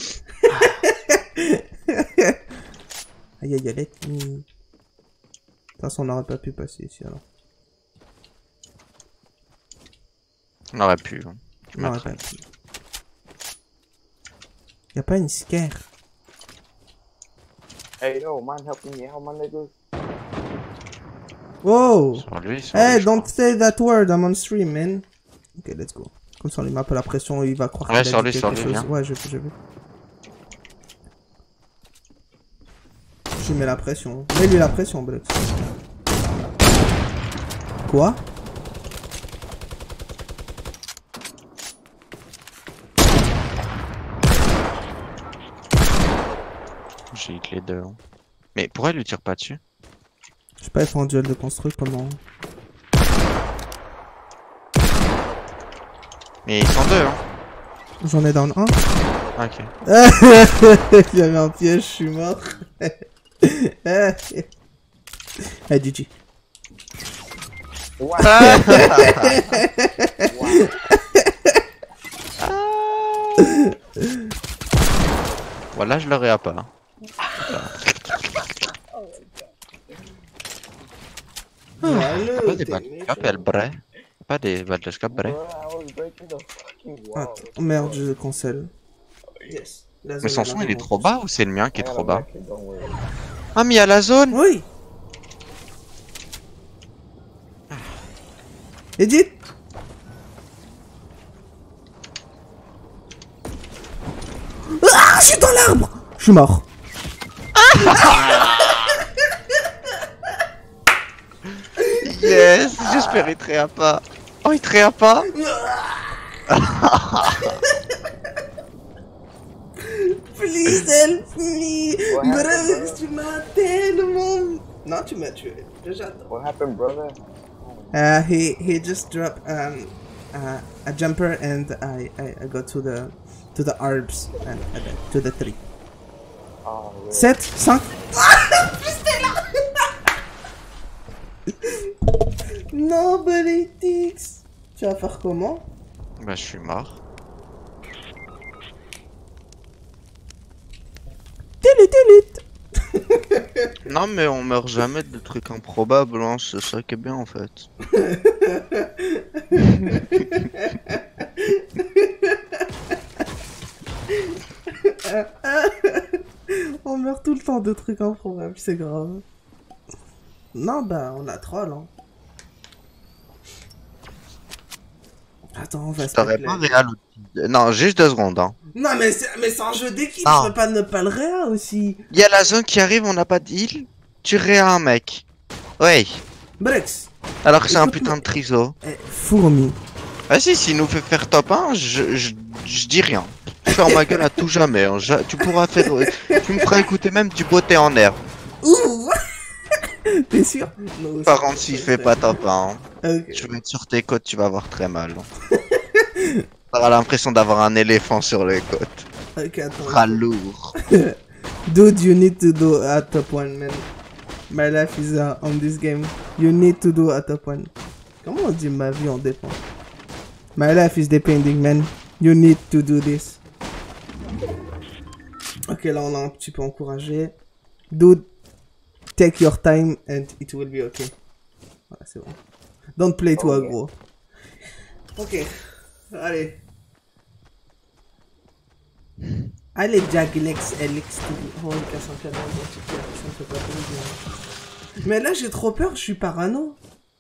Aïe aïe aïe. De toute façon, on n'aurait pas pu passer ici alors. On aurait pu. Hein. Tu On aurait m'as pas pu. Y'a pas une scare. Hey yo, man, help me out, my niggas. Wow! Sur lui, sur Hey, lui, je don't crois. say that word, I'm on stream, man. Ok, let's go. Comme ça, on lui met un peu la pression, il va croire Ouais, qu'il a sur dit lui, sur quelque lui, chose. viens. Ouais, je veux. Je lui mets la pression. Mets-lui la pression, Blex. Quoi? J'ai hit les deux. Hein. Mais pourquoi il lui tire pas dessus? Je sais pas, il faut un duel de construit, comment? Mais ils sont deux, hein. J'en ai down un. Ok. Il y avait un piège, je suis mort. Ah, GG. Voilà, je l'aurais à pas. Pas des balles de scope, elle bray. Pas des balles de scope, bray. Attends, merde, je cancel. Yes. Mais son son, il est trop bas ou c'est le mien qui est trop bas? Ah, mais il y a la zone! Oui! Edith! Ah, je suis dans l'arbre! Je suis mort. Yes! J'espère il tréa pas. Oh, il tréa pas! Please help me. What happened, Brooks, brother? tu m'as tellement... Non, tu m'as tué. J'adore. What happened, brother? He just dropped a jumper and I got to the arbs and to the tree. Oh, yeah. 7, 5. Nobody thinks. Tu vas faire comment? Bah, je suis mort. Non, mais on meurt jamais de trucs improbables, hein. C'est ça qui est bien en fait. On meurt tout le temps de trucs improbables, c'est grave. Non, bah, on a troll, hein. Attends, on va se T'aurais mettre pas là. réal aussi. Non, juste 2 secondes, hein. Non, mais c'est un jeu d'équipe, Ah. je peux pas ne pas le réa aussi. Il y a la zone qui arrive, on n'a pas de heal. Tu réas un mec. Ouais. Brex. Alors que c'est un Écoute-moi. putain de triso. Fourmi. Vas-y, s'il nous fait faire top 1, je dis rien. Je ferme ma gueule à tout jamais. Hein. Tu pourras faire. Tu me feras écouter même du beauté en herbe. Ouh. T'es sûr? Non, Par c'est- contre, s'il fait pas top 1, Ok. je vais être sur tes côtes, tu vas avoir très mal. T'auras l'impression d'avoir un éléphant sur les côtes. Ok, attends. Sera lourd. Dude, you need to do a top 1, man. My life is on this game. You need to do a top 1. Comment on dit ma vie en dépend? My life is depending, man. You need to do this. Ok, là on a un petit peu encouragé. Dude, take your time and it will be okay. Voilà, c'est bon. Don't play too aggro. Ok, allez. Allez, Jack, Lex, Alex, oh, il casse un canal, ça me fait pas plaisir. Mais là, j'ai trop peur, je suis parano.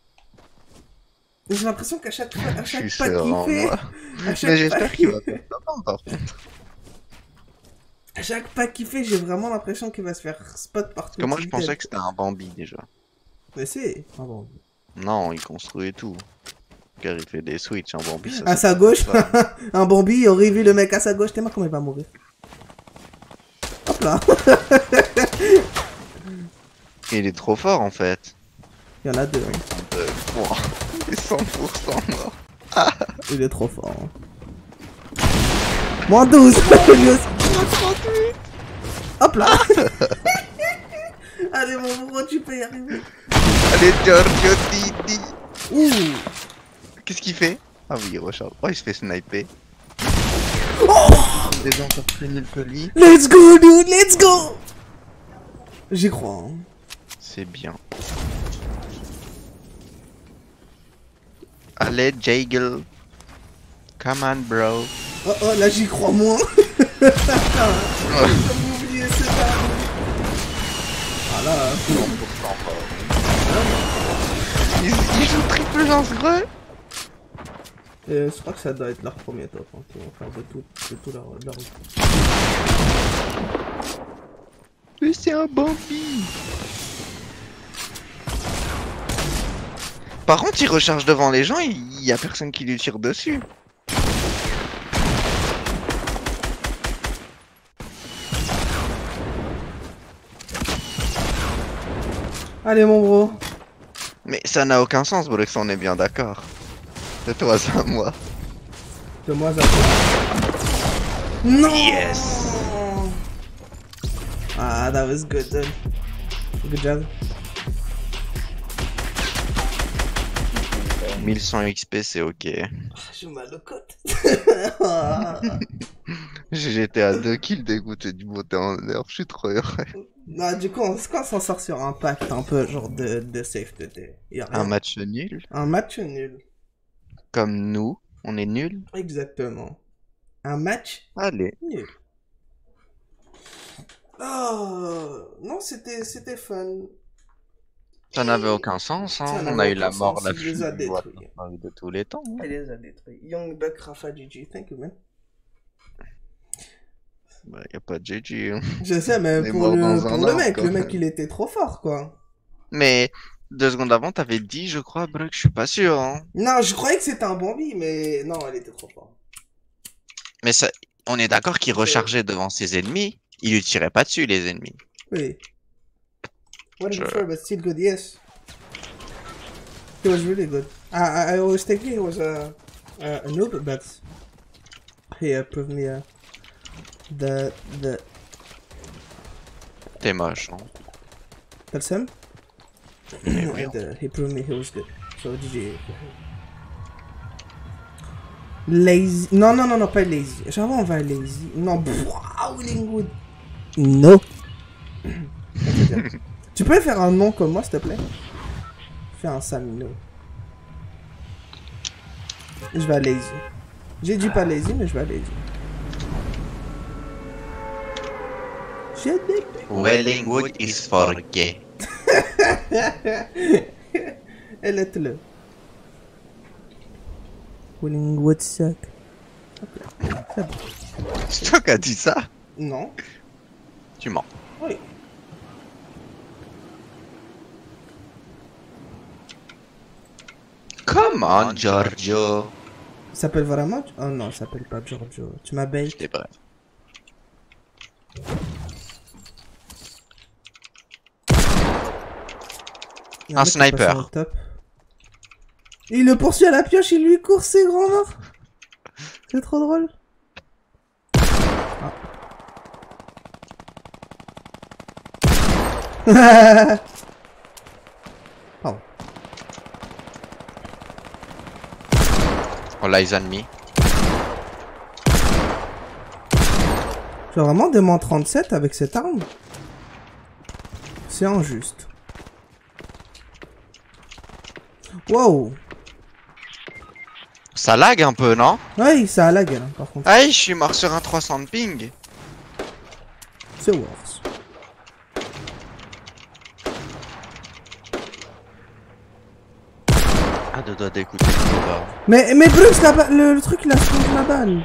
J'ai l'impression qu'à chaque fois, à chaque suis pas qu'il serein, fait, moi. à Mais chaque pas j'espère qu'il va faire top 1 par contre. à chaque pas qu'il fait, j'ai vraiment l'impression qu'il va se faire spot partout. Parce que moi je dessus, pensais tête. que c'était un Bambi déjà. Mais c'est... Ah bon. Non, il construit et tout. Car il fait des switches, un Bambi. Ça, À c'est sa gauche, pas- un Bambi, il aurait vu le mec à sa gauche, t'es marre comment il va mourir. Hop là. Il est trop fort en fait. Il y en a deux. Hein. Wow. Il est 100% mort. Il est trop fort. Hein. Moins 12. Lui aussi. Hop là. Allez mon gros, tu peux y arriver. Allez, Giorgio Didi. Ouh. Qu'est-ce qu'il fait? Ah oui, il recharge. Oh, il se fait sniper. Il est encore plus nul que lui. Let's go, dude, let's go. J'y crois. Hein. C'est bien. Allez, Jagel. Come on, bro. Oh oh, là j'y crois moins. J'ai oublié ce temps. Voilà. 100% fort. Il joue triple lance-greux. Je crois que ça doit être leur premier top. Hein, qui vont faire de tout leur... Mais c'est un Bambi. Par contre, il recharge devant les gens, il y a personne qui lui tire dessus. Allez mon bro. Mais ça n'a aucun sens, Brex, on est bien d'accord. De toi à moi. De moi à toi. Non. Yes. Ah, that was good, dude. Good job. 1100 XP, c'est ok. J'ai mal aux côtes. J'étais à 2 kills d'écouter du beauté en l'air, je suis trop heureux. Non, du coup, on s'en sort sur un pacte un peu genre de safety. Y a rien. Un match nul. Un match nul. Comme nous, on est nul. Exactement. Un match Allez. nul. Oh, non, c'était fun. Ça n'avait aucun sens, hein. Ça On n'avait a eu aucun la mort sens, la il plus les a détruits. de tous les temps. hein. Elle les a détruits. Young Buck, Rafa, GG, thank you, man. Bah, y a pas de GG. hein. Je sais, mais On est pour mort le dans un an, mec, quand le mec, même. il était trop fort, quoi. Mais 2 secondes avant, t'avais dit, je crois, Brock, je suis pas sûr. Hein. Non, je croyais que c'était un Bambi, mais non, elle était trop fort. Mais ça, On est d'accord qu'il rechargeait devant ses ennemis. Il lui tirait pas dessus, les ennemis. Oui. What Sure. before, but still good, yes. He was really good. I was thinking he was a noob, but he proved me the T'es moche, hein. That's him. Mais oui. And he proved me he was good. So GG. Lazy. Non, non, non, non, pas lazy. J'avoue, on va lazy. Non, wow, Willingwood. No. Tu peux faire un nom comme moi, s'il te plaît? Fais un Samino. Je vais à lazy. J'ai dit pas lazy, mais je vais à lazy. J'ai des... Wellingwood is for gay. Elle est le. Willingwood suck. Ok, c'est bon. C'est toi qui as dit ça? Non. Tu mens. Oui. Come on, Giorgio. Il s'appelle vraiment... Oh non, il s'appelle pas Giorgio. Tu m'as bait. C'est vrai. Il y a Un mec qui passe sniper. sur le top. Il le poursuit à la pioche, il lui court ses grands morts. C'est trop drôle. Ah. Pardon. On l'a les ennemis. Tu as vraiment des moins 37 avec cette arme? C'est injuste. Wow. Ça lag un peu, non? Oui, ça a lag là, par contre. Aïe, je suis mort sur un 300 de ping. C'est worse. Ah, de doigts d'écouter le combat. Mais Bruce, le truc il a changé la balle.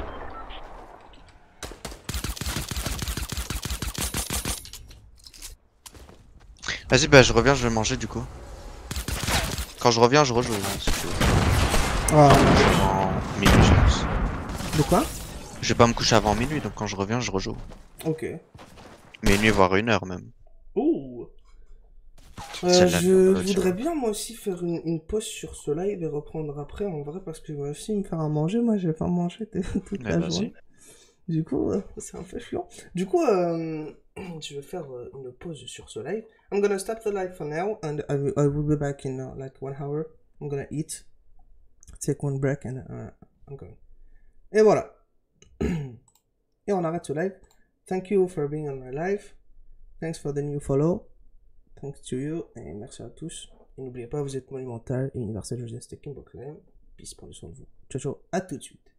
Vas-y, bah je reviens, je vais manger du coup. Quand je reviens, je rejoue. Hein, si tu veux. Oh. En minuit, je pense. De quoi? Je vais pas me coucher avant minuit, donc quand je reviens, je rejoue. Ok. Minuit, voire 1h même. Ouh. Celle-là, Je tu voudrais vois. bien moi aussi faire une pause sur ce live et reprendre après en vrai parce que moi aussi me faire à manger, moi j'ai pas mangé toute Mais la vas-y. journée. Du coup, c'est un peu chiant. Du coup, je vais faire une pause sur ce live. I'm gonna stop the live for now and I will be back in like 1 hour. I'm gonna eat, take one break and I'm going. Et voilà. Et on arrête ce live. Thank you for being on my live. Thanks for the new follow. Thanks to you. Et merci à tous. Et n'oubliez pas, vous êtes monumental et universel. Je vous dis, c'était Kimbox. Peace, prenez soin de vous. Ciao, ciao. À tout de suite.